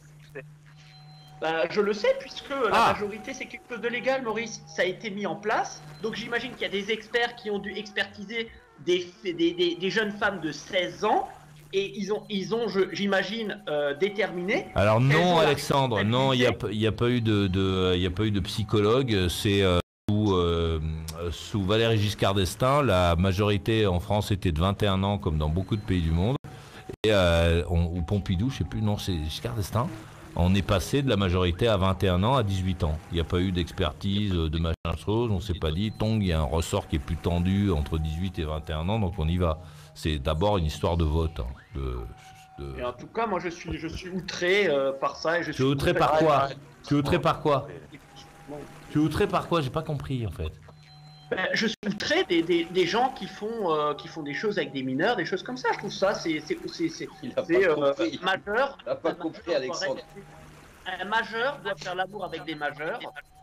Bah, je le sais, puisque la Ah. majorité c'est quelque chose de légal, Maurice. Ça a été mis en place. Donc j'imagine qu'il y a des experts qui ont dû expertiser des, des, des, des jeunes femmes de seize ans et ils ont, ils ont, je- j'imagine, euh, déterminé. Alors Elles non, ont la Alexandre, non, il n'y a, il y a pas eu de, de, il y a pas eu de psychologue. C'est euh, sous, euh, sous Valéry Giscard d'Estaing, la majorité en France était de vingt et un ans, comme dans beaucoup de pays du monde. Et euh, on, ou Pompidou, je sais plus, non, c'est Giscard d'Estaing. On est passé de la majorité à vingt et un ans à dix-huit ans. Il n'y a pas eu d'expertise, de machin chose. On s'est pas dit, Tong, il y a un ressort qui est plus tendu entre dix-huit et vingt et un ans, donc on y va. C'est d'abord une histoire de vote. Hein, de, de... Et en tout cas, moi, je suis, je suis outré euh, par ça. Et je Tu suis es outré par complètement- quoi Tu es outré par quoi Bon. Tu es outré par quoi J'ai pas compris en fait. Ben, je suis outré des, des, des gens qui font, euh, qui font des choses avec des mineurs, des choses comme ça. Je trouve ça, c'est c'est- c'est- c'est- Il a c'est, pas euh, compris. majeur. Il a pas Un compris, majeur Alexandre. doit- Un majeur doit faire l'amour avec des majeurs.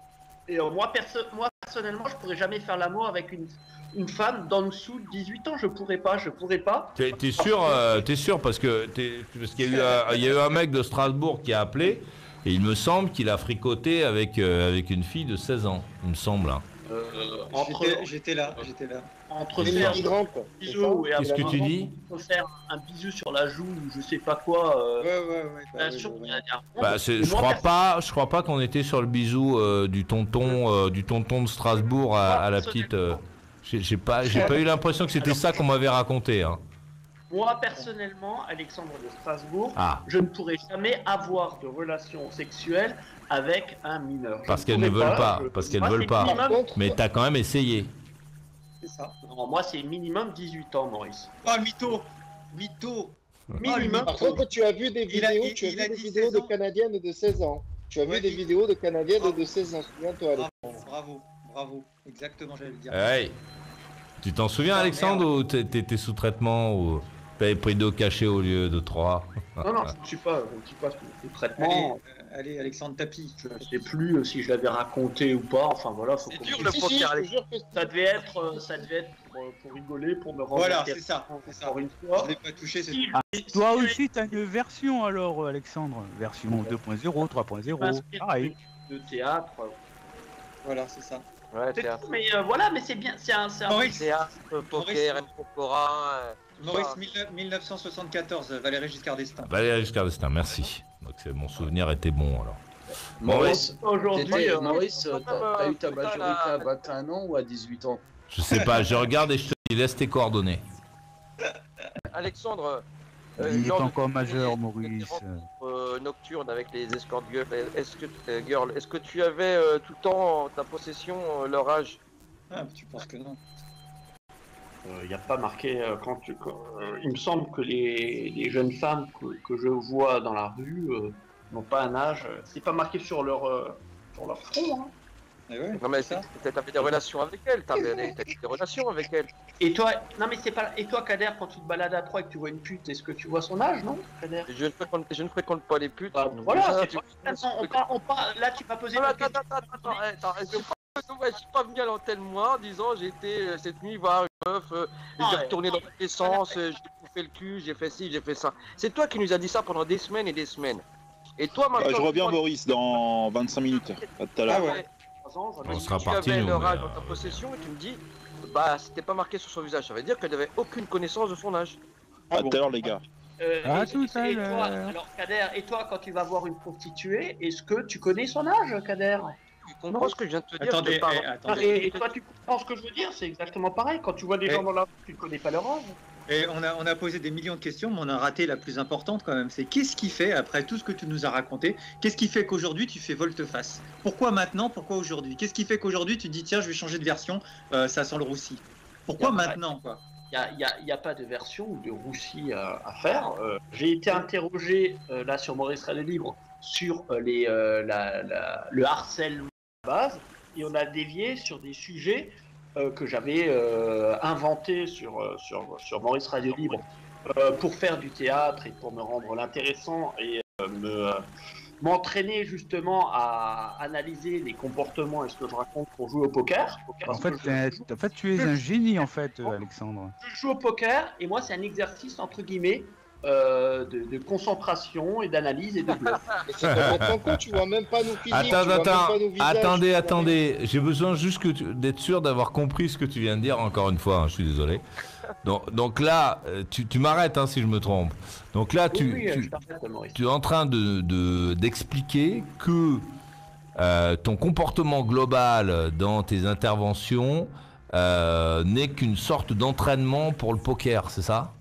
Et euh, moi, perso moi, personnellement, je pourrais jamais faire l'amour avec une, une femme d'en dessous de dix-huit ans. Je pourrais pas, je pourrais pas. T'es t'es sûr, euh, t'es sûr parce que t'es- parce qu'il y a eu un, il y a eu un mec de Strasbourg qui a appelé et il me semble qu'il a fricoté avec euh, avec une fille de seize ans. Il me semble. Hein. Euh, entre J'étais- J'étais là, j'étais là. entre Une faire migrante. un bisou et Qu'est-ce que après, tu dis entre faire un bisou sur la joue ou je sais pas quoi. Euh, Ouais, ouais, ouais. bah bien oui, sûr, bah il oui. y a- il y a un moment, Bah, c'est- et je moi, crois perso- pas, je crois pas qu'on était sur le bisou euh, du tonton euh, du tonton de Strasbourg à, à la petite. euh, j'ai j'ai pas, j'ai pas eu l'impression que c'était ça qu'on m'avait raconté. Hein. Moi, personnellement, Alexandre de Strasbourg, Ah, je ne pourrais jamais avoir de relations sexuelles avec un mineur. Je parce qu'elles ne pourrais veulent pas, je- parce qu'elles moi, veulent c'est pas. minimum- Par contre, Mais t'as quand même essayé. C'est ça. Non, moi, c'est minimum dix-huit ans, Maurice. Oh, mytho Mytho Minimum. par contre, tu as vu des Il a- vidéos, il- tu as il vu a des dit vidéos seize de ans. Canadiennes de seize ans. Tu as Ouais, vu des il- vidéos de Canadiennes Bravo. de seize ans. Souviens-toi, Alex. Bravo, bravo, bravo. Exactement, j'allais le dire. Hey. Tu t'en souviens, Ah, Alexandre, ou t'é- t'étais sous traitement ou t'avais pris deux cachets au lieu de trois? Non, non, je ne suis pas, je ne suis pas sous sous Allez, traitement. euh, allez, Alexandre Tapie. Je ne sais plus euh, si je l'avais raconté ou pas. Enfin, voilà. Faut C'est qu'on- dur, Si, le si, poker, je te Alex. jure que Ça devait être, euh, ça devait être pour, euh, pour rigoler, pour me rendre Voilà, intéressant, c'est ça, c'est ça. encore une Je fois. l'ai pas touché, c'est Si- tout. Ah, si- toi si- aussi, t'as une version alors, Alexandre. Version deux point zéro, trois point zéro. m'inspire Pareil. de théâtre. Voilà, c'est ça. Ouais, C'est théâtre. tout, mais euh, voilà, mais c'est bien, c'est un, c'est un- Maurice, Théâtre, poker, N-Pokora. euh, tout Maurice ça. mille- mille neuf cent soixante-quatorze, Valéry Giscard d'Estaing. Valéry Giscard d'Estaing, merci. Donc c'est mon souvenir était bon alors. Maurice, aujourd'hui. t'étais- euh, Maurice, euh, t'as t'as eu ta putain, majorité là. à vingt et un ans ou à dix-huit ans? Je sais pas, je regarde et je te dis laisse tes coordonnées. Alexandre, euh, Il est lors pas de encore tes- majeur, tes Maurice. rencontres, euh, nocturnes avec les escort girls, est-ce que, euh, girl, est-ce que tu avais euh, tout le temps en ta possession euh, leur âge? Ah, tu penses que non? Il n'y a pas marqué euh, quand tu. quand, euh, il me semble que les, les jeunes femmes que, que je vois dans la rue euh, n'ont pas un âge. euh, C'est pas marqué sur leur euh, sur leur front. Hein. Eh ouais, Non mais c'est ça. tu avais des relations avec elles, tu avais des, des relations avec elles. Et toi, non mais c'est pas. Et toi, Kader, quand tu te balades à Troyes et que tu vois une pute, est-ce que tu vois son âge, non, Kader? Je ne fréquente, je ne fréquente pas les putes. Bah, Donc, voilà. déjà, c'est tu- pas- Attends, on parle, on parle- là, tu m'as posé. Ah, la attends, question. attends, attends, attends, attends, je suis pas- ouais, je suis pas venu à l'antenne moi en disant j'ai été euh, cette nuit voir une meuf, euh, Ah, j'ai ouais. retourné dans tous les sens, euh, j'ai bouffé le cul, j'ai fait ci, j'ai fait ça. C'est toi qui nous as dit ça pendant des semaines et des semaines. Et toi Bah, maintenant. je reviens, tu- Maurice, dans vingt-cinq minutes. À tout à l'heure. Ah ouais. trois ans, j'en ai- On sera tu parti, avais nous, leur mais, âge euh, dans ta possession et tu me dis bah c'était pas marqué sur son visage, ça veut dire qu'elle n'avait aucune connaissance de son âge. À tout à l'heure, les gars. Euh, À et- tout à et toi, l'heure. alors Kader, et toi, quand tu vas voir une prostituée, est-ce que tu connais son âge, Kader? Tu comprends ce que je viens de te dire? Attendez, je te parle. eh, attendez. Et, et toi, tu comprends ce que je veux dire? C'est exactement pareil. Quand tu vois des Et- gens dans la rue, tu ne connais pas leur âge. Et on a, on a posé des millions de questions, mais on a raté la plus importante quand même. C'est qu'est-ce qui fait, après tout ce que tu nous as raconté, qu'est-ce qui fait qu'aujourd'hui tu fais volte-face? Pourquoi maintenant? Pourquoi aujourd'hui? Qu'est-ce qui fait qu'aujourd'hui tu dis tiens, je vais changer de version, euh, ça sent le roussi? Pourquoi Y a pas- maintenant quoi? Il n'y a, y a- y a pas de version ou de roussi à, à faire. Euh, J'ai été interrogé euh, là sur Maurice Radio Libre sur euh, les, euh, la- la- le harcèlement à la base et on a dévié sur des sujets euh, que j'avais euh, inventés sur, euh, sur, sur Maurice Radio Libre euh, pour faire du théâtre et pour me rendre l'intéressant et euh, me, euh, m'entraîner justement à analyser les comportements et ce que je raconte pour jouer au poker. En Parce fait, que je- t'es- en fait, tu es un génie, en fait, euh, Alexandre. je joue au poker et moi c'est un exercice entre guillemets euh, de, de concentration et d'analyse et de bluff. Mais c'est complètement con, tu vois même pas nos physiques, Attends, tu vois même attends, pas nos visages, attendez, tu vois attendez. J'ai besoin juste que tu- d'être sûr d'avoir compris ce que tu viens de dire, encore une fois, hein, je suis désolé. Donc, donc là, euh, tu, tu m'arrêtes hein, si je me trompe. Donc là, tu, Oui, oui, tu, je t'arrête, Maurice. tu es en train de, de- d'expliquer que euh, ton comportement global dans tes interventions euh, n'est qu'une sorte d'entraînement pour le poker, c'est ça?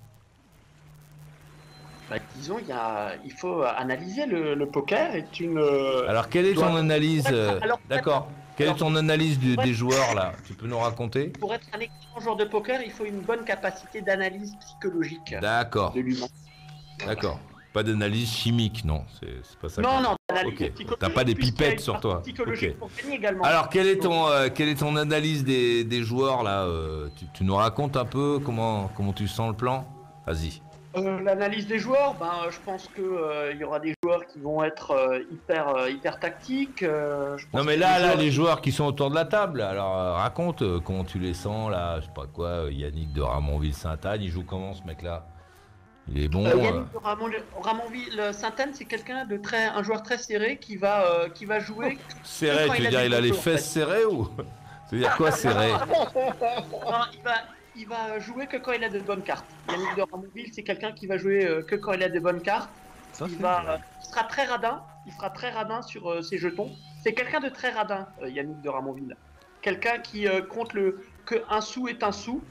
Bah, disons, il, y a, il faut analyser le, le poker est une. euh, Alors, quelle est dois- ton analyse euh, Alors, D'accord. Quelle est alors, ton analyse du- pour des être- joueurs là? Tu peux nous raconter? Pour être un excellent joueur de poker, il faut une bonne capacité d'analyse psychologique D'accord, de l'humain. d'accord. Pas d'analyse chimique, non, c'est c'est pas ça. Non, que- non, d'analyse Ok. psychologique. T'as pas des puisqu'il y a pipettes une sur partie toi. psychologique Ok. pour gagner également. Alors, quelle est ton, euh, quelle est ton analyse des, des joueurs là euh, tu, tu nous racontes un peu comment, comment tu sens le plan? Vas-y. Euh, L'analyse des joueurs, ben, euh, je pense que euh, il y aura des joueurs qui vont être euh, hyper, euh, hyper tactiques. euh, je pense Non mais qu'il y a là, des là, joueurs les qui- joueurs qui sont autour de la table, alors euh, raconte euh, comment tu les sens là, je sais pas quoi, euh, Yannick de Ramonville-Sainte-Anne, il joue comment ce mec-là? Il est bon Euh, euh, Yannick de Ramon- Ramonville Sainte-Anne, c'est quelqu'un de très, un joueur très serré qui va, euh, qui va jouer. serré, quand tu il veux a dire des il a les photos, en fesses fait. serrées ou? Tu veux dire quoi serré? Non, il va, il va jouer que quand il a de bonnes cartes. Yannick de Ramonville, c'est quelqu'un qui va jouer euh, que quand il a de bonnes cartes. Ça, Il c'est va, vrai. euh, il sera très radin. Il sera très radin sur euh, ses jetons. C'est quelqu'un de très radin, euh, Yannick de Ramonville. Quelqu'un qui euh, compte le que un sou est un sou.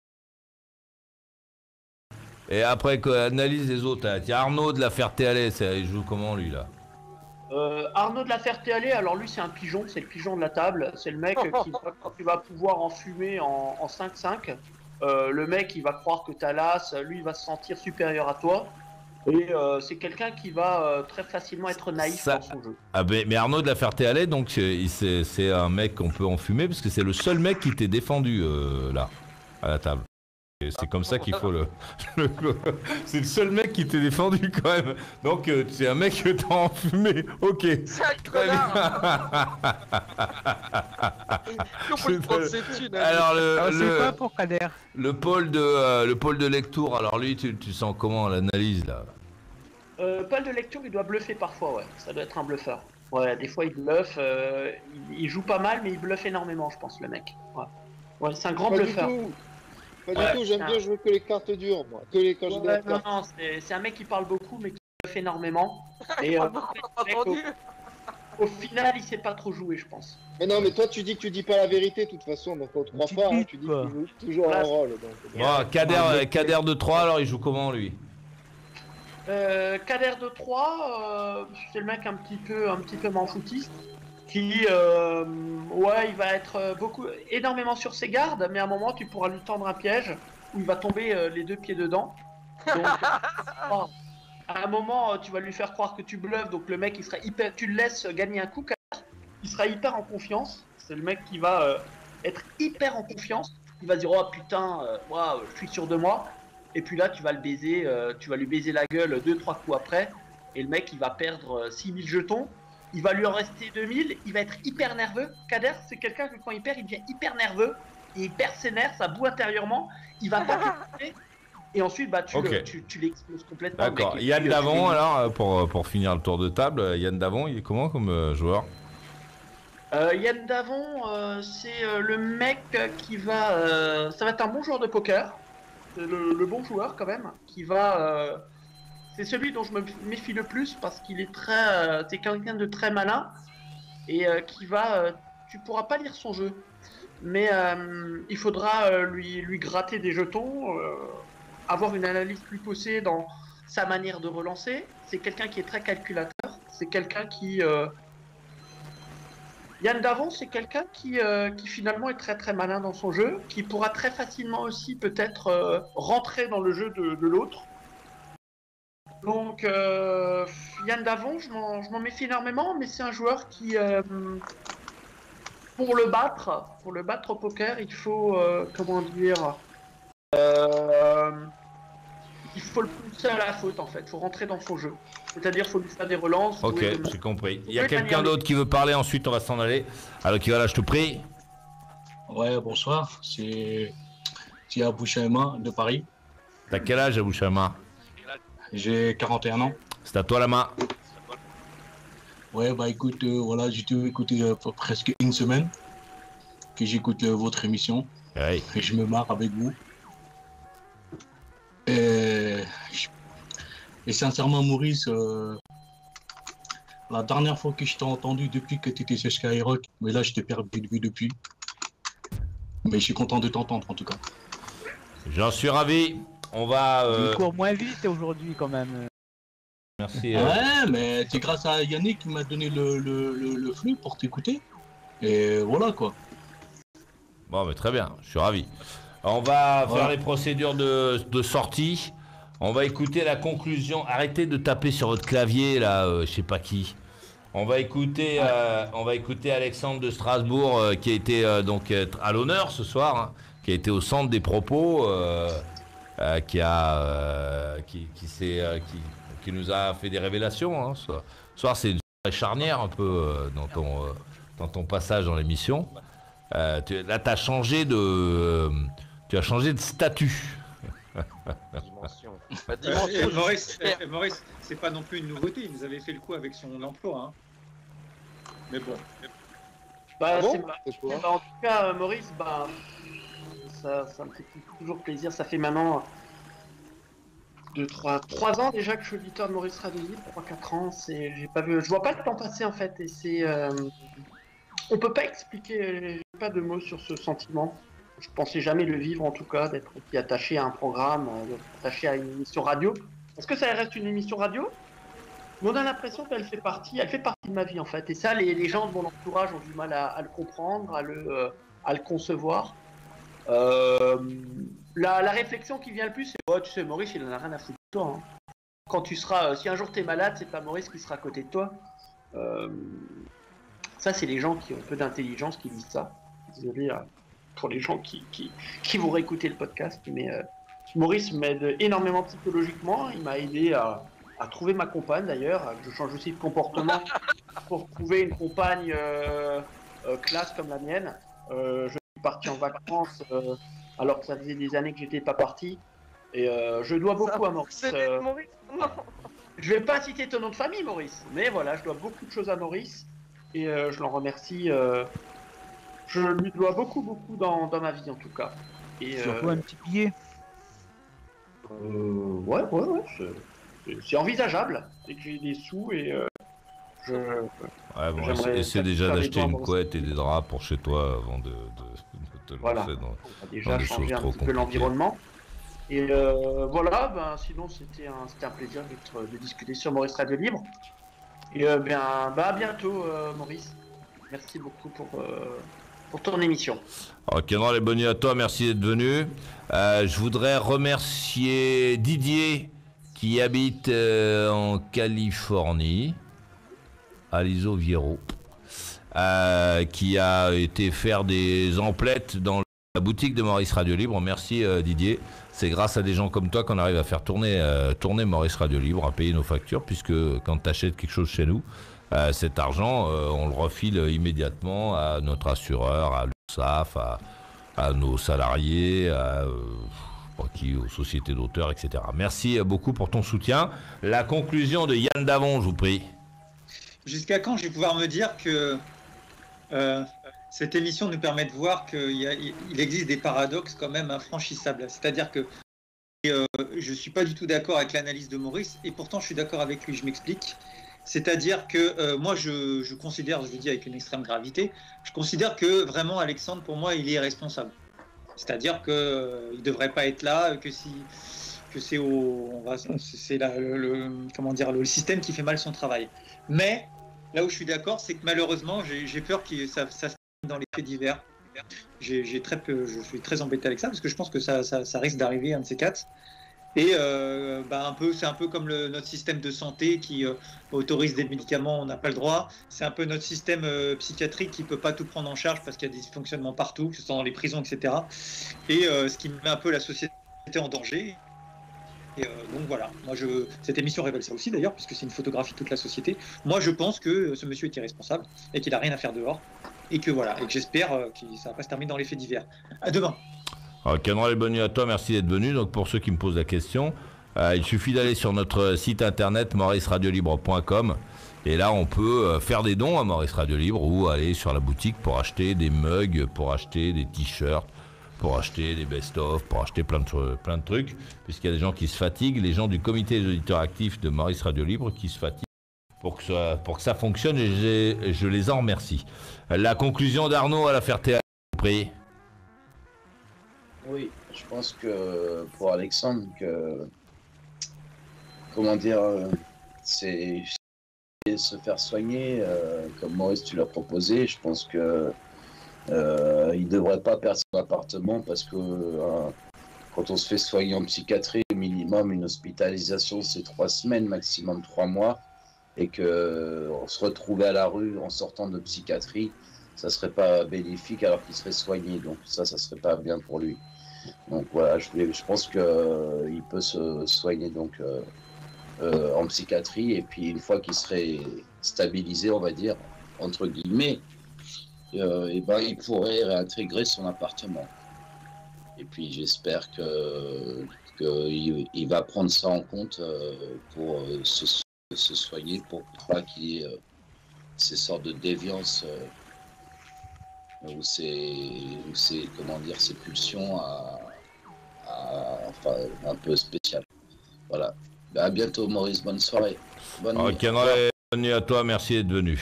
Et après, quoi, analyse les autres. Hein. Tiens, Arnaud de la Ferté-Alais, c'est- il joue comment lui là? Euh, Arnaud de la Ferté-Alais, alors lui c'est un pigeon, c'est le pigeon de la table. C'est le mec qui va, qui va pouvoir enfumer en, en cinq cinq. Euh, le mec il va croire que t'as l'as, lui il va se sentir supérieur à toi. Et euh, c'est quelqu'un qui va euh, très facilement être naïf Ça- dans son jeu. Ah ben, mais Arnaud de la Ferté-Alais, donc c'est- il- c'est c'est un mec qu'on peut enfumer parce que c'est le seul mec qui t'est défendu euh, là, à la table. Et c'est comme ça qu'il faut le. le- c'est le seul mec qui t'est défendu quand même. Donc euh, c'est un mec que t'as enfumé. Ok. C'est un Très bien. On peut le prendre ses thunes, hein. Alors le, Ah, c'est le, quoi pour Kader? le pôle de euh, le pôle de lecture. Alors lui, tu, tu sens comment l'analyse là? Euh, Paul de lecture il doit bluffer parfois, ouais. Ça doit être un bluffeur. Ouais, des fois il bluffe, euh, il, il joue pas mal mais il bluffe énormément je pense le mec. Ouais, ouais c'est un grand Pas du bluffeur. tout. Pas Ouais, du tout, j'aime c'est bien un- jouer que les cartes dures, moi. Que les quand j'ai de Ouais, la non, carte. non, c'est c'est un mec qui parle beaucoup mais qui bluffe énormément. Et euh, On a mec, entendu. au, au final, il sait pas trop jouer, je pense. Mais non, mais toi, tu dis que tu dis pas la vérité, de toute façon, donc on te croit Tu pas, hein, dis tu dis quoi que tu joues toujours Voilà. un rôle. Donc, Bon, Kader, euh, Kader de trois, alors il joue comment lui? Euh, Kader de trois, euh, c'est le mec un petit peu, un petit peu m'en-foutiste, qui, euh, ouais, il va être euh, beaucoup, énormément sur ses gardes, mais à un moment, tu pourras lui tendre un piège où il va tomber euh, les deux pieds dedans. Donc, oh, à un moment, euh, tu vas lui faire croire que tu bluffes, donc le mec, il sera hyper, tu le laisses gagner un coup, Kader, il sera hyper en confiance. C'est le mec qui va euh, être hyper en confiance. Il va dire, oh putain, euh, waouh, je suis sûr de moi. Et puis là, tu vas le baiser, euh, tu vas lui baiser la gueule deux trois coups après. Et le mec, il va perdre euh, six mille jetons. Il va lui en rester deux mille. Il va être hyper nerveux. Kader, c'est quelqu'un que quand il perd, il devient hyper nerveux. Et il perd ses nerfs, ça boue intérieurement. Il va pas récupérer. Et ensuite, bah, tu, Ok. le- tu, tu l'exploses complètement. le D'accord. mec. Et Yann puis, euh, Davon, tu- alors, euh, pour, pour finir le tour de table, euh, Yann Davon, il est comment comme euh, joueur? Euh, Yann Davon, euh, c'est euh, le mec qui va. euh, ça va être un bon joueur de poker. C'est le, le bon joueur quand même. Qui va. euh, c'est celui dont je me méfie le plus parce qu'il est très. euh, c'est quelqu'un de très malin et euh, qui va. euh, tu pourras pas lire son jeu, mais euh, il faudra euh, lui, lui gratter des jetons, euh, avoir une analyse plus poussée dans sa manière de relancer. C'est quelqu'un qui est très calculateur. C'est quelqu'un qui. euh, Yann Davon, c'est quelqu'un qui, euh, qui finalement est très très malin dans son jeu, qui pourra très facilement aussi peut-être euh, rentrer dans le jeu de, de l'autre. Donc euh, Yann Davon, je m'en je m'en méfie énormément, mais c'est un joueur qui, euh, pour le battre, pour le battre au poker, il faut, euh, comment dire, euh, il faut le pousser à la faute en fait, il faut rentrer dans son jeu. C'est-à-dire, il faut lui faire des relances. Ok, jouer de- j'ai compris. Il y a Oui, quelqu'un Daniel. d'autre qui veut parler, ensuite on va s'en aller. Alors qui va là, je te prie. Ouais, bonsoir, c'est c'est Abou Chaima de Paris. T'as quel âge, Abou Chama? J'ai quarante et un ans. C'est à toi la main. Ouais, bah écoute, euh, voilà, j'ai tout écouté euh, pour presque une semaine que j'écoute euh, votre émission. Oui. Et je me marre avec vous. Et, et sincèrement, Maurice, euh, la dernière fois que je t'ai entendu depuis que tu étais chez Skyrock, mais là je t'ai perdu de vue depuis. Mais je suis content de t'entendre en tout cas. J'en suis ravi. On va. Euh... Il court moins vite aujourd'hui quand même. Merci. Euh... Ouais, mais c'est grâce à Yannick qui m'a donné le, le, le, le flux pour t'écouter. Et voilà quoi. Bon, mais très bien, je suis ravi. On va Voilà. faire les procédures de, de sortie. On va écouter la conclusion. Arrêtez de taper sur votre clavier là, euh, je sais pas qui. On va écouter, euh, on va écouter Alexandre de Strasbourg euh, qui a été euh, donc euh, à l'honneur ce soir, hein, qui a été au centre des propos, euh, euh, qui a, euh, qui, qui, s'est, euh, qui, qui nous a fait des révélations. Hein, ce soir, c'est une soirée charnière un peu euh, dans ton, euh, dans ton passage dans l'émission. Euh, tu, là, tu as changé de, euh, tu as changé de statut. Dimension. Bah, Euh, dimension, et je- Maurice, euh, Maurice, c'est pas non plus une nouveauté. Il nous avait fait le coup avec son emploi. Hein. Mais bon. Bah, Ah bon c'est ma- bah, en tout cas, euh, Maurice, bah, ça, ça me fait toujours plaisir. Ça fait maintenant deux, trois, trois ans déjà que je suis auditeur de Maurice Radio Libre, trois, quatre ans. C'est, j'ai pas vu, je vois pas le temps passer en fait. Et c'est, euh, on peut pas expliquer, j'ai pas de mots sur ce sentiment. Je pensais jamais le vivre en tout cas, d'être aussi attaché à un programme, euh, d'être attaché à une émission radio. Est-ce que ça reste une émission radio? Mais on a l'impression qu'elle fait partie, elle fait partie de ma vie en fait. Et ça, les, les gens de mon entourage ont du mal à, à le comprendre, à le, euh, à le concevoir. Euh, la, la réflexion qui vient le plus, c'est oh, tu sais, Maurice, il en a rien à foutre de toi. Hein. Quand tu seras, euh, si un jour tu es malade, c'est pas Maurice qui sera à côté de toi. Euh, ça, c'est les gens qui ont peu d'intelligence qui disent ça. Désolé euh, pour les gens qui, qui, qui vont réécouter le podcast, mais euh, Maurice m'aide énormément psychologiquement. Il m'a aidé à, à trouver ma compagne d'ailleurs. Je change aussi de comportement pour trouver une compagne euh, euh, classe comme la mienne. Euh, je suis parti en vacances euh, alors que ça faisait des années que j'étais pas parti. Et euh, je dois beaucoup à Maurice. C'était euh, Maurice Non. je vais pas citer ton nom de famille, Maurice, mais voilà, je dois beaucoup de choses à Maurice et euh, je l'en remercie. euh, je lui dois beaucoup, beaucoup dans, dans ma vie en tout cas. Et, Surtout euh, un petit billet. euh, ouais, ouais, ouais, c'est- c'est- c'est envisageable. Dès que j'ai des sous et euh, je. Ouais, bon, J'aimerais essaie, essaie déjà faire des d'acheter dons une dans ce couette et des draps pour chez toi avant de, de, de te le Voilà. lancer dans, On va dans déjà des choses changer un trop petit peu compliquées. l'environnement. Et euh, voilà, ben, sinon c'était un, c'était un plaisir d'être- de discuter sur Maurice Radio Libre. Et euh, bien, bah, à bientôt, euh, Maurice. Merci beaucoup pour, euh, pour ton émission. Ok, non, les bonnes nuits à toi, merci d'être venu. Euh, je voudrais remercier Didier qui habite euh, en Californie, à l'Iso Viero, euh, qui a été faire des emplettes dans la boutique de Maurice Radio Libre. Merci euh, Didier. C'est grâce à des gens comme toi qu'on arrive à faire tourner, euh, tourner Maurice Radio Libre, à payer nos factures, puisque quand tu achètes quelque chose chez nous, euh, cet argent, euh, on le refile immédiatement à notre assureur, à l'U R S A F, à, à nos salariés, à, euh, je sais pas qui, aux sociétés d'auteurs, et cetera. Merci beaucoup pour ton soutien. La conclusion de Yann Davon, je vous prie. Jusqu'à quand je vais pouvoir me dire que euh, cette émission nous permet de voir qu'il y a- il existe des paradoxes quand même infranchissables. C'est-à-dire que euh, je ne suis pas du tout d'accord avec l'analyse de Maurice, et pourtant je suis d'accord avec lui, je m'explique. C'est-à-dire que euh, moi je, je considère, je le dis avec une extrême gravité, je considère que vraiment Alexandre, pour moi, il est irresponsable. C'est-à-dire qu'il ne devrait pas être là, que si que c'est au, on va, c'est la- le, le- comment dire, le système qui fait mal son travail. Mais là où je suis d'accord, c'est que malheureusement, j'ai j'ai peur que ça, ça se termine dans les faits divers. J'ai j'ai très peu, je suis très embêté avec ça parce que je pense que ça, ça, ça risque d'arriver, un de ces quatre. Et euh, bah un peu, c'est un peu comme le, notre système de santé qui euh, autorise des médicaments, on n'a pas le droit. C'est un peu notre système euh, psychiatrique qui peut pas tout prendre en charge parce qu'il y a des dysfonctionnements partout, que ce soit dans les prisons, et cetera. Et euh, ce qui met un peu la société en danger. Et euh, donc voilà, moi je, cette émission révèle ça aussi d'ailleurs, puisque c'est une photographie de toute la société. Moi je pense que ce monsieur est irresponsable et qu'il a rien à faire dehors. Et que voilà, et que j'espère euh, que ça va pas se terminer dans les faits divers. À demain. Ok, non, les bonnes nuits à toi, merci d'être venu. Donc pour ceux qui me posent la question, Euh, il suffit d'aller sur notre site internet maurice radio libre point com et là on peut euh, faire des dons à Maurice Radio Libre ou aller sur la boutique pour acheter des mugs, pour acheter des t-shirts, pour acheter des best-of, pour acheter plein de, plein de trucs, puisqu'il y a des gens qui se fatiguent, les gens du comité des auditeurs actifs de Maurice Radio Libre qui se fatiguent pour que ça, pour que ça fonctionne et je, je les en remercie. La conclusion d'Arnaud à la Ferté-Alais, je vous prie. Oui, je pense que pour Alexandre, que comment dire, euh, c'est se faire soigner, euh, comme Maurice tu l'as proposé. Je pense que euh, il devrait pas perdre son appartement parce que euh, quand on se fait soigner en psychiatrie, minimum une hospitalisation c'est trois semaines, maximum trois mois, et que on se retrouvait à la rue en sortant de psychiatrie, ça serait pas bénéfique alors qu'il serait soigné. Donc ça, ça serait pas bien pour lui. Donc voilà, je, je pense que euh, il peut se soigner donc euh, euh, en psychiatrie, et puis une fois qu'il serait stabilisé, on va dire entre guillemets, euh, et ben il pourrait réintégrer son appartement. Et puis j'espère que qu'il il va prendre ça en compte euh, pour euh, se, se soigner, pour pas qu'il y ait euh, ces sortes de déviances. Euh, ou c'est, c'est comment dire, ces pulsions à, à, enfin, un peu spéciales. Voilà. Ben, à bientôt, Maurice. Bonne soirée. Bonne nuit. Ok, bonne nuit à toi. Merci d'être venu.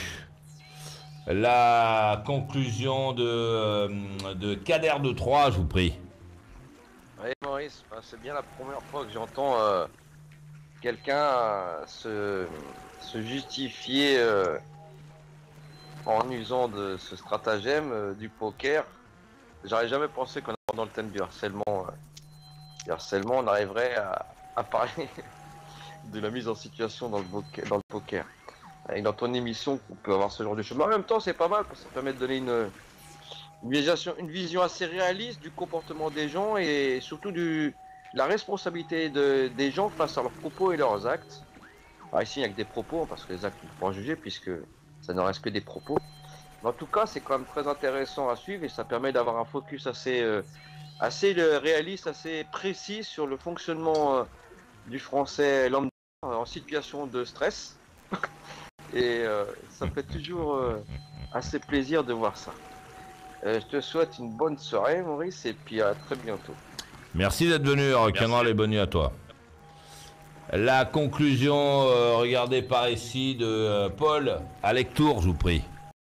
La conclusion de, de Kader de Troyes, je vous prie. Oui, Maurice, ben, c'est bien la première fois que j'entends euh, quelqu'un euh, se, se justifier euh, en usant de ce stratagème euh, du poker. J'aurais jamais pensé qu'en abordant le thème du harcèlement, euh, du harcèlement, on arriverait à, à parler de la mise en situation dans le, poker, dans le poker. Et dans ton émission, on peut avoir ce genre de choses. Mais en même temps, c'est pas mal parce que ça permet de donner une, une, vision, une vision assez réaliste du comportement des gens et surtout du, la responsabilité de, des gens face à leurs propos et leurs actes. Alors ici, il n'y a que des propos parce que les actes, on ne peut pas en juger puisque ça ne reste que des propos. Mais en tout cas, c'est quand même très intéressant à suivre et ça permet d'avoir un focus assez, euh, assez euh, réaliste, assez précis sur le fonctionnement euh, du français lambda euh, en situation de stress. Et euh, ça fait toujours euh, assez plaisir de voir ça. Euh, je te souhaite une bonne soirée, Maurice, et puis à très bientôt. Merci d'être venu, Rock'n'Roll, et bonne nuit à toi. La conclusion, euh, regardez par ici, de euh, Paul Alectour, je vous prie.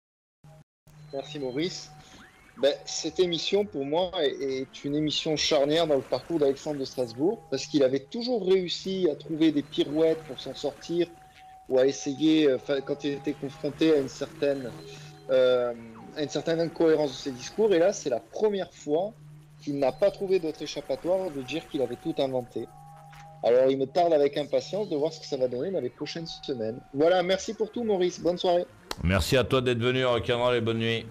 Merci Maurice. Ben, cette émission, pour moi, est, est une émission charnière dans le parcours d'Alexandre de Strasbourg, parce qu'il avait toujours réussi à trouver des pirouettes pour s'en sortir, ou à essayer, euh, quand il était confronté à une certaine, euh, à une certaine incohérence de ses discours. Et là, c'est la première fois qu'il n'a pas trouvé d'autre échappatoire de dire qu'il avait tout inventé. Alors, il me tarde avec impatience de voir ce que ça va donner dans les prochaines semaines. Voilà, merci pour tout, Maurice. Bonne soirée. Merci à toi d'être venu, Rock'n'Roll, et bonne nuit.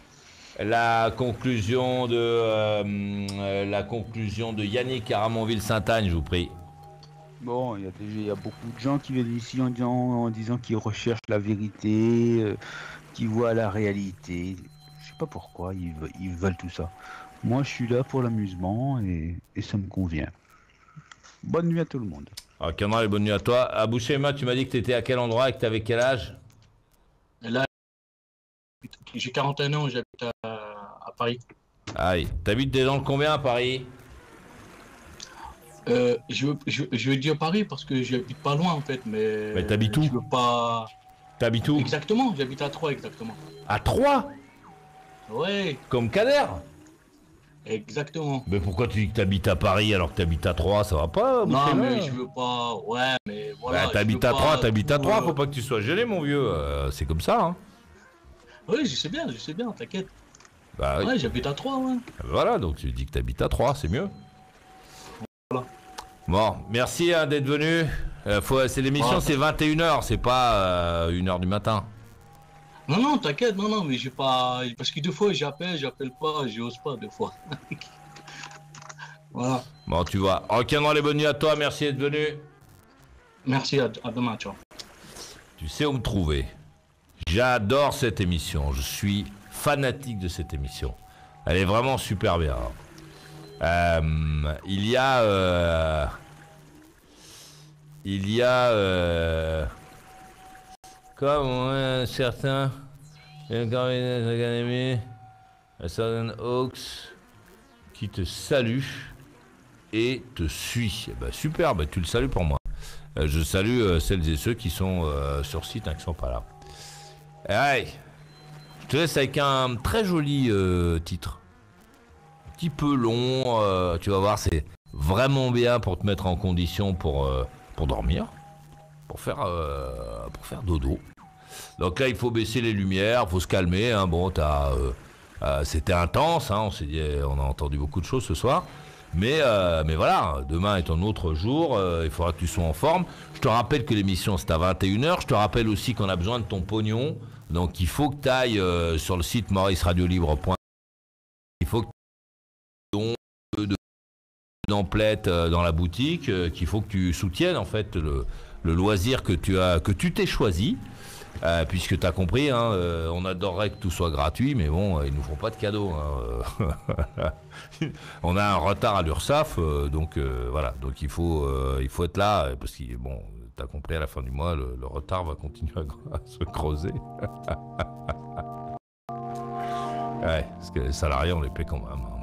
La conclusion de, euh, la conclusion de Yannick à Ramonville-Sainte-Agne, je vous prie. Bon, il y a déjà il y a beaucoup de gens qui viennent ici en disant, en disant qu'ils recherchent la vérité, euh, qui voient la réalité. Je sais pas pourquoi ils, ve- ils veulent tout ça. Moi, je suis là pour l'amusement et, et ça me convient. Bonne nuit à tout le monde. Rock'n'Roll, et bonne nuit à toi. Abou Shema, tu m'as dit que tu étais à quel endroit et que tu avais quel âge? Là, j'ai quarante et un ans, j'habite à, à Paris. Aïe, t'habites dans le combien à Paris? Euh, je, veux, je, je veux dire Paris parce que j'habite pas loin en fait, mais. Mais t'habites où? Je veux pas. T'habites où? Exactement, j'habite à Troyes exactement. À Troyes? Ouais, Comme Kader? exactement. Mais pourquoi tu dis que t'habites à Paris alors que t'habites à Troyes? Ça va pas, Abou Non, Shema? mais je veux pas. Ouais, mais voilà. Bah, je t'habites veux à pas Troyes, t'habites à tout, Troyes, euh, faut pas que tu sois gêné, mon vieux. Euh, c'est comme ça, hein. Oui, je sais bien, je sais bien, t'inquiète. Bah oui. Ouais, j'habite à Troyes, ouais. Voilà, donc tu dis que t'habites à Troyes, c'est mieux. Voilà. Bon, merci hein, d'être venu. Euh, faut, c'est l'émission, Ouais. c'est vingt et une heures, c'est pas euh, une heure du matin. Non, non, t'inquiète, non, non, mais j'ai pas. Parce que deux fois j'appelle, j'appelle pas, j'ose pas deux fois. Voilà. Bon, tu vois. Rock'n'Roll, les bonnes nuits à toi, merci d'être venu. Merci, à, à demain, ciao. Tu sais où me trouver. J'adore cette émission, je suis fanatique de cette émission. Elle est vraiment super bien. Euh, il y a... Euh, il y a euh, comme un certain Academy, Southern Hawks qui te salue et te suit. Eh ben, super, ben, tu le salues pour moi. Euh, je salue euh, celles et ceux qui sont euh, sur site, hein, qui sont pas là. Allez, je te laisse avec un très joli euh, titre. Un petit peu long, euh, tu vas voir, c'est vraiment bien pour te mettre en condition pour, euh, pour dormir, pour faire, euh, pour faire dodo. Donc là, il faut baisser les lumières, il faut se calmer. Hein. Bon, t'as, euh, euh, c'était intense, hein, on s'est dit, on a entendu beaucoup de choses ce soir. Mais, euh, mais voilà, demain est un autre jour, euh, il faudra que tu sois en forme. Je te rappelle que l'émission c'est à vingt et une heures. Je te rappelle aussi qu'on a besoin de ton pognon. Donc il faut que tu ailles euh, sur le site maurice radio libre point com. Il faut que tu aies un de d'emplettes euh, dans la boutique, euh, qu'il faut que tu soutiennes en fait le, le loisir que tu as, que tu t'es choisi. Euh, puisque tu as compris, hein, euh, on adorerait que tout soit gratuit, mais bon, euh, ils nous font pas de cadeaux. Hein, euh. On a un retard à l'URSSAF, euh, donc euh, voilà, donc il faut, euh, il faut être là, parce que bon, tu as compris, à la fin du mois, le, le retard va continuer à, à se creuser. Ouais, parce que les salariés, on les paie quand même. Hein.